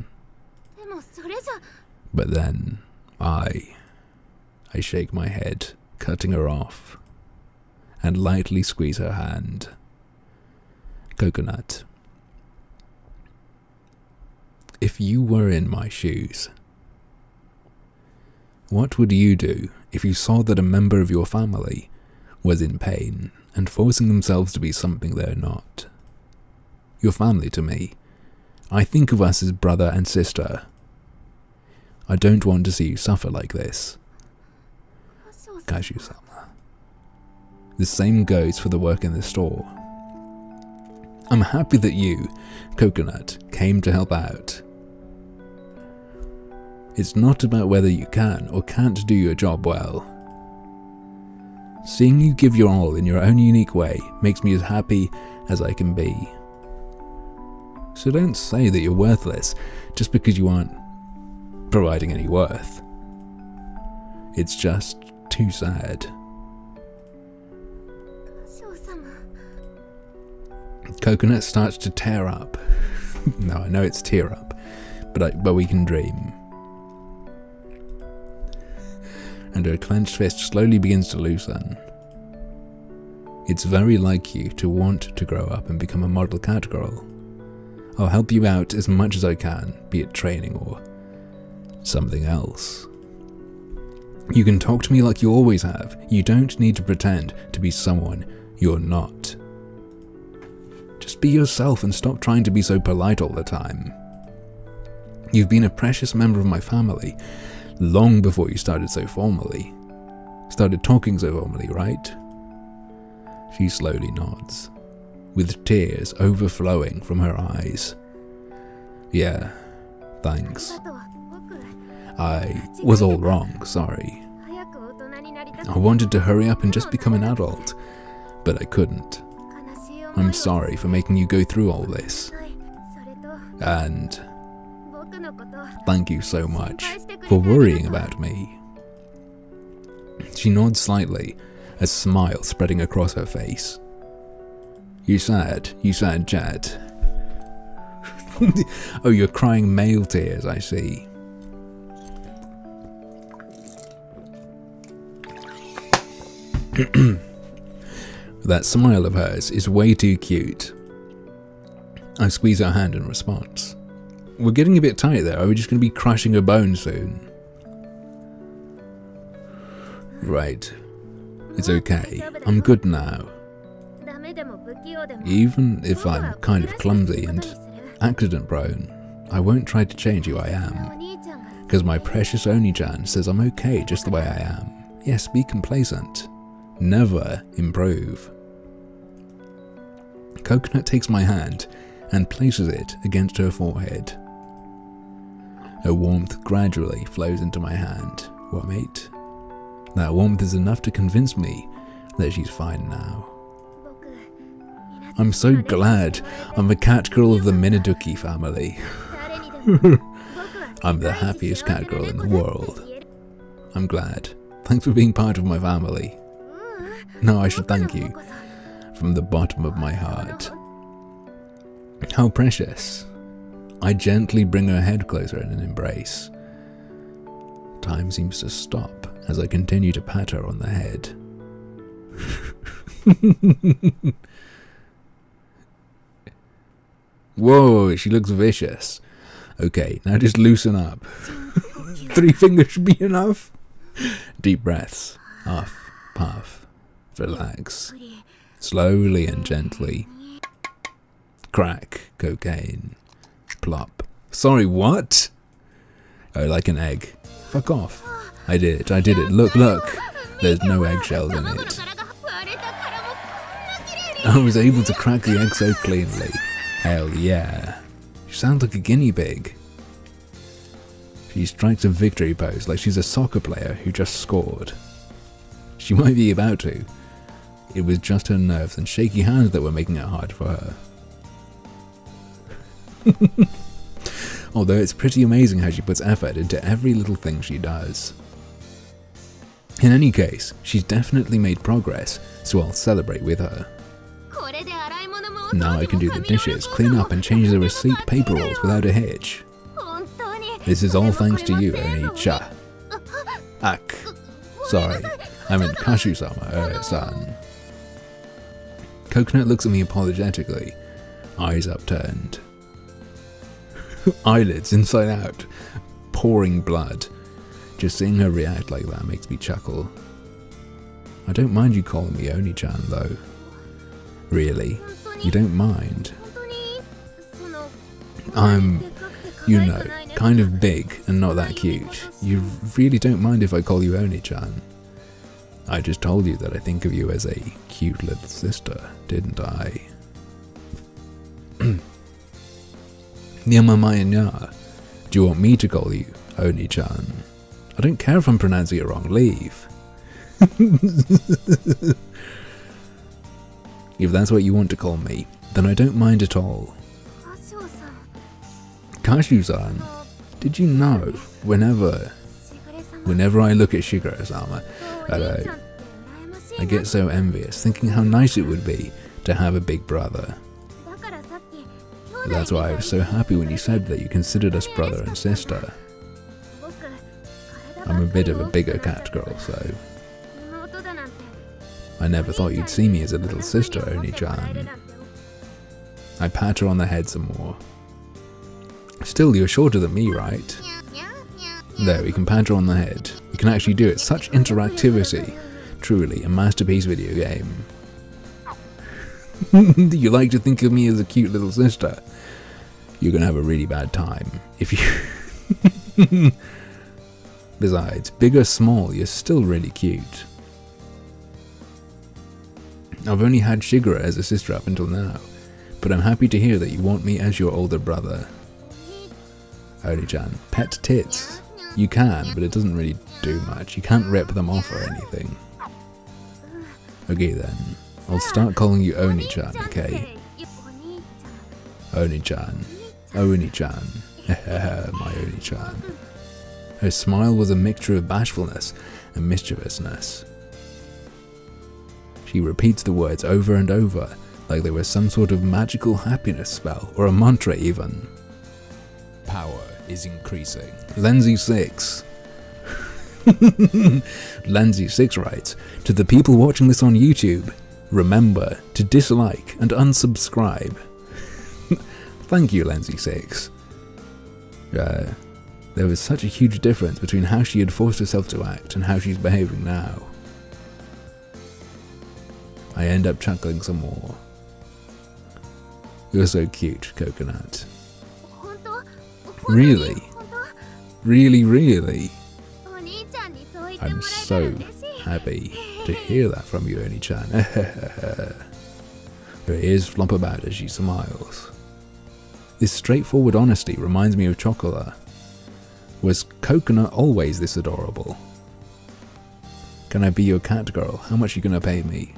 But then, I shake my head, cutting her off, and lightly squeeze her hand. Coconut. If you were in my shoes, what would you do if you saw that a member of your family was in pain and forcing themselves to be something they're not? Your family to me. I think of us as brother and sister. I don't want to see you suffer like this. Kashu-sama. The same goes for the work in the store. I'm happy that you, Coconut, came to help out. It's not about whether you can or can't do your job well. Seeing you give your all in your own unique way makes me as happy as I can be. So don't say that you're worthless just because you aren't providing any worth. It's just too sad. Coconut starts to tear up. No, I know it's tear up, but we can dream. And her clenched fist slowly begins to loosen. It's very like you to want to grow up and become a model cat girl. I'll help you out as much as I can, be it training or something else. You can talk to me like you always have. You don't need to pretend to be someone you're not. Just be yourself and stop trying to be so polite all the time. You've been a precious member of my family. Long before you started so formally. Started talking so formally, right? She slowly nods, with tears overflowing from her eyes. Yeah, thanks. I was all wrong, sorry. I wanted to hurry up and just become an adult, but I couldn't. I'm sorry for making you go through all this. And thank you so much for worrying about me. She nods slightly, a smile spreading across her face. You sad, Jed. Oh, you're crying male tears, I see. That smile of hers is way too cute. I squeeze her hand in response. We're getting a bit tight there. Are we just going to be crushing a bone soon? Right. It's okay. I'm good now. Even if I'm kind of clumsy and accident prone, I won't try to change who I am. Because my precious Oni-chan says I'm okay just the way I am. Yes, be complacent. Never improve. Coconut takes my hand and places it against her forehead. Her warmth gradually flows into my hand. What, mate? That warmth is enough to convince me that she's fine now. I'm so glad I'm a Catgirl of the Minaduki family. I'm the happiest Catgirl in the world. I'm glad. Thanks for being part of my family. No, I should thank you from the bottom of my heart. How precious. I gently bring her head closer in an embrace. Time seems to stop as I continue to pat her on the head. Whoa, she looks vicious. Okay, now just loosen up. 3 fingers should be enough. Deep breaths. Huff, puff. Relax. Slowly and gently. Crack. Cocaine. Plop. Sorry, what? Oh, like an egg. Fuck off. I did it. Look. There's no eggshells in it. I was able to crack the egg so cleanly. Hell yeah. You sound like a guinea pig. She strikes a victory pose like she's a soccer player who just scored. She might be about to. It was just her nerves and shaky hands that were making it hard for her. Although it's pretty amazing how she puts effort into every little thing she does. In any case, she's definitely made progress, so I'll celebrate with her. Now I can do the dishes, clean up and change the receipt paper rolls without a hitch. This is all thanks to you, Oni-cha. Sorry, I meant Kashu-sama, son. Coconut looks at me apologetically, eyes upturned. Eyelids inside out, pouring blood. Just seeing her react like that makes me chuckle. I don't mind you calling me Oni-chan though. Really, you don't mind? I'm, you know, kind of big and not that cute. You really don't mind if I call you Oni-chan? I just told you that I think of you as a cute little sister, didn't I? Yamamaya-nya, do you want me to call you Oni-chan? I don't care if I'm pronouncing it wrong, leave. If that's what you want to call me, then I don't mind at all. Kashu-san, did you know, whenever I look at Shigure-sama, I get so envious, thinking how nice it would be to have a big brother. That's why I was so happy when you said that you considered us brother and sister. I'm a bit of a bigger Catgirl, so I never thought you'd see me as a little sister, Oni-chan. I pat her on the head some more. Still, you're shorter than me, right? There, we can pat her on the head. We can actually do it. Such interactivity. Truly, a masterpiece video game. You like to think of me as a cute little sister? You're gonna have a really bad time if you... Besides, big or small, you're still really cute. I've only had Shigeru as a sister up until now, but I'm happy to hear that you want me as your older brother. Oni-chan, pet tits. You can, but it doesn't really do much. You can't rip them off or anything. Okay then, I'll start calling you Oni-chan, okay? Oni-chan. Oni-chan. My Oni-chan. Her smile was a mixture of bashfulness and mischievousness. She repeats the words over and over, like they were some sort of magical happiness spell, or a mantra even. Power is increasing. Lenzy 6. Lenzy 6 writes, to the people watching this on YouTube, remember to dislike and unsubscribe. Thank you, Lenzy 6. There was such a huge difference between how she had forced herself to act and how she's behaving now. I end up chuckling some more. You're so cute, Coconut. Really? Really, really? I'm so happy to hear that from you, Oni-chan. Her ears flop about as she smiles. This straightforward honesty reminds me of Chocolat. Was Coconut always this adorable? Can I be your cat girl? How much are you gonna pay me?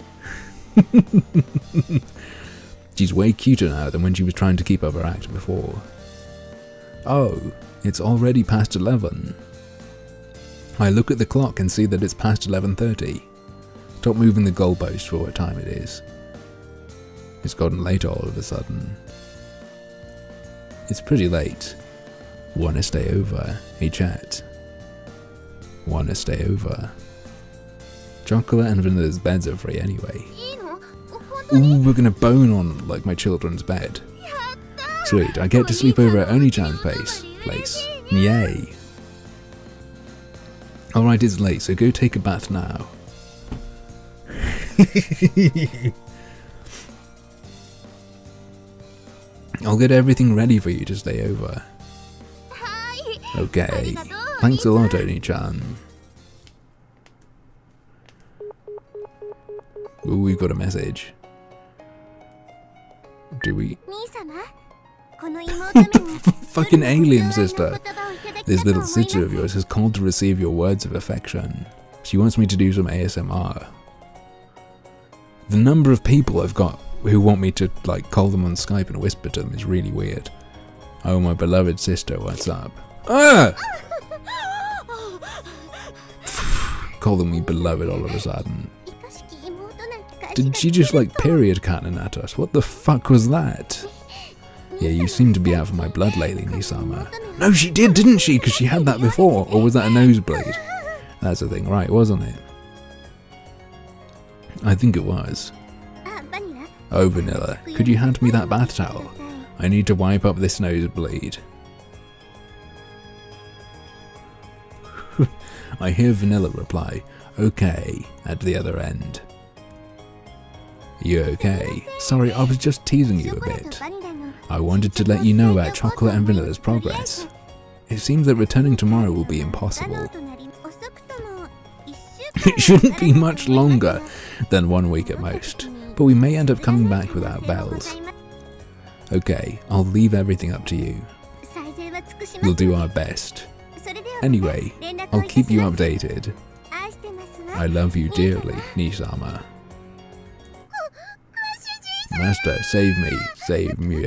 She's way cuter now than when she was trying to keep up her act before. Oh, it's already past 11. I look at the clock and see that it's past 11:30. Stop moving the goalpost for what time it is. It's gotten late all of a sudden. It's pretty late. Wanna stay over? Hey chat. Wanna stay over? Chocolate and Vanilla's beds are free anyway. Ooh, we're gonna bone on like my children's bed. Sweet, I get to sleep over at Oni-chan's place. Yay. Alright, it's late, so go take a bath now. I'll get everything ready for you to stay over. Okay. Thanks a lot, Oni-chan. Ooh, we've got a message. Do we? Fucking alien sister. This little sister of yours has called to receive your words of affection. She wants me to do some ASMR. The number of people I've got who want me to like call them on Skype and whisper to them is really weird. Oh, my beloved sister, what's up? Ah! Calling me beloved all of a sudden. Did she just like period cannon at us? What the fuck was that? Yeah, you seem to be out for my blood lately, Nisama. No, she did, didn't she? Because she had that before. Or was that a nosebleed? That's the thing, right, wasn't it? I think it was. Oh, Vanilla, could you hand me that bath towel? I need to wipe up this nosebleed. I hear Vanilla reply, okay, at the other end. You okay? Sorry, I was just teasing you a bit. I wanted to let you know about Chocolate and Vanilla's progress. It seems that returning tomorrow will be impossible. It shouldn't be much longer than 1 week at most, but we may end up coming back without bells. Okay, I'll leave everything up to you. We'll do our best. Anyway, I'll keep you updated. I love you dearly, Nisama. Master, save me. Save me.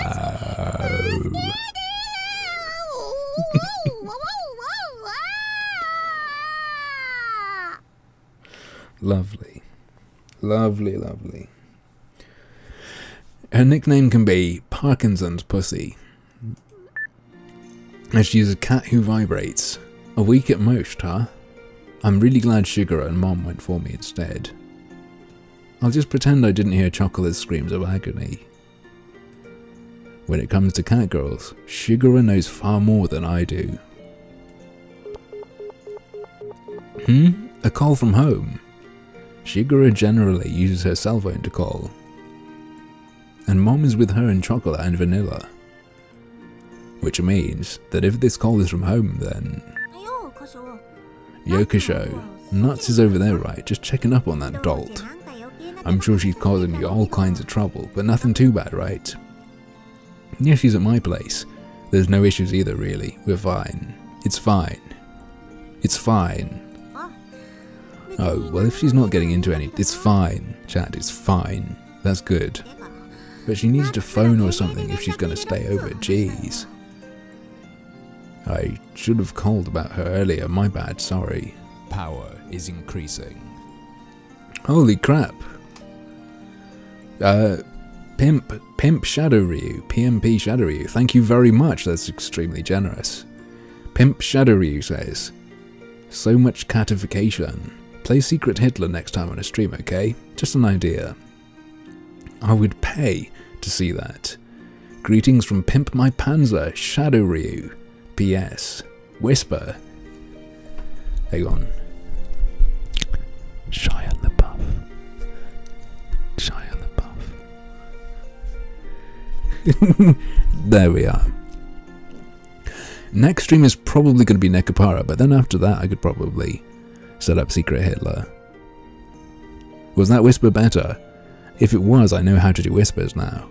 Lovely. Lovely, lovely. Her nickname can be Parkinson's Pussy, as she's a cat who vibrates. A week at most, huh? I'm really glad Shigeru and Mom went for me instead. I'll just pretend I didn't hear Chocolate's screams of agony. When it comes to Catgirls, Shigeru knows far more than I do. A call from home. Shigeru generally uses her cell phone to call. And Mom is with her in Chocolate and Vanilla. Which means that if this call is from home, then... Yokosho. Nuts is over there, right? Just checking up on that dolt. I'm sure she's causing you all kinds of trouble, but nothing too bad, right? Yeah, she's at my place. There's no issues either, really. We're fine. It's fine. It's fine. Oh, well, if she's not getting into any... It's fine, chat, it's fine. That's good. But she needs to phone or something if she's going to stay over, jeez. I should have called about her earlier, my bad, sorry. Power is increasing. Holy crap. Pimp Shadow Ryu, PMP Shadow Ryu, thank you very much, that's extremely generous. Pimp Shadow Ryu says, so much catification. Play Secret Hitler next time on a stream, okay? Just an idea. I would pay to see that. Greetings from Pimp My Panzer, Shadow Ryu. P.S. Whisper. Hang on. Shia LaBeouf. Shia LaBeouf. There we are. Next stream is probably going to be Nekapara, but then after that I could probably set up Secret Hitler. Was that whisper better? If it was, I know how to do whispers now.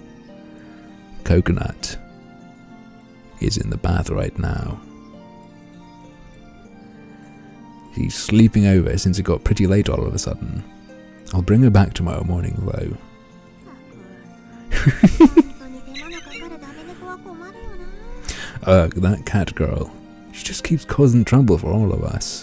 Coconut is in the bath right now. She's sleeping over since it got pretty late all of a sudden. I'll bring her back tomorrow morning though. Ugh, that cat girl. She just keeps causing trouble for all of us.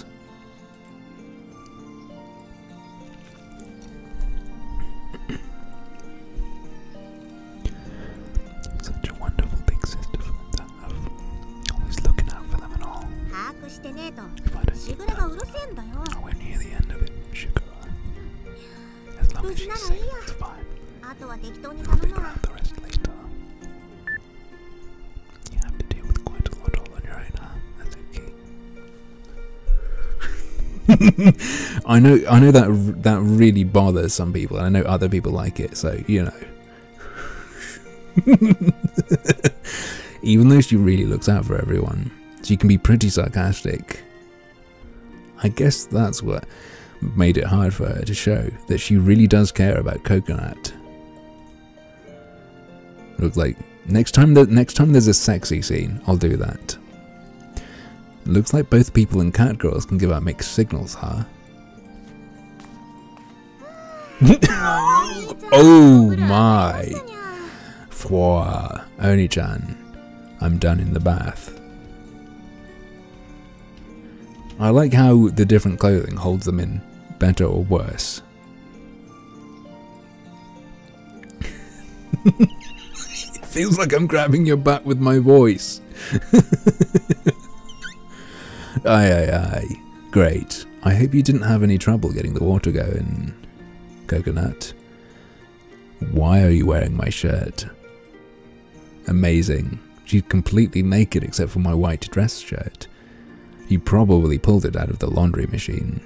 Such a wonderful big sister for them to have. Always looking out for them and all. If I don't do that, nowhere near the end of it, sugar. As long as she's safe, it's fine. I'll figure out the rest later. You have to deal with quite a lot all on your own, huh? That's okay. I know that really bothers some people, and I know other people like it, so you know. Even though she really looks out for everyone, she can be pretty sarcastic. I guess that's what made it hard for her to show that she really does care about Coconut. Looks like next time there's a sexy scene, I'll do that. Looks like both people and Catgirls can give out mixed signals, huh? Oh my! Fwa, Oni-chan, I'm done in the bath. I like how the different clothing holds them in better or worse. It feels like I'm grabbing your butt with my voice. Aye. Great. I hope you didn't have any trouble getting the water going, Coconut. Why are you wearing my shirt? Amazing. She's completely naked except for my white dress shirt. You probably pulled it out of the laundry machine.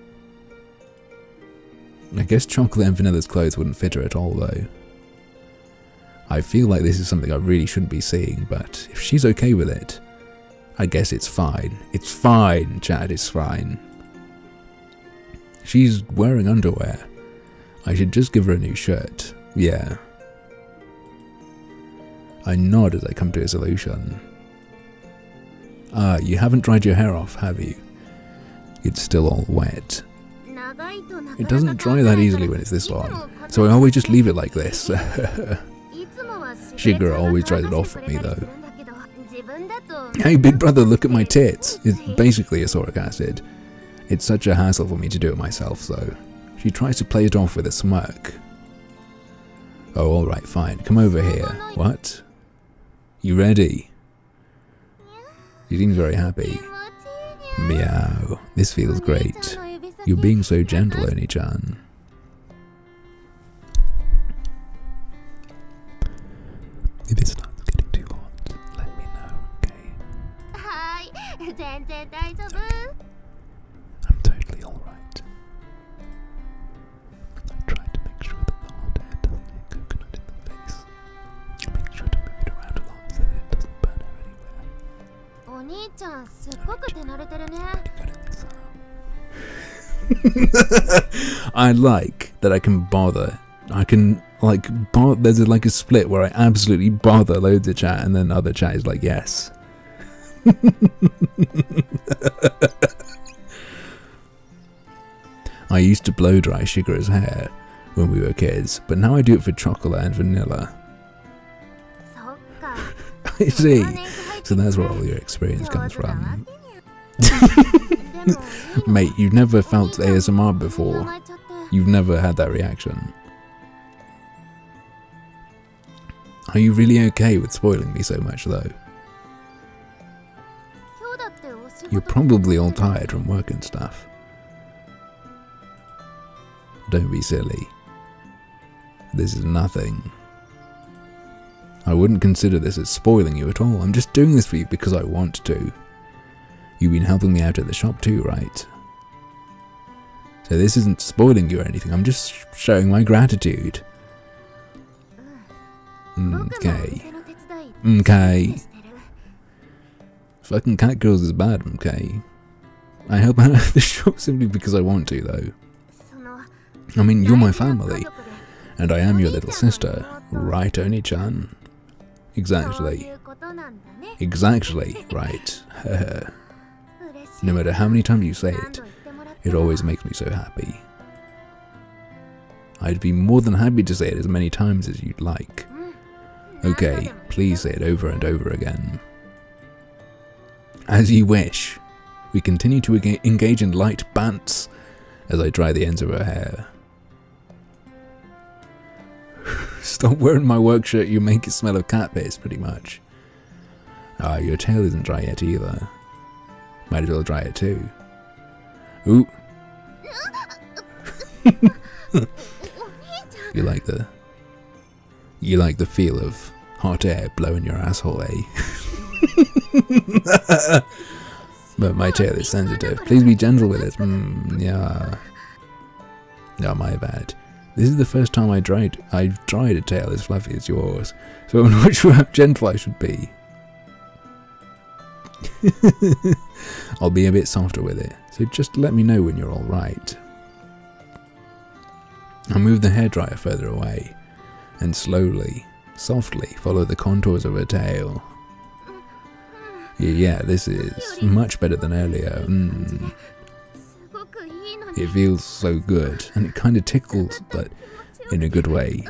I guess Chocolate and Vanilla's clothes wouldn't fit her at all though. I feel like this is something I really shouldn't be seeing, but if she's okay with it, I guess it's fine. It's fine, Chad, it's fine. She's wearing underwear. I should just give her a new shirt. Yeah. I nod as I come to a solution. Ah, you haven't dried your hair off, have you? It's still all wet. It doesn't dry that easily when it's this long, so I always just leave it like this. Shigeru always dries it off for me though. Hey big brother, look at my tits. It's basically asoric acid. It's such a hassle for me to do it myself though. She tries to play it off with a smirk. Oh alright, fine, come over here. What? You ready? She seems very happy. Meow, this feels great. You're being so gentle, Oni-chan. If it starts getting too hot, let me know, okay? I'm totally alright. I tried to make sure that the hot air doesn't hit Coconut in the face. Make sure to move it around a lot so that it doesn't burn her anywhere. Pretty good at this, huh? I like that I can bother. I can, like, there's like a split where I absolutely bother loads of chat, and then other chat is like, yes. I used to blow dry Shigeru's hair when we were kids, but now I do it for chocolate and vanilla. I see. So that's where all your experience comes from. Mate, you've never felt ASMR before. You've never had that reaction. Are you really okay with spoiling me so much, though? You're probably all tired from work and stuff. Don't be silly. This is nothing. I wouldn't consider this as spoiling you at all. I'm just doing this for you because I want to. You've been helping me out at the shop too, right? So this isn't spoiling you or anything. I'm just showing my gratitude. Okay. Okay. Fucking Catgirls is bad, okay? I help out at the shop simply because I want to, though. I mean, you're my family, and I am your little sister, right, Oni-chan? Exactly. Exactly, right. No matter how many times you say it, it always makes me so happy. I'd be more than happy to say it as many times as you'd like. Okay, please say it over and over again. As you wish. We continue to engage in light bants as I dry the ends of her hair. Stop wearing my work shirt, you make it smell of cat piss, pretty much. Ah, your tail isn't dry yet either. Might as well dry it too. Ooh. You like the feel of hot air blowing your asshole, eh? But my tail is sensitive. Please be gentle with it. Yeah. No, my bad. This is the first time I've dried a tail as fluffy as yours, so I'm not sure how gentle I should be. I'll be a bit softer with it, so just let me know when you're alright. I'll move the hairdryer further away, and slowly, softly follow the contours of her tail. Yeah, this is much better than earlier. It feels so good, and it kind of tickles, but in a good way.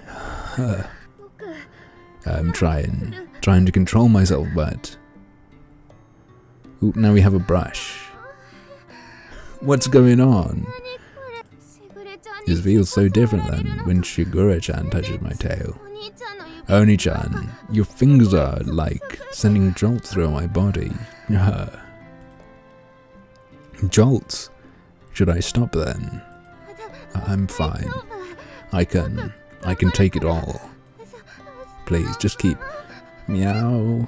I'm trying to control myself, but... Ooh, now we have a brush. What's going on? This feels so different than when Shigura-chan touches my tail. Oni-chan, your fingers are like sending jolts through my body. Jolts? Should I stop then? I'm fine. I can take it all. Please, just keep... Meow.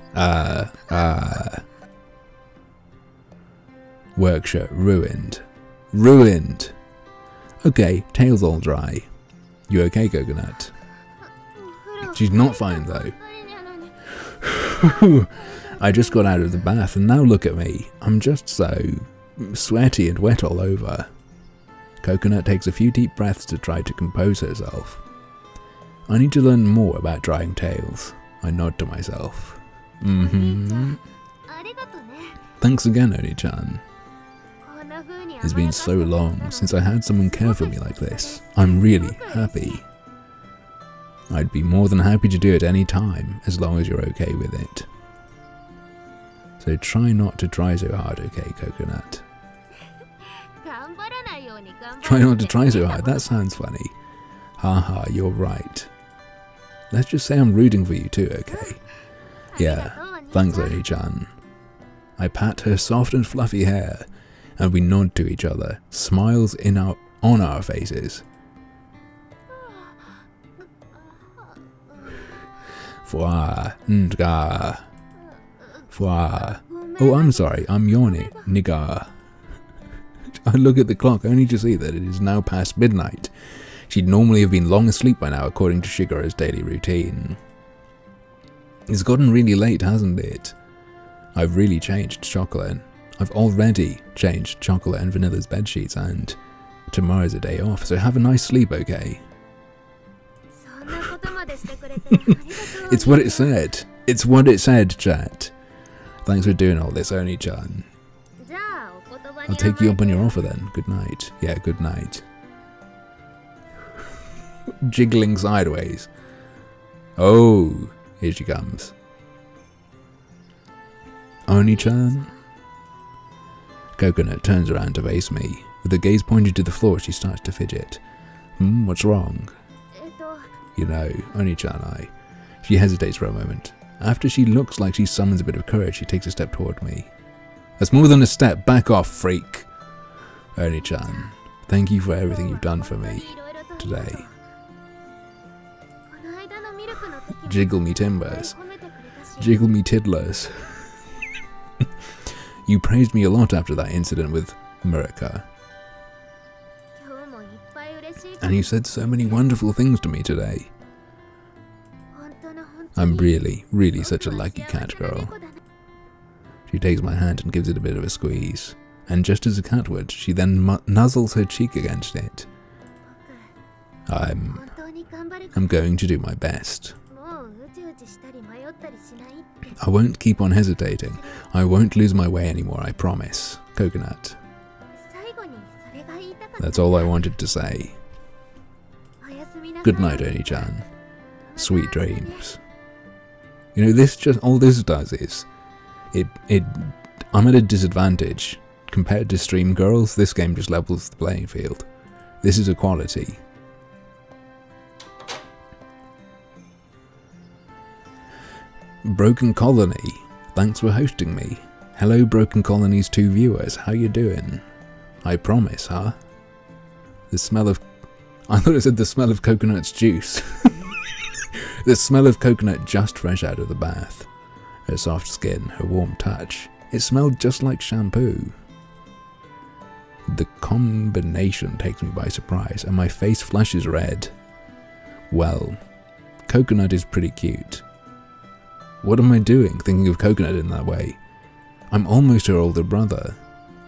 Work shirt ruined. Ruined! Okay, tail's all dry. You okay, Coconut? She's not fine, though. I just got out of the bath, and now look at me. I'm just so... sweaty and wet all over. Coconut takes a few deep breaths to try to compose herself. I need to learn more about drying tails. I nod to myself. Thanks again, Oni-chan. It's been so long since I had someone care for me like this. I'm really happy. I'd be more than happy to do it any time, as long as you're okay with it. So try not to try so hard, okay, Coconut? Try not to try so hard, that sounds funny. Haha, you're right. Let's just say I'm rooting for you too, okay? Yeah, thanks, Oni-chan. I pat her soft and fluffy hair, and we nod to each other, smiles on our faces. Fwa, nga. Fwa. Oh, I'm sorry, I'm yawning, nigga. I look at the clock only to see that it is now past midnight. She'd normally have been long asleep by now according to Shigura's daily routine. It's gotten really late, hasn't it? I've really changed Chocolate. I've already changed Chocolate and Vanilla's bedsheets, and Tomorrow's a day off, so have a nice sleep, okay? It's what it said. It's what it said, chat. Thanks for doing all this, Oni-chan. I'll take you up on your offer then. Good night. Yeah, good night. Jiggling sideways. Oh, here she comes. Oni-chan? Coconut turns around to face me. With her gaze pointed to the floor, she starts to fidget. What's wrong? You know, Oni-chan, She hesitates for a moment. After she looks like she summons a bit of courage, she takes a step toward me. That's more than a step. Back off, freak. Oni-chan, thank you for everything you've done for me today. Jiggle me timbers. Jiggle me tiddlers. You praised me a lot after that incident with Murika. And you said so many wonderful things to me today. I'm really, really such a lucky cat girl. She takes my hand and gives it a bit of a squeeze. And just as a cat would, she then nuzzles her cheek against it. I'm going to do my best. I won't keep on hesitating. I won't lose my way anymore, I promise. Coconut. That's all I wanted to say. Good night, Oni-chan. Sweet dreams. You know, all this does is, I'm at a disadvantage. Compared to Stream Girls, this game just levels the playing field. This is equality. Broken Colony, thanks for hosting me. Hello Broken Colony's 2 viewers, how you doing? I promise, huh? The smell of... I thought it said the smell of coconut's juice. The smell of coconut just fresh out of the bath. Her soft skin, her warm touch. It smelled just like shampoo. The combination takes me by surprise and my face flushes red. Well, Coconut is pretty cute. What am I doing thinking of Coconut in that way? I'm almost her older brother.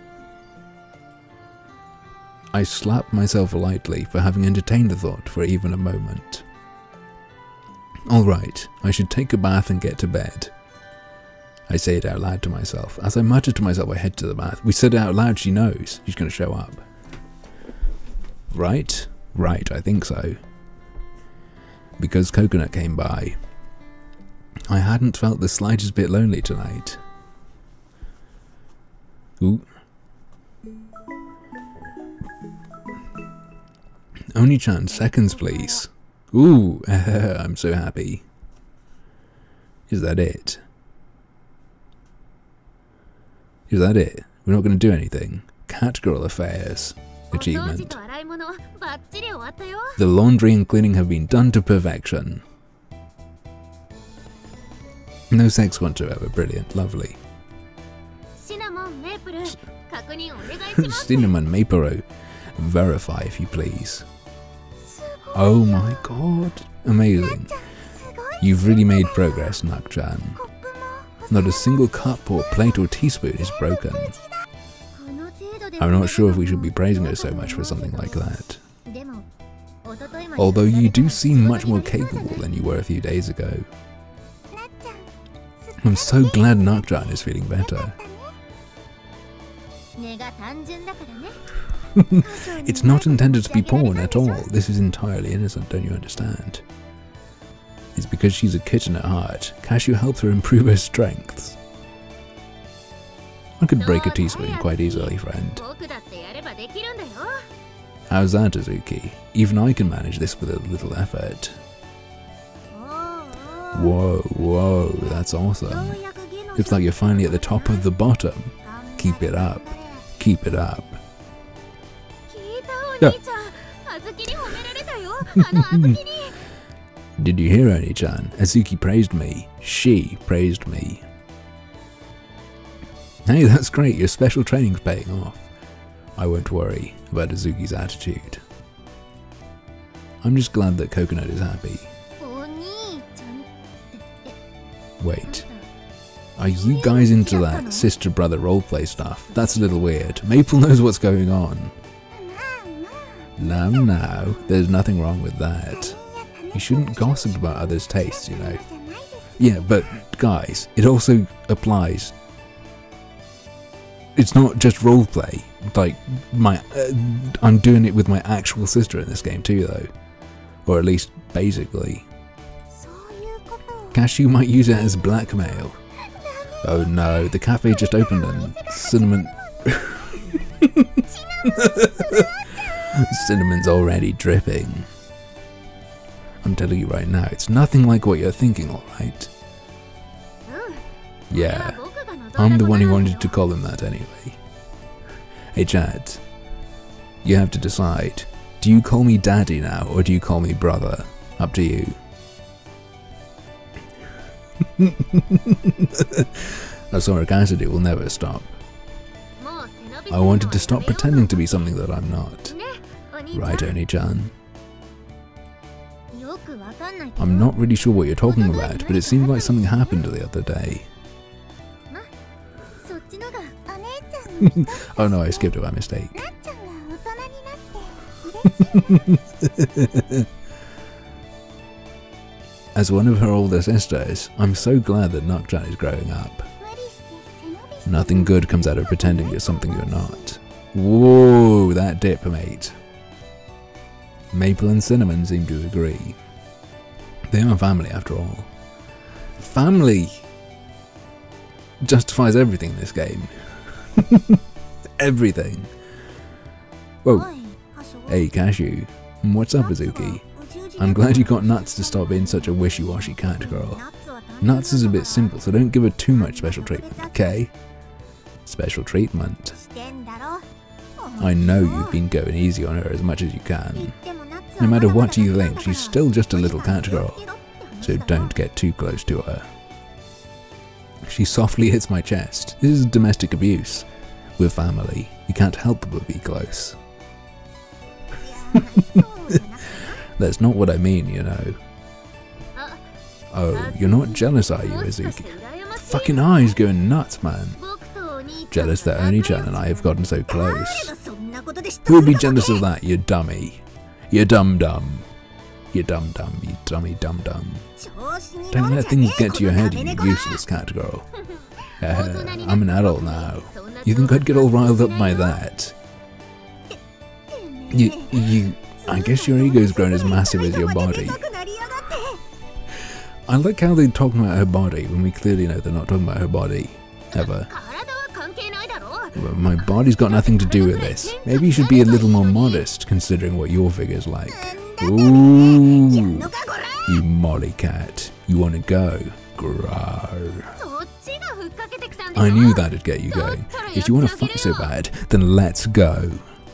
I slap myself lightly for having entertained the thought for even a moment. Alright, I should take a bath and get to bed. I say it out loud to myself. As I mutter to myself, I head to the bath. We said it out loud, she knows. She's going to show up. Right? Right, I think so. Because Coconut came by. I hadn't felt the slightest bit lonely tonight. Ooh. Oni-chan, seconds please. Ooh, I'm so happy. Is that it? Is that it? We're not going to do anything. Catgirl affairs. Achievement. The laundry and cleaning have been done to perfection. No sex whatsoever. Brilliant. Lovely. Cinnamon Maple. Verify if you please. Oh my god. Amazing. You've really made progress, Nak-chan. Not a single cup or plate or teaspoon is broken. I'm not sure if we should be praising her so much for something like that. Although you do seem much more capable than you were a few days ago. I'm so glad Nak-chan is feeling better. It's not intended to be porn at all. This is entirely innocent, don't you understand? It's because she's a kitten at heart. Cashew helps her improve her strengths. I could break a teaspoon quite easily, friend. How's that, Azuki? Even I can manage this with a little effort. Whoa, whoa, that's awesome. Looks like you're finally at the top of the bottom. Keep it up. Keep it up. Yeah. Did you hear, Oni-chan? Azuki praised me. She praised me. Hey, that's great. Your special training's paying off. I won't worry about Azuki's attitude. I'm just glad that Coconut is happy. Wait. Are you guys into that sister-brother roleplay stuff? That's a little weird. Maple knows what's going on. No, there's nothing wrong with that. You shouldn't gossip about others' tastes, you know. Yeah, but guys, it also applies. It's not just roleplay. Like, I'm doing it with my actual sister in this game too, though. Or at least, basically. Cashew might use it as blackmail. Oh no, the cafe just opened and Cinnamon... Cinnamon's already dripping. I'm telling you right now, it's nothing like what you're thinking, alright? Yeah, I'm the one who wanted to call him that anyway. Hey Chad, you have to decide. Do you call me daddy now, or do you call me brother? Up to you. Arsoric acid will never stop. I wanted to stop pretending to be something that I'm not. Right, Oni-chan? I'm not really sure what you're talking about, but it seemed like something happened the other day. Oh no, I skipped it by mistake. As one of her older sisters, I'm so glad that Nocturne is growing up. Nothing good comes out of pretending you're something you're not. Whoa, that dip, mate. Maple and Cinnamon seem to agree. They are family after all. Family justifies everything in this game. Everything. Whoa. Hey Cashew. What's up, Azuki? I'm glad you got Nuts to stop being such a wishy-washy cat girl. Nuts is a bit simple, so don't give her too much special treatment, okay? Special treatment. I know you've been going easy on her as much as you can. No matter what you think, she's still just a little cat girl, so don't get too close to her. She softly hits my chest. This is domestic abuse. We're family. You can't help but be close. That's not what I mean, you know. Oh, you're not jealous, are you, Azuki? The fucking eyes going nuts, man. Jealous that Oni-chan and I have gotten so close. Who would be jealous of that, you dummy? You dum-dum. You dum-dum, you dummy dum-dum. Don't let things get to your head, you useless cat girl. I'm an adult now. You think I'd get all riled up by that? I guess your ego's grown as massive as your body. I like how they're talking about her body when we clearly know they're not talking about her body. Ever. But my body's got nothing to do with this. Maybe you should be a little more modest considering what your figure's like. Ooh, you molly cat. You wanna go? Grow. I knew that'd get you going. If you wanna fuck so bad, then let's go.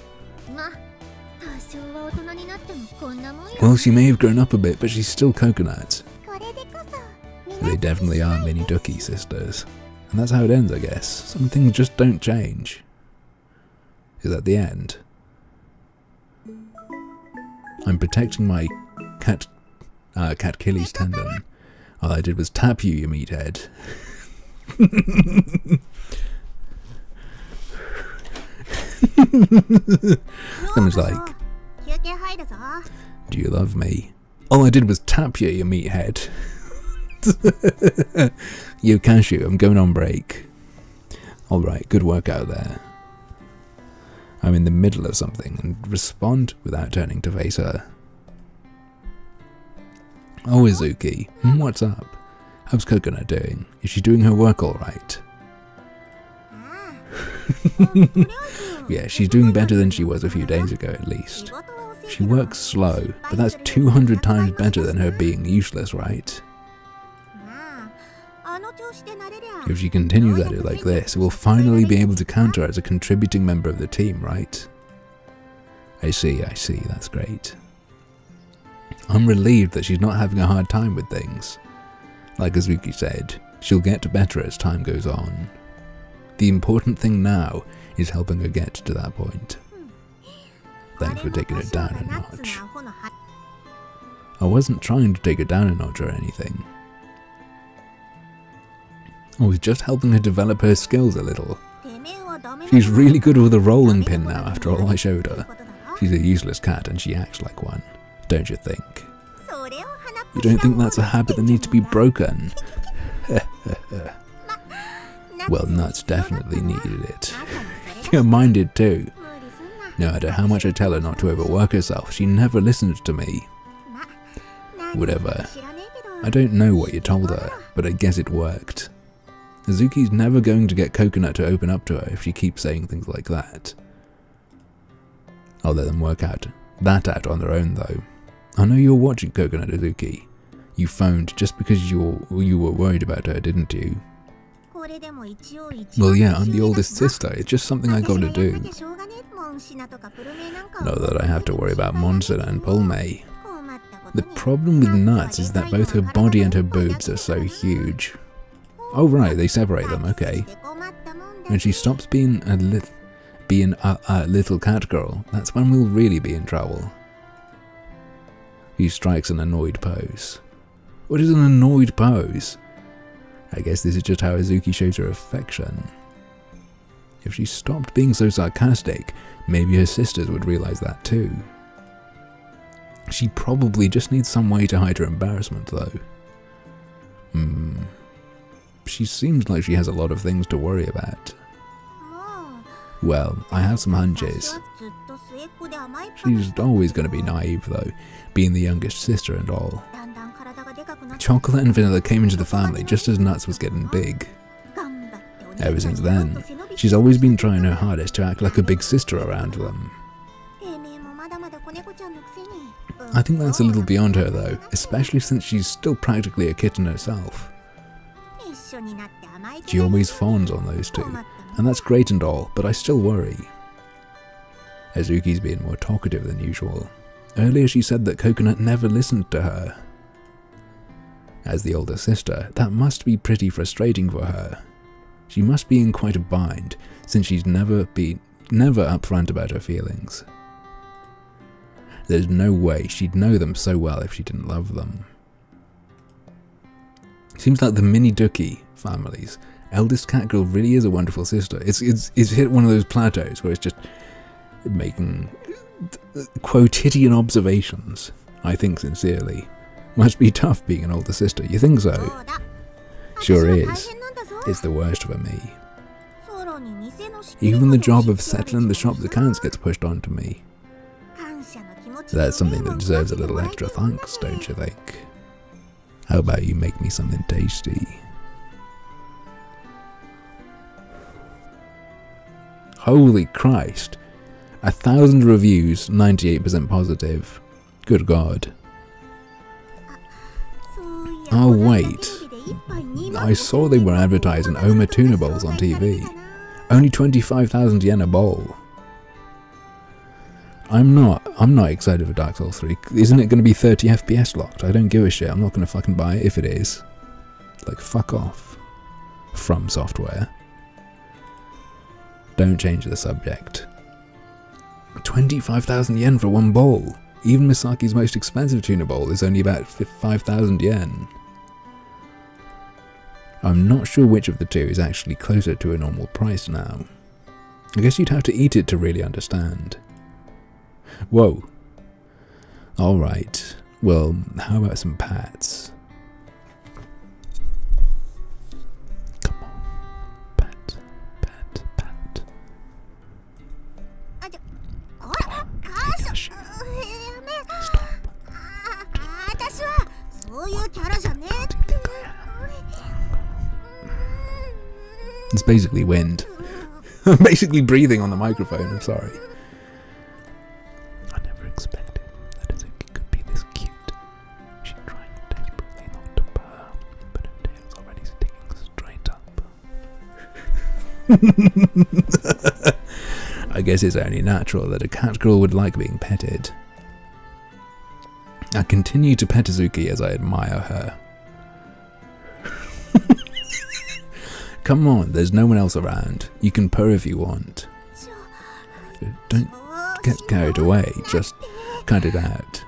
Well, she may have grown up a bit, but she's still coconut. They definitely are mini Ducky sisters. And that's how it ends, I guess. Some things just don't change. Is that the end? I'm protecting my cat Achilles tendon. All I did was tap you, you meathead. Someone's like, do you love me? All I did was tap you, you meathead. Yo, Cashew, I'm going on break. Alright, good work out there. I'm in the middle of something and respond without turning to face her. Oh, Izuki, what's up? How's Coconut doing? Is she doing her work alright? Yeah, she's doing better than she was a few days ago at least. She works slow, but that's 200 times better than her being useless, right? If she continues at it like this, we'll finally be able to count her as a contributing member of the team, right? I see, that's great. I'm relieved that she's not having a hard time with things. Like Azuki said, she'll get better as time goes on. The important thing now is helping her get to that point. Thanks for taking it down a notch. I wasn't trying to take her down a notch or anything. I was just helping her develop her skills a little. She's really good with a rolling pin now after all I showed her. She's a useless cat and she acts like one, don't you think? You don't think that's a habit that needs to be broken? Well, Nuts definitely needed it. Yeah, mine did too. No matter how much I tell her not to overwork herself, she never listens to me. Whatever. I don't know what you told her, but I guess it worked. Azuki's never going to get Coconut to open up to her if she keeps saying things like that. I'll let them work that out on their own though. I know you're watching Coconut, Azuki. You phoned just because you were worried about her, didn't you? Well, yeah, I'm the oldest sister. It's just something I gotta do. Not that I have to worry about Monster and Pulme. The problem with Nuts is that both her body and her boobs are so huge. Oh right, they separate them, okay. When she stops being a little cat girl, that's when we'll really be in trouble. He strikes an annoyed pose. What is an annoyed pose? I guess this is just how Azuki shows her affection. If she stopped being so sarcastic, maybe her sisters would realize that too. She probably just needs some way to hide her embarrassment though. She seems like she has a lot of things to worry about. Well, I have some hunches. She's always going to be naive though, being the youngest sister and all. Chocolate and Vanilla came into the family just as Nuts was getting big. Ever since then, she's always been trying her hardest to act like a big sister around them. I think that's a little beyond her though, especially since she's still practically a kitten herself. She always fawns on those two, and that's great and all, but I still worry. Azuki's being more talkative than usual. Earlier she said that Coconut never listened to her. As the older sister, that must be pretty frustrating for her. She must be in quite a bind, since she's never upfront about her feelings. There's no way she'd know them so well if she didn't love them. Seems like the mini Ducky families. Eldest Catgirl really is a wonderful sister. It's hit one of those plateaus where it's just making quotidian observations, I think sincerely. Must be tough being an older sister, you think so? Sure is. It's the worst for me. Even the job of settling the shop's accounts gets pushed onto me. That's something that deserves a little extra thanks, don't you think? How about you make me something tasty? Holy Christ! 1,000 reviews, 98% positive. Good God. Oh wait, I saw they were advertising Oma tuna bowls on TV. Only 25,000 yen a bowl. I'm not excited for Dark Souls 3. Isn't it going to be 30 FPS locked? I don't give a shit. I'm not going to fucking buy it if it is. Like, fuck off. From Software. Don't change the subject. 25,000 yen for one bowl. Even Misaki's most expensive tuna bowl is only about 5,000 yen. I'm not sure which of the two is actually closer to a normal price now. I guess you'd have to eat it to really understand. Whoa. Alright. Well, how about some pats? Come on. Pat. Pat. Pat. It's basically wind. I'm basically breathing on the microphone, I'm sorry. I never expected that Azuki could be this cute. She's trying desperately not to purr, but her tail's already sticking straight up. I guess it's only natural that a cat girl would like being petted. I continue to pet Azuki as I admire her. Come on, there's no one else around. You can purr if you want. Don't get carried away, just cut it out.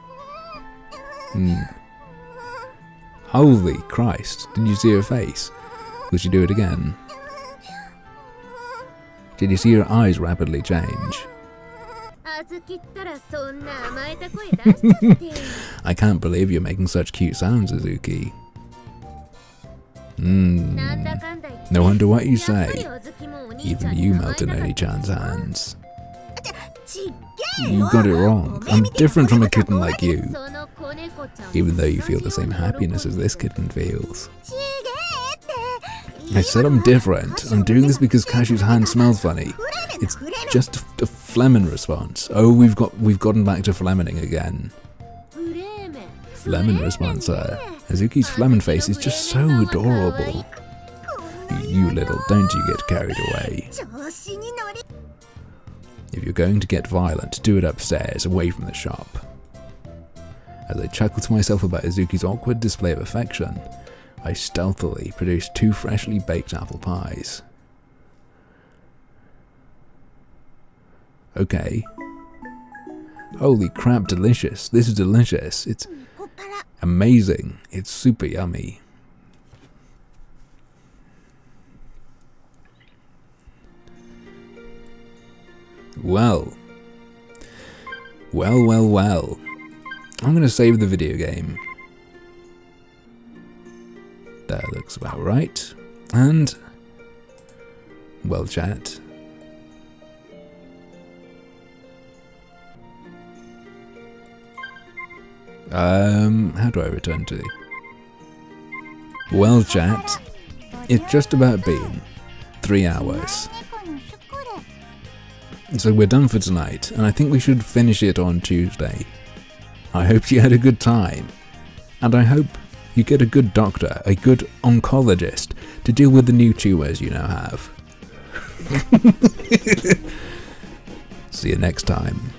Holy Christ, did you see her face? Will she do it again? Did you see her eyes rapidly change? I can't believe you're making such cute sounds, Azuki. No wonder what you say. Even you melt in Oni-chan's hands. You got it wrong. I'm different from a kitten like you. Even though you feel the same happiness as this kitten feels. I said I'm different. I'm doing this because Cashew's hand smells funny. It's just a Flemin response. Oh, we've gotten back to Flemining again. Flemin response, Azuki's Flemin face is just so adorable. You little, don't you get carried away. If you're going to get violent, do it upstairs, away from the shop. As I chuckle to myself about Azuki's awkward display of affection, I stealthily produce 2 freshly baked apple pies. Okay. Holy crap, delicious. This is delicious. It's amazing. It's super yummy. Well. I'm going to save the video game. That looks about right. And, well, chat. How do I return to? Well, chat, it's just about been 3 hours. So we're done for tonight, and I think we should finish it on Tuesday. I hope you had a good time, and I hope you get a good doctor, a good oncologist, to deal with the new tumours you now have. See you next time.